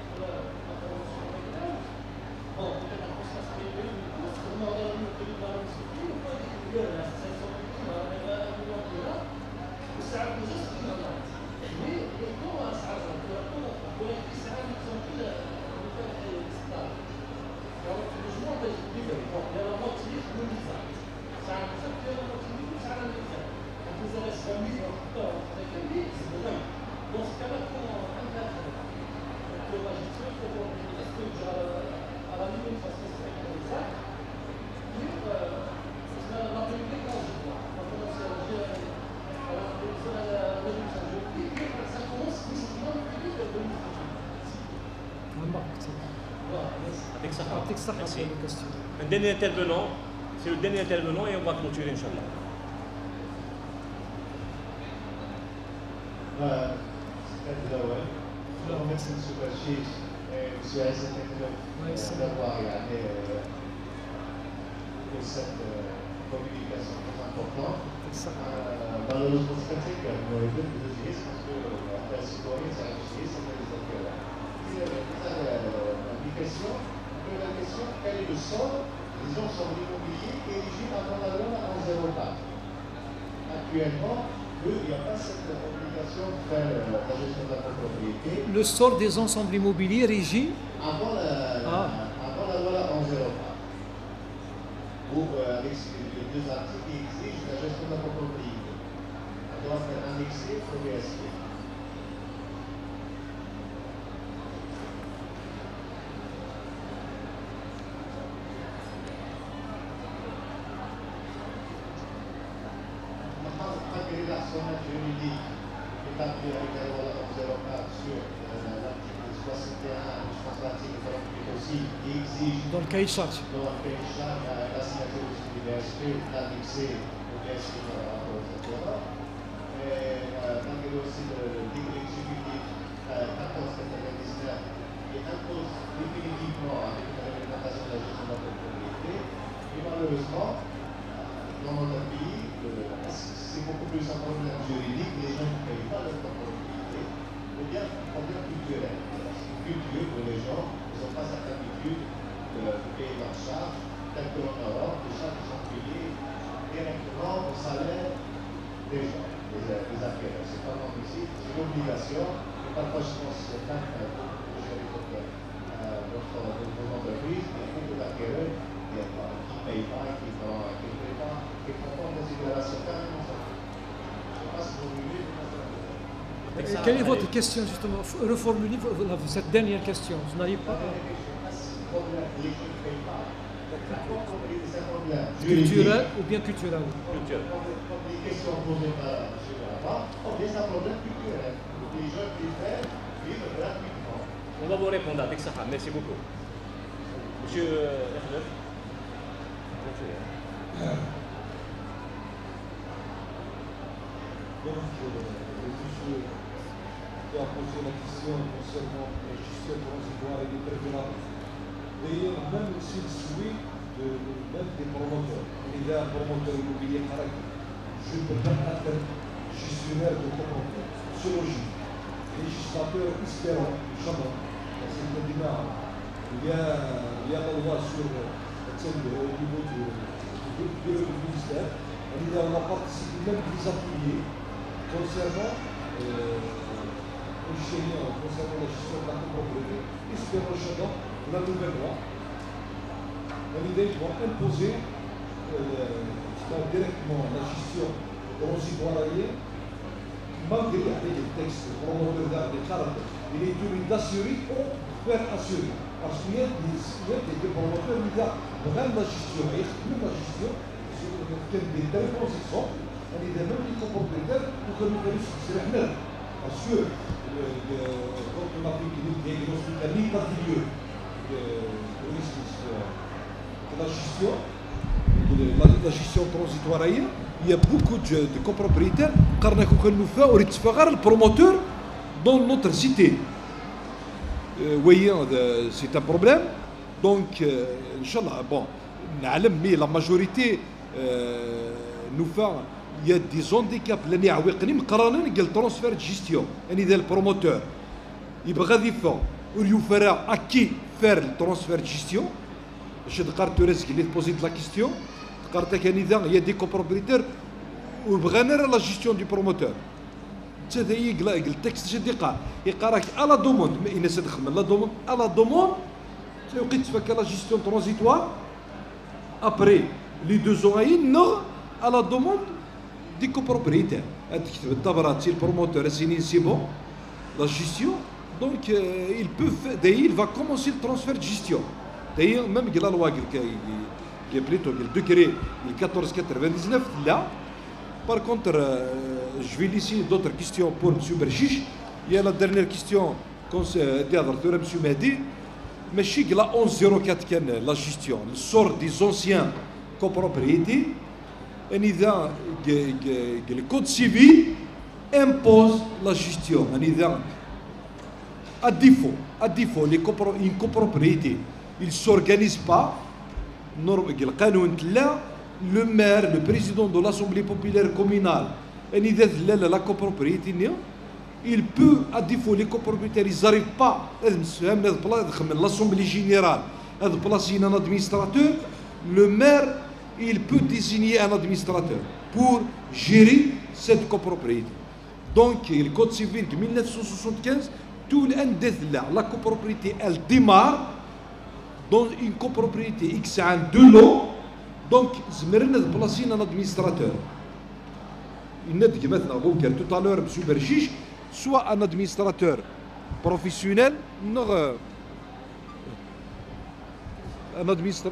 Speaker 5: Bon, peut-être un peu ça se fait mieux, mais pour ce moment, on a eu que nous allons discuter, on peut découvrir la situation du climat, on a eu un million de là, ça a posé ce qu'il y en a. Mais, comment ça a été, comment ça a été, ça a été, ça a été, ça a été, stable. Alors, le jugement est libre, bon, il y a la moitié, je me dis ça. Ça a été, il y a la moitié, ça a été, ça. Donc, vous avez ça mis en temps, avec un lit, c'est de même. Dans ce cas-là, comment on interprète? Donc, la gestion, il faut voir, est-ce que j'ai à la limite parce que c'est exact, mais la vérité quand je vois, quand on commence à dire la révolution juridique, ça commence effectivement à dire que de
Speaker 1: Avec ça,
Speaker 3: avec ça,
Speaker 1: merci.
Speaker 3: question.
Speaker 1: Un dernier intervenant, c'est le dernier intervenant et on va clôturer, Inch'Allah.
Speaker 7: Je remercie M. Bachir et M. Aïssat d'avoir regardé pour cette communication très importante. Malheureusement, c'est très clair, vous avez deux juristes parce que la citoyenne, c'est un juriste, c'est des acteurs. La question, la question, quel est le sol des ensembles immobiliers éligibles avant la loi en zéro quatre? Actuellement, il n'y a pas cette obligation de faire la gestion de la copropriété.
Speaker 3: Le sort des ensembles immobiliers régis
Speaker 7: avant la,
Speaker 3: ah.
Speaker 7: avant la loi en zéro quatre. Ou euh, avec les deux articles qui exigent la gestion de la copropriété. Elle doit être annexée au B S P. Malgré la sonate juridique établie avec la loi en zéro quatre sur l'article soixante et un, je pense l'article quarante-huit aussi, qui exige
Speaker 3: dans le cahier de charge.
Speaker 7: Dans le cahier de charge, la signature du B S P annexée au B S P par rapport aux accords. Et malgré aussi le décret exécutif quatorze quatre-vingt-dix-neuf qui impose définitivement avec la réglementation de la gestion de la propriété. Et malheureusement, dans notre pays, c'est beaucoup plus un problème juridique, les gens ne payent pas leur propriété, ou bien un problème culturel. Culture où les gens n'ont pas cette habitude de payer leurs charges, tel que en Europe, les charges sont payées directement au salaire des gens, des, des acquéreurs. C'est pas comme ici, c'est une obligation, et parfois je pense que c'est un peu pour gérer votre, euh, votre, votre entreprise, il y a beaucoup d'acquéreurs qui ne payent pas, qui ne paient pas, qui ne prennent pas en considération carrément ça.
Speaker 3: Quelle est votre question justement? Reformulez cette dernière question. Vous n'avez pas. Culturel ou bien culturel?
Speaker 1: Culturel.
Speaker 7: Les questions posées par M. Baraba, ou bien c'est un problème culturel. Les gens préfèrent vivre gratuitement.
Speaker 1: On va vous répondre avec ça. Merci beaucoup. Monsieur Erdogan.
Speaker 6: Donc, le monsieur qui a posé la question concernant la gestion transitoire et des préférences. D'ailleurs, même s'il suit de, même des promoteurs, il y a un promoteur immobilier caractère, je ne peux pas être gestionnaire de promoteur. C'est logique. Législateur espérant, jamais, dans cette démarche, il y a, il y a la loi sur au niveau du bureau du ministère, il y a la participé même des ateliers concernant euh, concernant la gestion de la copropriété, espérant jamais la nouvelle loi. L'idée de imposer euh, directement la gestion transitoire, malgré les textes promoteurs des caractères, il est tenu d'assurer ou faire assurer. Parce qu'il y a des promoteurs qui disent vraiment la gestion, et excluent la gestion, c'est des telles conséquences, et même les copropriétaires, pour que nous puissions. Parce que quand on a fait des diagnostics à l'état du lieu de risque de la gestion, de la gestion transitoire, il y a beaucoup de, de copropriétaires qui nous font le promoteur dans notre cité. Vous voyez, c'est un problème. Donc, euh, Inch'Allah, bon, mais la majorité euh, nous fait. Il y a des handicaps اللي يعوقني مقارنة قال transfert de gestion. يعني إذا البروموتور يبغى غادي يفهم ويفرع à qui faire le transfert de gestion. باش تقارت رزق اللي تبوزيت لا كيستيون تقارت كان إذا il y a des copropriétaires وبغى نرى la gestion du promoteur. حتى هي قال التكست شد يقرا يقراك على دوموند ما الناس تخمم لا دوموند على دوموند تلقيت تفك لا gestion transitoire après les deux ans non à la demande des copropriétaires. تكتب الدبرات سي البروموتور سيني سي بون لا جيستيون دونك il peut d'ailleurs il va commencer le transfert de gestion. D'ailleurs même قال لا لوا قال بليتو قال décret quatorze quatre-vingt-dix-neuf là. Par contre je vais laisser d'autres questions pour M. Berchiche. Il y a la dernière question d'Adr M. Mehdi. ماشي قال onze zéro quatre كان la gestion le sort des anciens copropriétés. إذا le code civil impose la gestion. إذا à défaut, à défaut, les copro une copropriété, ils ne s'organisent pas. Le maire, le président de l'Assemblée populaire communale, la copropriété, il peut, à défaut, les copropriétaires, ils n'arrivent pas à l'Assemblée générale, à placer un administrateur. Le maire, il peut désigner un administrateur pour gérer cette copropriété. Donc, le Code civil de mille neuf cent soixante-quinze, tout là, la copropriété, elle démarre dans une copropriété X un deux lots. Donc, il faut placer un administrateur. Il a dit tout à l'heure, M. Berchiche, soit un administrateur professionnel, non, un administrateur.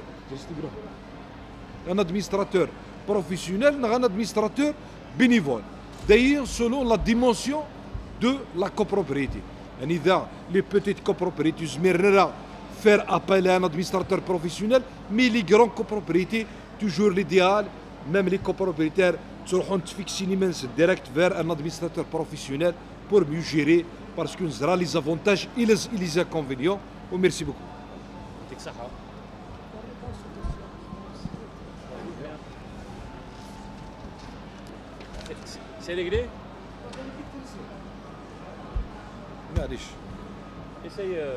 Speaker 6: Un administrateur professionnel, un administrateur bénévole. D'ailleurs, selon la dimension de la copropriété. Les petites copropriétés, faire appel à un administrateur professionnel, mais les grandes copropriétés, toujours l'idéal, même les copropriétaires, seront fixés direct vers un administrateur professionnel pour mieux gérer, parce que nous aurons les avantages et les, et les inconvénients. Oh, merci beaucoup.
Speaker 1: C'est réglé?
Speaker 6: معليش.
Speaker 1: Essaye. Euh...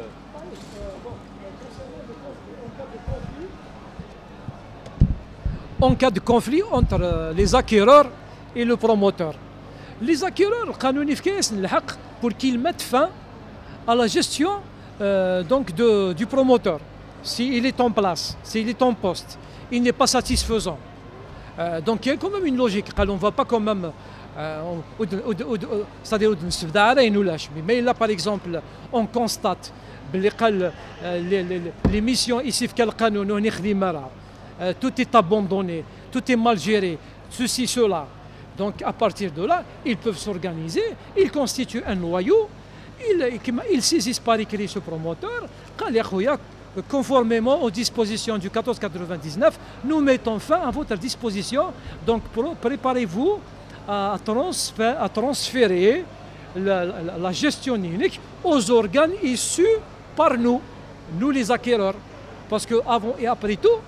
Speaker 3: En cas de conflit entre les acquéreurs et le promoteur. Les acquéreurs, pour qu'ils mettent fin à la gestion euh, donc de, du promoteur, s'il est en place, s'il est en poste, il n'est pas satisfaisant. Euh, donc il y a quand même une logique. On ne va pas quand même. Euh, c'est-à-dire mais là par exemple on constate les missions ici tout est abandonné, tout est mal géré, ceci, cela. Donc à partir de là, ils peuvent s'organiser, ils constituent un noyau, ils, ils saisissent par écrit ce promoteur, conformément aux dispositions du quatorze quatre-vingt-dix-neuf, nous mettons fin à votre disposition, donc préparez-vous à, transférer, à transférer la, la, la gestion unique aux organes issus par nous, nous les acquéreurs. Parce que avant et après tout,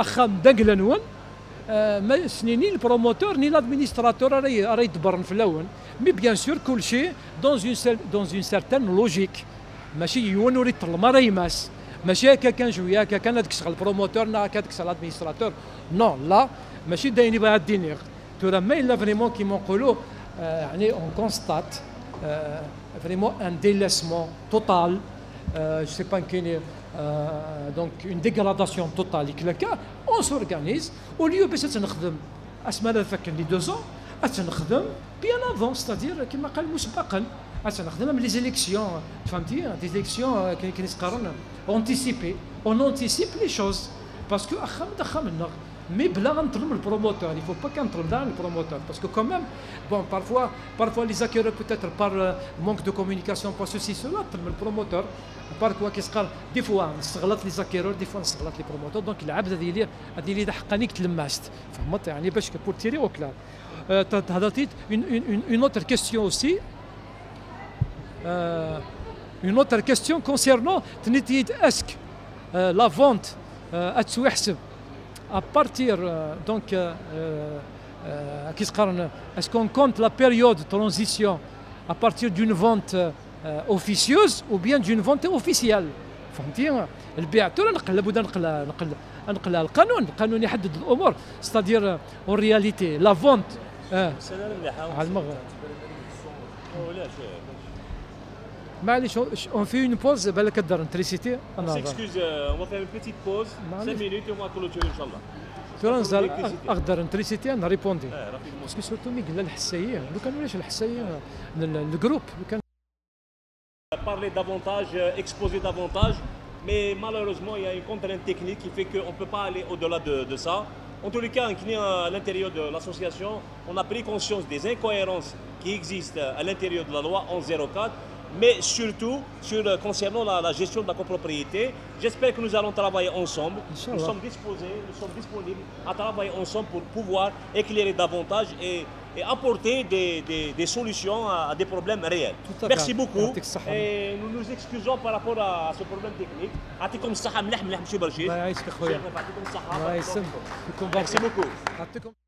Speaker 3: ni le promoteur ni l'administrateur arrêtent de barrer flawen, mais bien sûr كل شيء dans une dans une certaine logique. ماشي يونوري الطلمه يماس ماشي هكا كنجويا هكا كان هذاك الشغل البروموتور نا هكا داك الادمينستراتور نو لا ماشي دايرين بها الدينيغ ترى ما الا فريمون كيما نقولوا يعني اون كونستات فريمون ان ديلاسمون توتال جو سي با كاين donc une dégradation totale le cas on s'organise au lieu باش تنخدم اسماء فك لي deux ans تنخدم bien avant c'est-à-dire كما قال مسبقا تنخدم لي زيليكسيون فهمتي دي زيليكسيون كنسقرن anticiper on anticipe les choses parce que اخا دخلنا mais بلا غنطلب البروموتور il faut pas qu'نطلب dans le promoteur parce que quand même bon parfois parfois les acquéreurs peut-être par manque de communication par ceci cela طلب البروموتور باركوا كيسقال دي فوا نستغلط لي زاكيرور دي فوا نستغلط لي بروموتور دونك العبد هذه لي هذه لي حقاني تلماست فهمت يعني باش بور تيري او كلار هضرتي une autre question aussi une autre question concernant تنيتيد اسك la vente اتسوي حسب à partir donc كيسقارن est-ce qu'on compte la période de transition à partir d'une vente officieuse ou bien d'une vente officielle فهمتي البيع ترى نقلب ودا نقل نقل نقل القانون القانون يحدد الامور ستادير اون رياليتي لا فونت اه على المغرب معليش اون في اون بوز بالك كدار انتريسيتي انا
Speaker 1: اكسكوز اون فير اون بيتيت بوز خمس مينوت وما كلوتور ان شاء الله
Speaker 3: ترى نزال اقدر انتريسيتي انا ريبوندي باسكو سورتو مي قال الحسايين لو كانوا علاش الحسايين الجروب لو كان
Speaker 1: parler davantage, exposer davantage, mais malheureusement il y a une contrainte technique qui fait qu'on ne peut pas aller au-delà de, de ça. En tous les cas, à l'intérieur de l'association, on a pris conscience des incohérences qui existent à l'intérieur de la loi onze zéro quatre, mais surtout sur, concernant la, la gestion de la copropriété. J'espère que nous allons travailler ensemble. Nous sommes disposés, nous sommes disponibles à travailler ensemble pour pouvoir éclairer davantage et et apporter des, des, des solutions à, à des problèmes réels. Merci beaucoup. Et nous nous excusons par rapport à ce problème technique. Merci beaucoup.